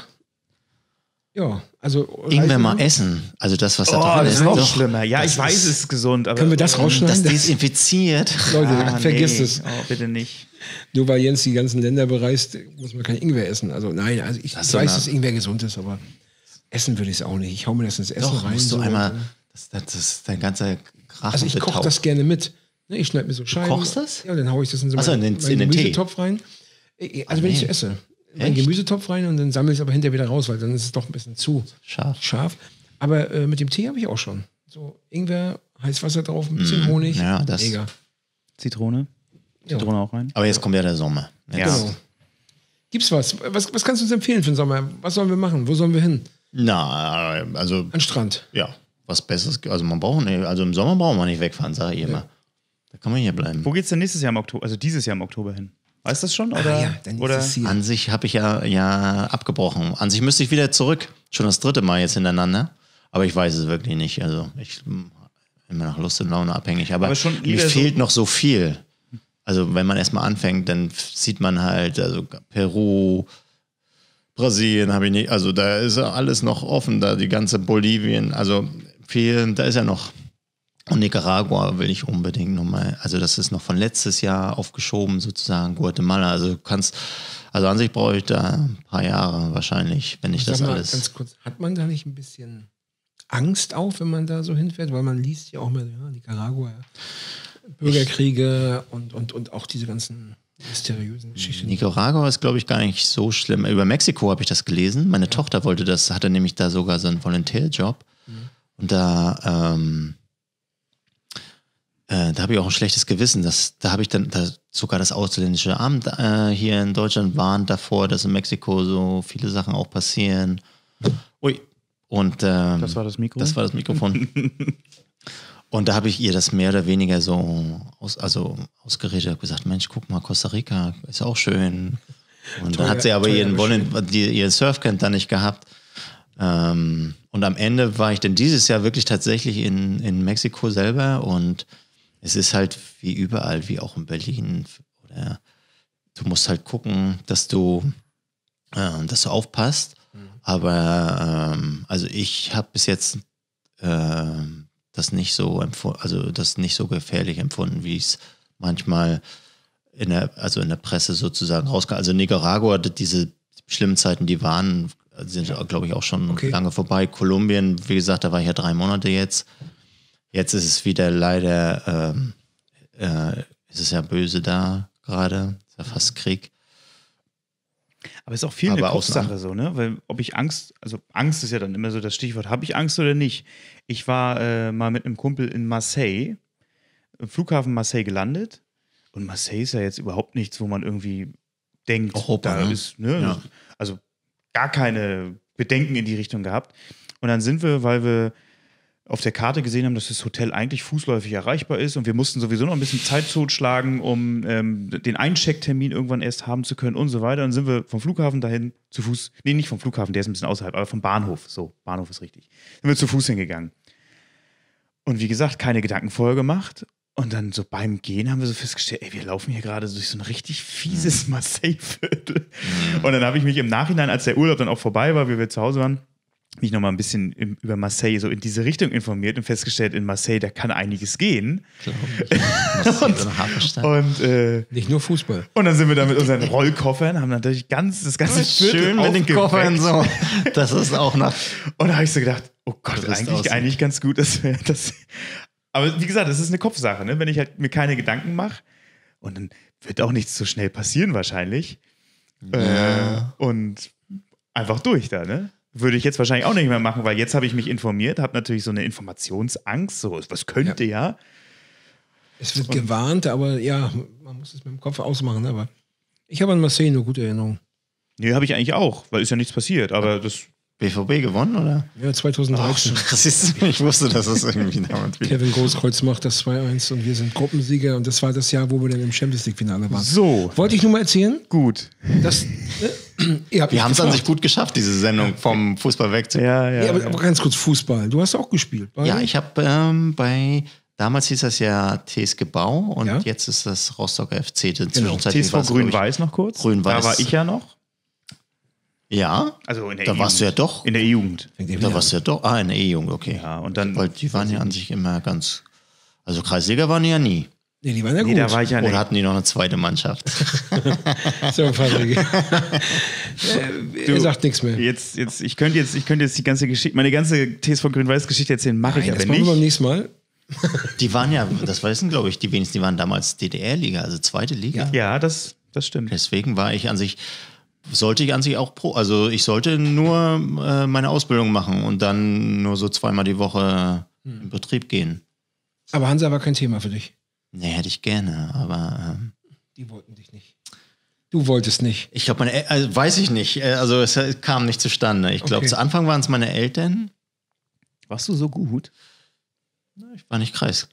Ja, also. Irgendwann mal Reisen- essen. Also das, was da Oh, drin das ist. ist noch doch- schlimmer. Ja, das ich weiß, ist- es ist gesund. Aber Können wir das rausschneiden? Das desinfiziert. Leute, Ah, vergisst nee. es. Oh, bitte nicht. Nur weil Jens die ganzen Länder bereist, muss man kein Ingwer essen. Also nein, also ich Das ist so weiß, eine- dass Ingwer gesund ist, aber essen würde ich es auch nicht. Ich hau mir das ins Essen Doch, rein. musst du so. einmal. Das, das ist dein ganzer Krach. Also ich koche das gerne mit. Ne, Ich schneide mir so Scheiben. kochst das? Ja, dann haue ich das in so Ach so, meinen, in den- meinen in den Tee. Gemüsetopf rein. Äh, Also wenn ich nee. so esse. Meinen Echt? Gemüsetopf rein und dann sammle ich es aber hinterher wieder raus, weil dann ist es doch ein bisschen zu Scharf. scharf. Aber äh, mit dem Tee habe ich auch schon. So Ingwer, heißes Wasser drauf, ein bisschen Honig. Mm, ja, das- Mega. Zitrone? Ja. Zitrone auch rein? Aber jetzt kommt ja der Sommer. Jetzt. Ja. Genau. Gibt's was? was? Was kannst du uns empfehlen für den Sommer? Was sollen wir machen? Wo sollen wir hin? Na, also, An den Strand. ja, was Besseres. Also, man braucht nicht, also im Sommer braucht man nicht wegfahren, sage ich immer. Da kann man hier bleiben. Wo geht's denn nächstes Jahr im Oktober, also dieses Jahr im Oktober hin? Weißt du das schon? Oder? Ah ja, dann ist oder? es hier. An sich habe ich ja, ja abgebrochen. An sich müsste ich wieder zurück. Schon das dritte Mal jetzt hintereinander. Aber ich weiß es wirklich nicht. Also, ich hm, immer nach Lust und Laune abhängig. Aber, Aber schon mir lieber so- fehlt noch so viel. Also, wenn man erstmal anfängt, dann sieht man halt, also Peru, Brasilien habe ich nicht, also da ist ja alles noch offen, da die ganze Bolivien, also viel, da ist ja noch. Und Nicaragua will ich unbedingt nochmal, also das ist noch von letztes Jahr aufgeschoben sozusagen, Guatemala, also du kannst, also an sich brauche ich da ein paar Jahre wahrscheinlich, wenn ich Sag das mal, alles. ganz kurz, hat man da nicht ein bisschen Angst auf, wenn man da so hinfährt? Weil man liest ja auch mal, ja, Nicaragua, ja, Bürgerkriege und, und, und auch diese ganzen mysteriösen Geschichten. Nicaragua ist, glaube ich, gar nicht so schlimm. Über Mexiko habe ich das gelesen. Meine Tochter wollte das, hatte nämlich da sogar so einen Volunteerjob. Mhm. Und da, ähm, äh, da habe ich auch ein schlechtes Gewissen. Das, da habe ich dann da sogar das ausländische Amt äh, hier in Deutschland warnt davor, dass in Mexiko so viele Sachen auch passieren. Ui. Und ähm, Das war das Mikro? Das war das Mikrofon. Und da habe ich ihr das mehr oder weniger so aus, also ausgeredet, habe gesagt, Mensch, guck mal, Costa Rica ist auch schön. Und Teuer, dann hat sie aber teuer, ihren, aber Vollen, die, ihren Surfcamp da nicht gehabt. Ähm, und am Ende war ich dann dieses Jahr wirklich tatsächlich in, in Mexiko selber und es ist halt wie überall, wie auch in Berlin. Oder du musst halt gucken, dass du, äh, dass du aufpasst. Mhm. Aber ähm, also ich habe bis jetzt äh, das nicht so empfunden, also das nicht so gefährlich empfunden, wie es manchmal in der, also in der Presse sozusagen rauskam. Also Nicaragua hatte diese schlimmen Zeiten, die waren, sind ja, glaube ich auch schon okay. lange vorbei. Kolumbien, wie gesagt, da war ich ja drei Monate jetzt. Jetzt ist es wieder leider, ähm, äh, ist es ja böse da gerade, ist ja fast Krieg. Aber es ist auch viel Aber eine Kopfsache so, ne? Weil ob ich Angst, also Angst ist ja dann immer so das Stichwort, habe ich Angst oder nicht? Ich war äh, mal mit einem Kumpel in Marseille, im Flughafen Marseille gelandet und Marseille ist ja jetzt überhaupt nichts, wo man irgendwie denkt, Europa, da ne? ist, ne? Ja. Also gar keine Bedenken in die Richtung gehabt. Und dann sind wir, weil wir auf der Karte gesehen haben, dass das Hotel eigentlich fußläufig erreichbar ist und wir mussten sowieso noch ein bisschen Zeit totschlagen, um ähm, den Einchecktermin irgendwann erst haben zu können und so weiter. Dann sind wir vom Flughafen dahin zu Fuß, nee, nicht vom Flughafen, der ist ein bisschen außerhalb, aber vom Bahnhof, so, Bahnhof ist richtig. Sind wir zu Fuß hingegangen. Und wie gesagt, keine Gedanken vorher gemacht. Und dann so beim Gehen haben wir so festgestellt, ey, wir laufen hier gerade durch so ein richtig fieses Marseille-Viertel. Und dann habe ich mich im Nachhinein, als der Urlaub dann auch vorbei war, wie wir zu Hause waren, mich nochmal ein bisschen im, über Marseille so in diese Richtung informiert und festgestellt, in Marseille, da kann einiges gehen. und und äh, nicht nur Fußball. Und dann sind wir da mit unseren Rollkoffern, haben natürlich ganz das ganze Viertel schön mit den Koffern so. Das ist auch noch. Und da habe ich so gedacht, oh Gott, eigentlich, eigentlich ganz gut, dass wir das. Aber wie gesagt, das ist eine Kopfsache, ne? Wenn ich halt mir keine Gedanken mache und dann wird auch nichts so schnell passieren wahrscheinlich. Ja. Äh, und einfach durch da, ne? Würde ich jetzt wahrscheinlich auch nicht mehr machen, weil jetzt habe ich mich informiert, habe natürlich so eine Informationsangst, so was könnte ja. ja. Es wird und gewarnt, aber ja, man muss es mit dem Kopf ausmachen. Aber ich habe an Marseille nur gute Erinnerungen. Nee, habe ich eigentlich auch, weil ist ja nichts passiert, aber das... B V B gewonnen, oder? Ja, zweitausenddreizehn. Ach, ich wusste, dass es irgendwie damit wieder. Kevin Großkreuz macht das zwei eins und wir sind Gruppensieger und das war das Jahr, wo wir dann im Champions League-Finale waren. So. Wollte ich nur mal erzählen? Gut. Das, äh, ihr habt wir haben es an sich gut geschafft, diese Sendung vom Fußball weg zu. Ja, ja. ja, aber, ja. aber ganz kurz Fußball. Du hast auch gespielt. Ja, ich habe ähm, bei, damals hieß das ja T S G Bau und ja? jetzt ist das Rostocker F C. Genau. T S V Grün-Weiß noch kurz. Grün-Weiß. Da war ich ja noch. Ja, also in der da E-Jugend. warst du ja doch. In der E-Jugend. Da warst du ja doch. Ah, in der E-Jugend, okay. Ja, und dann. Weil die waren ja an sich immer ganz. Also Kreisliga waren die ja nie. Nee, die waren ja nee, gut. Da war ich ja Oder nicht. Hatten die noch eine zweite Mannschaft? So, Patrick. äh, er sagt nichts mehr. Jetzt, jetzt, ich könnte jetzt, ich könnte jetzt die ganze Geschichte, meine ganze T S V Grün-Weiß-Geschichte erzählen, mache ich aber das nicht. Das machen wir beim nächsten Mal. Die waren ja, das wissen glaube ich, die wenigsten, die waren damals D D R-Liga, also zweite Liga. Ja, das, das stimmt. Deswegen war ich an sich. Sollte ich an sich auch pro, also ich sollte nur äh, meine Ausbildung machen und dann nur so zweimal die Woche hm. in Betrieb gehen. Aber Hansa war kein Thema für dich? Nee, hätte ich gerne, aber... Ähm, die wollten dich nicht. Du wolltest nicht. Ich glaube, meine El- also weiß ich nicht, also es kam nicht zustande. Ich glaube, okay. Zu Anfang waren es meine Eltern. Warst du so gut? Ich war nicht Kreis.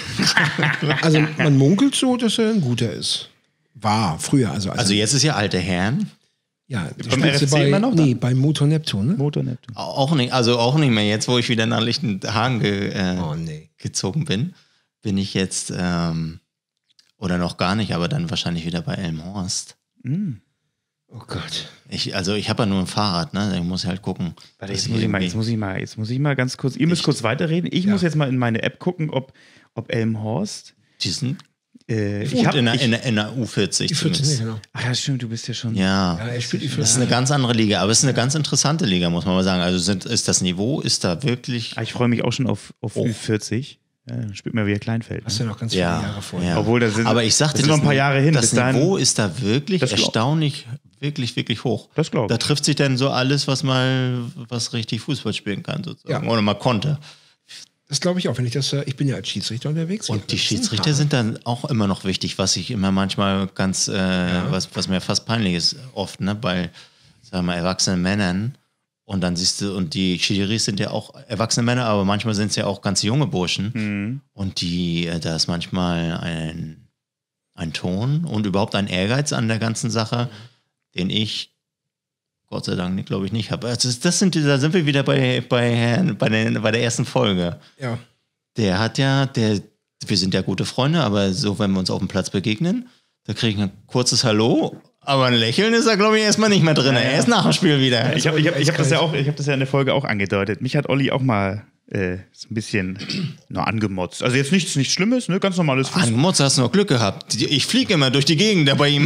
Also man munkelt so, dass er ein guter ist. War, früher. Also, also, also jetzt ist ja alte Herren. Ja, beim R F C bei, immer noch? Nee, beim Motor Neptun, ne? Motor Neptun. Auch nicht, also auch nicht mehr jetzt, wo ich wieder nach Lichtenhagen ge, äh, oh, nee. gezogen bin, bin ich jetzt, ähm, oder noch gar nicht, aber dann wahrscheinlich wieder bei Elmhorst. Mm. Oh Gott. Ich, also ich habe ja nur ein Fahrrad, ne? Ich muss halt gucken. Warte, jetzt muss, ich mal, jetzt, muss ich mal, jetzt muss ich mal ganz kurz, ihr müsst ich, kurz weiterreden. Ich ja. muss jetzt mal in meine App gucken, ob, ob Elmhorst... Diesen Äh, ich ich hab, in, der, ich, in, der, in der U vierzig. U vierzig, genau. Ach ja, stimmt, du bist ja schon. Ja, ja er spielt das ist eine ganz andere Liga, aber es ist eine ganz interessante Liga, muss man mal sagen. Also sind, ist das Niveau, ist da wirklich. Ah, ich freue mich auch schon auf, auf oh. U vierzig. Ja, dann spielt man wieder Kleinfeld. Hast du ja noch ganz viele ja, Jahre vor. Ja. Obwohl, da sind, aber ich sagte, das sind noch ein paar Jahre hin. Das bis Niveau dahin, ist da wirklich erstaunlich, wirklich, wirklich hoch. Das glaube ich. Da trifft sich dann so alles, was mal, was richtig Fußball spielen kann, sozusagen. Ja. Oder mal konnte. Das glaube ich auch, wenn ich das, ich bin ja als Schiedsrichter unterwegs. Und die Schiedsrichter sind dann auch immer noch wichtig, was ich immer manchmal ganz, äh, ja. was, was mir fast peinlich ist, oft, ne, bei, sagen wir mal, erwachsenen Männern. Und dann siehst du, und die Schiris sind ja auch erwachsene Männer, aber manchmal sind es ja auch ganz junge Burschen. Mhm. Und die, äh, da ist manchmal ein, ein Ton und überhaupt ein Ehrgeiz an der ganzen Sache, den ich Gott sei Dank, glaube ich, nicht habe. Also das sind, da sind wir wieder bei, bei, bei, der, bei der ersten Folge. Ja. Der hat ja, der, wir sind ja gute Freunde, aber so, wenn wir uns auf dem Platz begegnen, da kriege ich ein kurzes Hallo, aber ein Lächeln ist da, glaube ich, erstmal nicht mehr drin. Er ist nach dem Spiel wieder. Ich habe ich hab, ich hab das ja auch, ich habe das ja in der Folge auch angedeutet. Mich hat Olli auch mal äh, so ein bisschen na, angemotzt. Also jetzt nichts, nichts Schlimmes, ne? Ganz normales Fußball. Angemotzt, hast du noch Glück gehabt. Ich fliege immer durch die Gegend da bei ihm.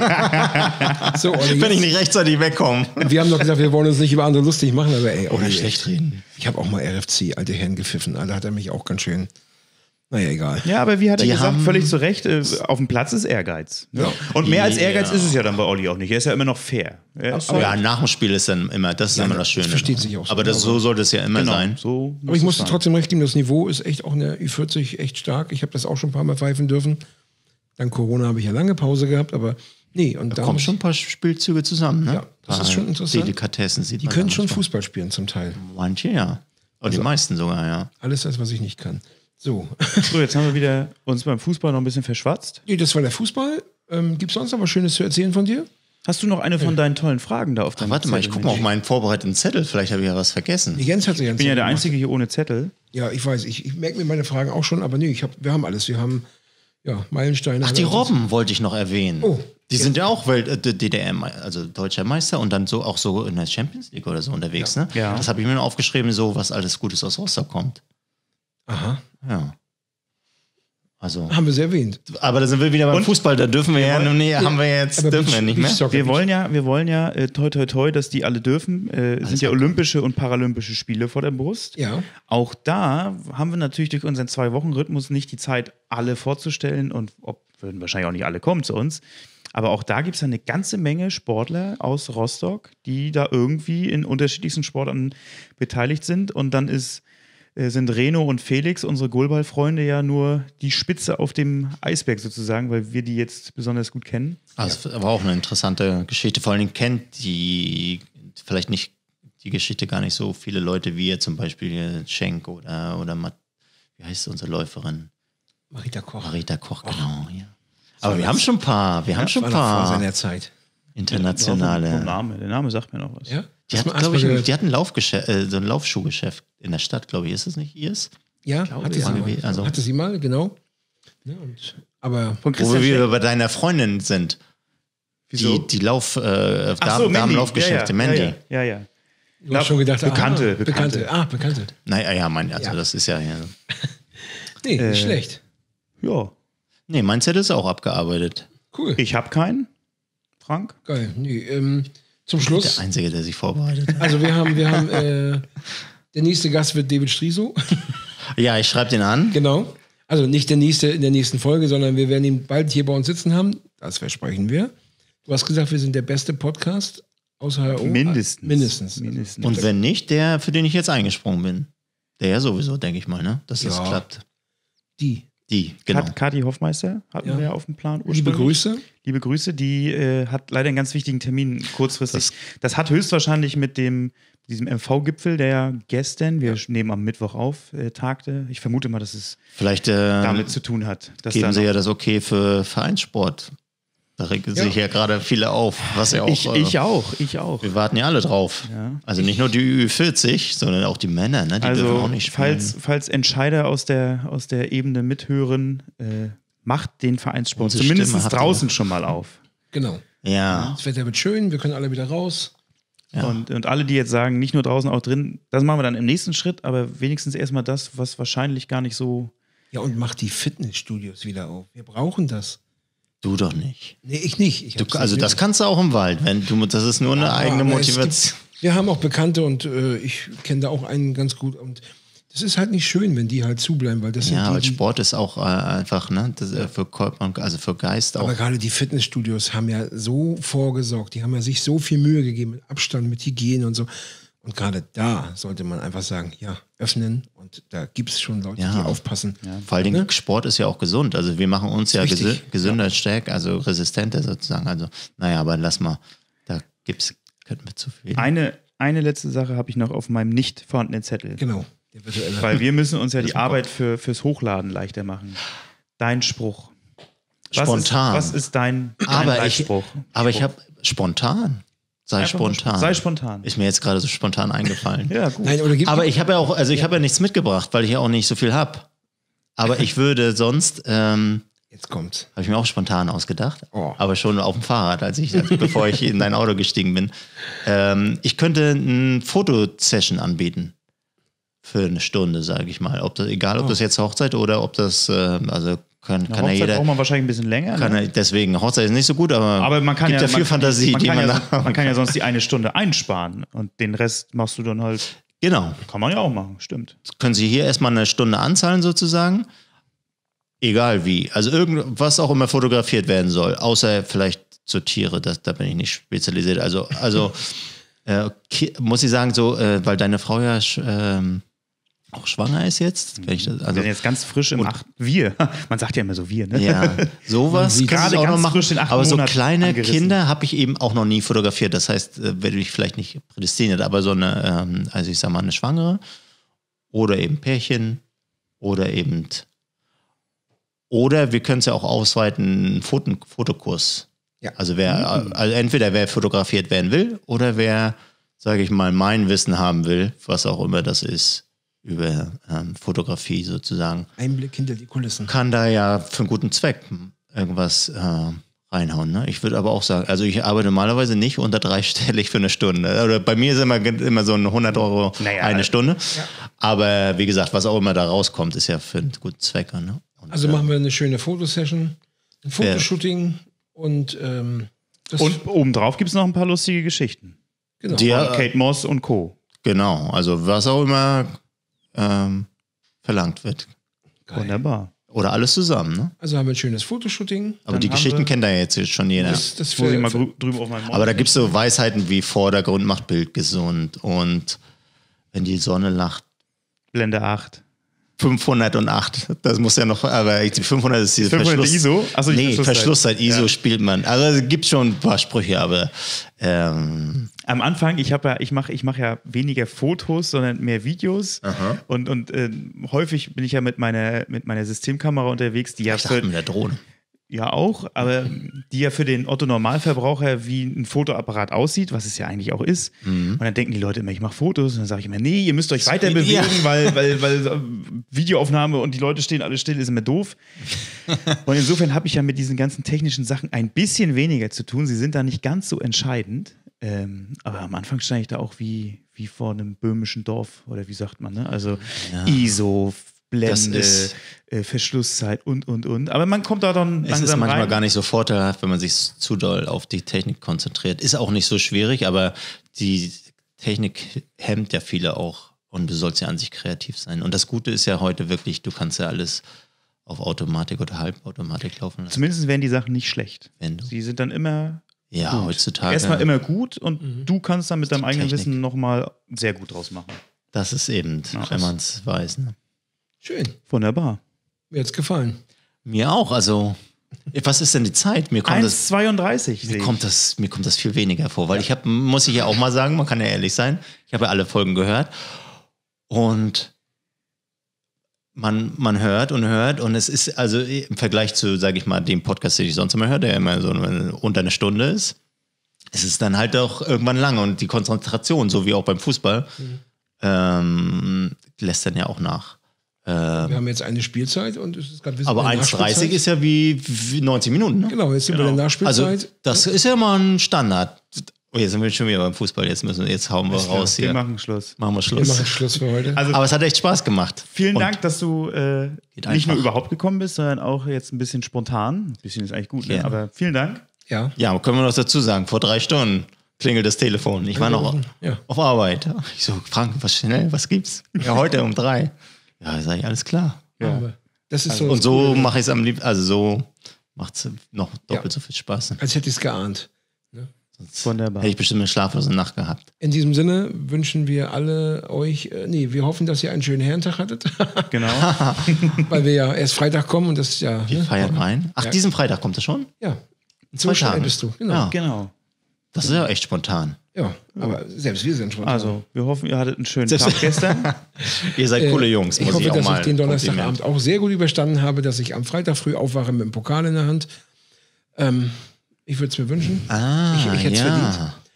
So, Olli, wenn ich nicht rechtzeitig wegkomme. wir haben doch gesagt, wir wollen uns nicht über andere lustig machen, aber ey, Oder Olli, schlecht reden. Ich habe auch mal R F C, alte Herren gepfiffen. Da hat er mich auch ganz schön. Naja, egal. Ja, aber wie hat er Die gesagt, haben- völlig zu Recht, äh, auf dem Platz ist Ehrgeiz. Ne? Ja. Und mehr als Ehrgeiz Ja. ist es ja dann bei Olli auch nicht. Er ist ja immer noch fair. Er ist Ja, nach dem Spiel ist dann immer, das ist immer das Schöne. versteht sich auch so. Aber das, so sollte es ja immer genau, sein. so Aber ich muss musste es sein. trotzdem recht geben, das Niveau ist echt auch in der Ü vierzig echt stark. Ich habe das auch schon ein paar Mal pfeifen dürfen. Dank Corona habe ich ja lange Pause gehabt, aber nee. Und Da kommen schon ein paar Spielzüge zusammen, ne? Ja, das Paar ist schon interessant. Delikatessen sieht die man können da schon manchmal. Fußball spielen zum Teil. Manche, ja. Und die meisten sogar, ja. Alles das, was ich nicht kann. So. So, jetzt haben wir wieder uns beim Fußball noch ein bisschen verschwatzt. Nee, das war der Fußball. Ähm, Gibt es sonst noch was Schönes zu erzählen von dir? Hast du noch eine von deinen tollen Fragen da auf deinem Warte mal, ich Zettel, gucke mal auf Mensch? meinen vorbereiteten Zettel. Vielleicht habe ich ja was vergessen. Die Jens hat sich Ich bin ja der Einzige hier ohne Zettel. Ja, ich weiß. Ich, ich merke mir meine Fragen auch schon, aber nee, ich hab, wir haben alles. Wir haben ja, Meilensteine. Ach, die haben wir uns- Robben wollte ich noch erwähnen. Oh. Die sind ja auch Welt, äh, D D R, Me- also deutscher Meister und dann so auch so in der Champions League oder so unterwegs, ne? Ja. Das habe ich mir noch aufgeschrieben, so was alles Gutes aus Rostock kommt. Aha. Ja. Also, Haben wir sie erwähnt. aber da sind wir wieder beim Und? Fußball, da dürfen wir, ja, nee, haben wir jetzt, Aber dürfen Beach- wir nicht mehr. Beachsoccer- Wir wollen ja, wir wollen ja, äh, toi toi toi, dass die alle dürfen. Äh, sind ja olympische und paralympische Spiele vor der Brust. Ja. Auch da haben wir natürlich durch unseren Zwei-Wochen-Rhythmus nicht die Zeit, alle vorzustellen und ob, würden wahrscheinlich auch nicht alle kommen zu uns. Aber auch da gibt es ja eine ganze Menge Sportler aus Rostock, die da irgendwie in unterschiedlichsten Sportarten beteiligt sind. Und dann ist, äh, sind Reno und Felix, unsere Goalball-Freunde, ja nur die Spitze auf dem Eisberg sozusagen, weil wir die jetzt besonders gut kennen. Also, das war auch eine interessante Geschichte. Vor allen Dingen kennt die vielleicht nicht die Geschichte gar nicht so viele Leute wie ihr, zum Beispiel hier Schenk oder, oder Mat- wie heißt unsere Läuferin? Marita Koch. Marita Koch, genau. Ja. Aber wir haben schon ein paar, wir haben schon War ein noch vor paar seiner Zeit. Vom internationale. Name. Der Name sagt mir noch was. Ja? Die Hast hat, du- hast glaube du ich, mal ein- gehört? die hat ein, Laufgeschäft, äh, so ein Laufschuhgeschäft in der Stadt, glaube ich. Ist das nicht ihrs? Ja, glaube, hatte die sie war mal. gewesen, also- hatte sie mal, genau. Ja, und, aber Von Wo Christian wir Schenk. bei deiner Freundin sind. Wieso? Die, die Lauf, äh, Ach Damen, so, Mandy. Damenlaufgeschäfte, ja, ja, Mandy. Ja, ja. ja, ja. du hast schon gedacht, Bekannte, aha, Bekannte. Bekannte. Ah, Bekannte. Naja, ja, mein, also Ja. das ist ja, ja. Nee, Äh, nicht schlecht. Ja. Nee, mein Zettel ist auch abgearbeitet. Cool. Ich habe keinen. Frank? Geil. Nee, ähm, zum Der Schluss. Einzige, der sich vorbereitet hat. Also wir haben, wir haben, äh, der nächste Gast wird David Striso. Ja, ich schreibe den an. Genau. Also nicht der nächste in der nächsten Folge, sondern wir werden ihn bald hier bei uns sitzen haben. Das versprechen wir. Du hast gesagt, wir sind der beste Podcast aus H R O. Mindestens. Mindestens. Mindestens. Und wenn nicht, der, für den ich jetzt eingesprungen bin. Der ja sowieso, denke ich mal, ne? Dass das Ja. klappt. Die. Die, genau. Kat, Kathi Hoffmeister hatten Ja. wir ja auf dem Plan. Liebe ursprünglich. Grüße. Liebe Grüße, die äh, hat leider einen ganz wichtigen Termin kurzfristig. Das, das hat höchstwahrscheinlich mit dem diesem M V-Gipfel, der ja gestern, wir nehmen am Mittwoch auf, äh, tagte. Ich vermute mal, dass es Vielleicht äh, damit zu tun hat. Dass da geben sie noch- ja das okay für Vereinssport. Da regen Ja. sich ja gerade viele auf. Was ja auch. ich, äh, ich auch, ich auch. Wir warten ja alle drauf. Ja. Also nicht nur die Ü vierzig, sondern auch die Männer, ne? Die dürfen Also, auch nicht spielen. falls, falls Entscheider aus der, aus der Ebene mithören, äh, macht den Vereinssport Unsere zumindest Stimme habt ihr draußen noch. schon mal auf. Genau. ja. Das Wetter wird schön, wir können alle wieder raus. Ja. Und, und alle, die jetzt sagen, nicht nur draußen, auch drin, das machen wir dann im nächsten Schritt, aber wenigstens erstmal das, was wahrscheinlich gar nicht so. Ja, und macht die Fitnessstudios wieder auf. Wir brauchen das. Du doch nicht. Nee, ich nicht. Ich Du, hab's also nicht das nötig. kannst du auch im Wald, wenn du das ist nur eine Ja, eigene aber es Motivation. gibt- Wir haben auch Bekannte und äh, ich kenne da auch einen ganz gut. Und das ist halt nicht schön, wenn die halt zubleiben, weil das Ja, sind weil die, die Sport ist auch äh, einfach, ne, das, äh, für Körper und also für Geist auch. aber gerade die Fitnessstudios haben ja so vorgesorgt, die haben ja sich so viel Mühe gegeben mit Abstand, mit Hygiene und so. Und gerade da sollte man einfach sagen, ja, öffnen und da gibt es schon Leute, Ja. die aufpassen. Vor allen Dingen Ne? Sport ist ja auch gesund. Also wir machen uns ja Ist wichtig. gesü gesünder, stärker, also resistenter sozusagen. Also, naja, aber lass mal, da gibt's, könnten wir zu viel. Eine, eine letzte Sache habe ich noch auf meinem nicht vorhandenen Zettel. Genau, der virtuelle. Weil wir müssen uns ja die Arbeit für, fürs Hochladen leichter machen. Dein Spruch. Was Spontan. Ist, was ist dein, dein aber ich, Leitspruch? aber ich habe spontan. Sei Einfach mal spontan. Sei spontan. Ist mir jetzt gerade so spontan eingefallen. Ja, gut. Nein, oder gibt Aber ich habe ja auch, also ich habe ja nichts mitgebracht, weil ich ja auch nicht so viel habe. Aber ich würde sonst, ähm, Jetzt kommt's. habe ich mir auch spontan ausgedacht, Oh. aber schon auf dem Fahrrad, als ich, als, bevor ich in dein Auto gestiegen bin. Ähm, ich könnte eine Fotosession anbieten. Für eine Stunde, sage ich mal. Ob das, egal, ob Oh. das jetzt Hochzeit oder ob das, äh, also kann, Eine kann ja Hochzeit jeder. braucht man wahrscheinlich ein bisschen länger. Kann ne? er, deswegen, Hochzeit ist nicht so gut, aber, Aber man kann gibt ja, ja viel man, Fantasie, man die kann man ja, da. man kann ja sonst die eine Stunde einsparen und den Rest machst du dann halt. Genau. Kann man ja auch machen, stimmt. Können Sie hier erstmal eine Stunde anzahlen sozusagen? Egal wie. Also irgendwas auch immer fotografiert werden soll, außer vielleicht so Tiere, das, da bin ich nicht spezialisiert. Also, also äh, ki- muss ich sagen, so, äh, weil deine Frau ja sch- ähm, auch schwanger ist jetzt. Wenn ich das, Wir also, sind jetzt ganz frisch im und- acht. Wir. Man sagt ja immer so wir, ne? ja, sowas sieht kann ich gerade auch noch ganz machen. frisch in acht Aber so Monaten kleine angerissen. Kinder habe ich eben auch noch nie fotografiert. Das heißt, äh, werde ich vielleicht nicht prädestiniert, aber so eine, ähm, also ich sag mal, eine Schwangere oder eben Pärchen oder eben, oder wir können es ja auch ausweiten, einen Foto, Fotokurs. Ja. Also wer, also entweder wer fotografiert werden will oder wer, sage ich mal, mein Wissen haben will, was auch immer das ist, über ähm, Fotografie sozusagen, Einblick hinter die Kulissen. kann da ja für einen guten Zweck irgendwas äh, reinhauen. Ne? Ich würde aber auch sagen, also ich arbeite normalerweise nicht unter dreistellig für eine Stunde. Oder bei mir ist immer, immer so ein hundert Euro Naja, eine Stunde. Ja. Aber wie gesagt, was auch immer da rauskommt, ist ja für einen guten Zweck. Ne? Und, Also äh, machen wir eine schöne Fotosession, ein Fotoshooting und ähm, das, Und obendrauf gibt es noch ein paar lustige Geschichten. genau. die- Ja, Von Kate Moss und Co. Genau, also was auch immer ähm, verlangt wird. Geil. Wunderbar. Oder alles zusammen. Ne? Also haben wir ein schönes Fotoshooting. Aber Dann die haben Geschichten wir- kennt da jetzt schon jeder. Das, das Jetzt muss ich für, mal für, grü drüben auf meinen Mond. Aber da gibt es so Weisheiten wie Vordergrund macht Bild gesund und wenn die Sonne lacht, Blende acht. fünfhundertacht, das muss ja noch, aber die fünfhundert ist diese fünfhundert Verschluss. ISO? Achso, die nee, Verschlusszeit. Verschlusszeit, ISO Ja. spielt man. Also es gibt schon ein paar Sprüche, aber ähm, Am Anfang, ich habe ja, ich mache ich mach ja weniger Fotos, sondern mehr Videos. Aha. Und, und äh, häufig bin ich ja mit meiner, mit meiner Systemkamera unterwegs, die ja ich dachte für, mit der Drohne. ja auch, aber die ja für den Otto-Normalverbraucher wie ein Fotoapparat aussieht, was es ja eigentlich auch ist. Mhm. Und dann denken die Leute immer, ich mache Fotos. Und dann sage ich immer, nee, ihr müsst euch weiter Ja. bewegen, weil, weil, weil äh, Videoaufnahme und die Leute stehen alle still, ist immer doof. Und insofern habe ich ja mit diesen ganzen technischen Sachen ein bisschen weniger zu tun. Sie sind da nicht ganz so entscheidend. Ähm, aber am Anfang stand ich da auch wie, wie vor einem böhmischen Dorf, oder wie sagt man, ne? Also ISO, Blende, ist- äh, Verschlusszeit und, und, und. Aber man kommt da dann Es langsam ist manchmal rein. gar nicht so vorteilhaft, wenn man sich zu doll auf die Technik konzentriert. Ist auch nicht so schwierig, aber die Technik hemmt ja viele auch und du sollst ja an sich kreativ sein. Und das Gute ist ja heute wirklich, du kannst ja alles auf Automatik oder Halbautomatik laufen lassen. Zumindest werden die Sachen nicht schlecht. Wenn du, Sie sind dann immer ja, gut. heutzutage. Erstmal immer gut und Mhm. du kannst dann mit deinem eigenen Technik. Wissen nochmal sehr gut draus machen. Das ist eben, Ja, wenn das- man es weiß. Ne? schön. Wunderbar. Mir hat's gefallen. Mir auch, also, was ist denn die Zeit? Mir kommt das. eins zweiunddreißig sehe Mir ich. kommt, das, mir kommt das viel weniger vor, weil ich habe, muss ich ja auch mal sagen, man kann ja ehrlich sein, ich habe ja alle Folgen gehört und man, man hört und hört und es ist also im Vergleich zu, sage ich mal, dem Podcast, den ich sonst immer höre, der immer so unter eine Stunde ist, es ist dann halt auch irgendwann lang und die Konzentration, so wie auch beim Fußball, Mhm. ähm, lässt dann ja auch nach. Ähm, Wir haben jetzt eine Spielzeit und es ist gerade aber eins dreißig ist ja wie, wie neunzig Minuten, ne? Genau, jetzt sind wir in der Also Nachspielzeit. das ist ja mal ein Standard. Oh, jetzt sind wir schon wieder beim Fußball. Jetzt müssen wir, jetzt hauen wir Alles klar, raus wir hier. Machen, machen Schluss. wir wir Schluss. machen Schluss für heute. Also Aber es hat echt Spaß gemacht. vielen Und Dank, dass du äh, Geht nicht einfach. nur überhaupt gekommen bist, sondern auch jetzt ein bisschen spontan. Ein bisschen ist eigentlich gut, ne? Ja. Aber vielen Dank. Ja. Ja, können wir noch dazu sagen, vor drei Stunden klingelt das Telefon. Ich war noch Ja. auf Arbeit. Ich so, Frank, was schnell, was gibt's? Ja, heute um drei. Ja, sag ich, alles klar. Aber das ist so Und das so Coole. mache ich es am liebsten, also so macht es noch doppelt Ja. so viel Spaß. Als hätte ich es geahnt. Sonst Wunderbar. hätte ich bestimmt eine schlaflose Nacht gehabt. In diesem Sinne wünschen wir alle euch, äh, nee, wir hoffen, dass ihr einen schönen Herrentag hattet, Genau. weil wir ja erst Freitag kommen und das ist ja. Wir ne? feiern rein. Ach, Ja. diesen Freitag kommt er schon? Ja. zwei So schnell Tagen. bist du. Genau. Ja. Ja. Genau. Das ist ja echt spontan. aber selbst wir sind schon. Also, wir hoffen, ihr hattet einen schönen Selbst- Tag gestern. Ihr seid coole Äh, Jungs, ich muss hoffe, ich auch dass mal. ich den Kompliment. Donnerstagabend auch sehr gut überstanden habe, dass ich am Freitag früh aufwache mit dem Pokal in der Hand. Ähm, ich würde es mir wünschen. Ah, Ich- ich hätt's ja. verdient.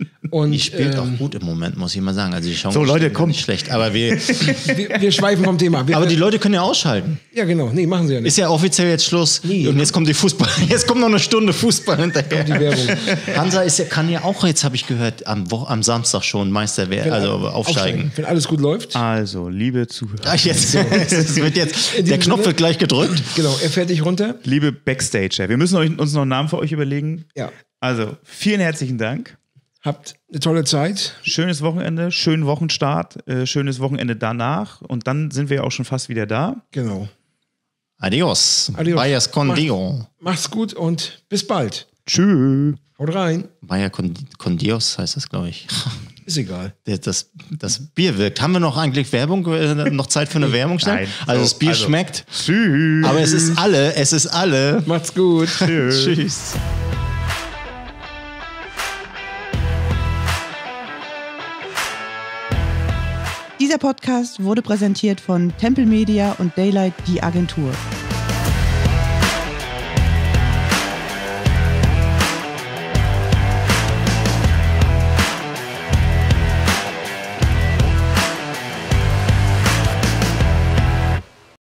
Und, Die spielt ähm, auch gut im Moment, muss ich mal sagen. Also die Chancen So, Leute, stehen kommt. nicht schlecht. Aber, wir, wir, wir schweifen vom Thema. Wir, aber die Leute können ja ausschalten. ja, genau. Nee, machen sie ja nicht. Ist ja offiziell jetzt Schluss. Nee. Und jetzt kommt die Fußball. Jetzt kommt noch eine Stunde Fußball hinterher. Die Werbung. Hansa ist ja, kann ja auch, jetzt habe ich gehört, am, Wo- am Samstag schon Meister werden, also aufsteigen. Wenn alles gut läuft. Also, liebe Zuhörer, Ach, jetzt, es wird jetzt, In der diesem Knopf Sinne- wird gleich gedrückt. Genau, er fährt dich runter. liebe Backstager, wir müssen euch, uns noch einen Namen für euch überlegen. Ja. Also, vielen herzlichen Dank. Habt eine tolle Zeit. Schönes Wochenende, schönen Wochenstart, äh, schönes Wochenende danach. Und dann sind wir ja auch schon fast wieder da. Genau. Adios. Adios. Vayas con Dio. Macht's gut und bis bald. Tschüss. Haut rein. Vaya con, con Dios heißt das, glaube ich. Ist egal. Das, das, das Bier wirkt. Haben wir noch eigentlich Werbung, äh, noch Zeit für eine Werbung? schnell? Nein. Also So, das Bier also- schmeckt. Tschüss. Aber es ist alle, es ist alle. Macht's gut. Tschüss. Dieser Podcast wurde präsentiert von Tempel Media und Daylight, die Agentur.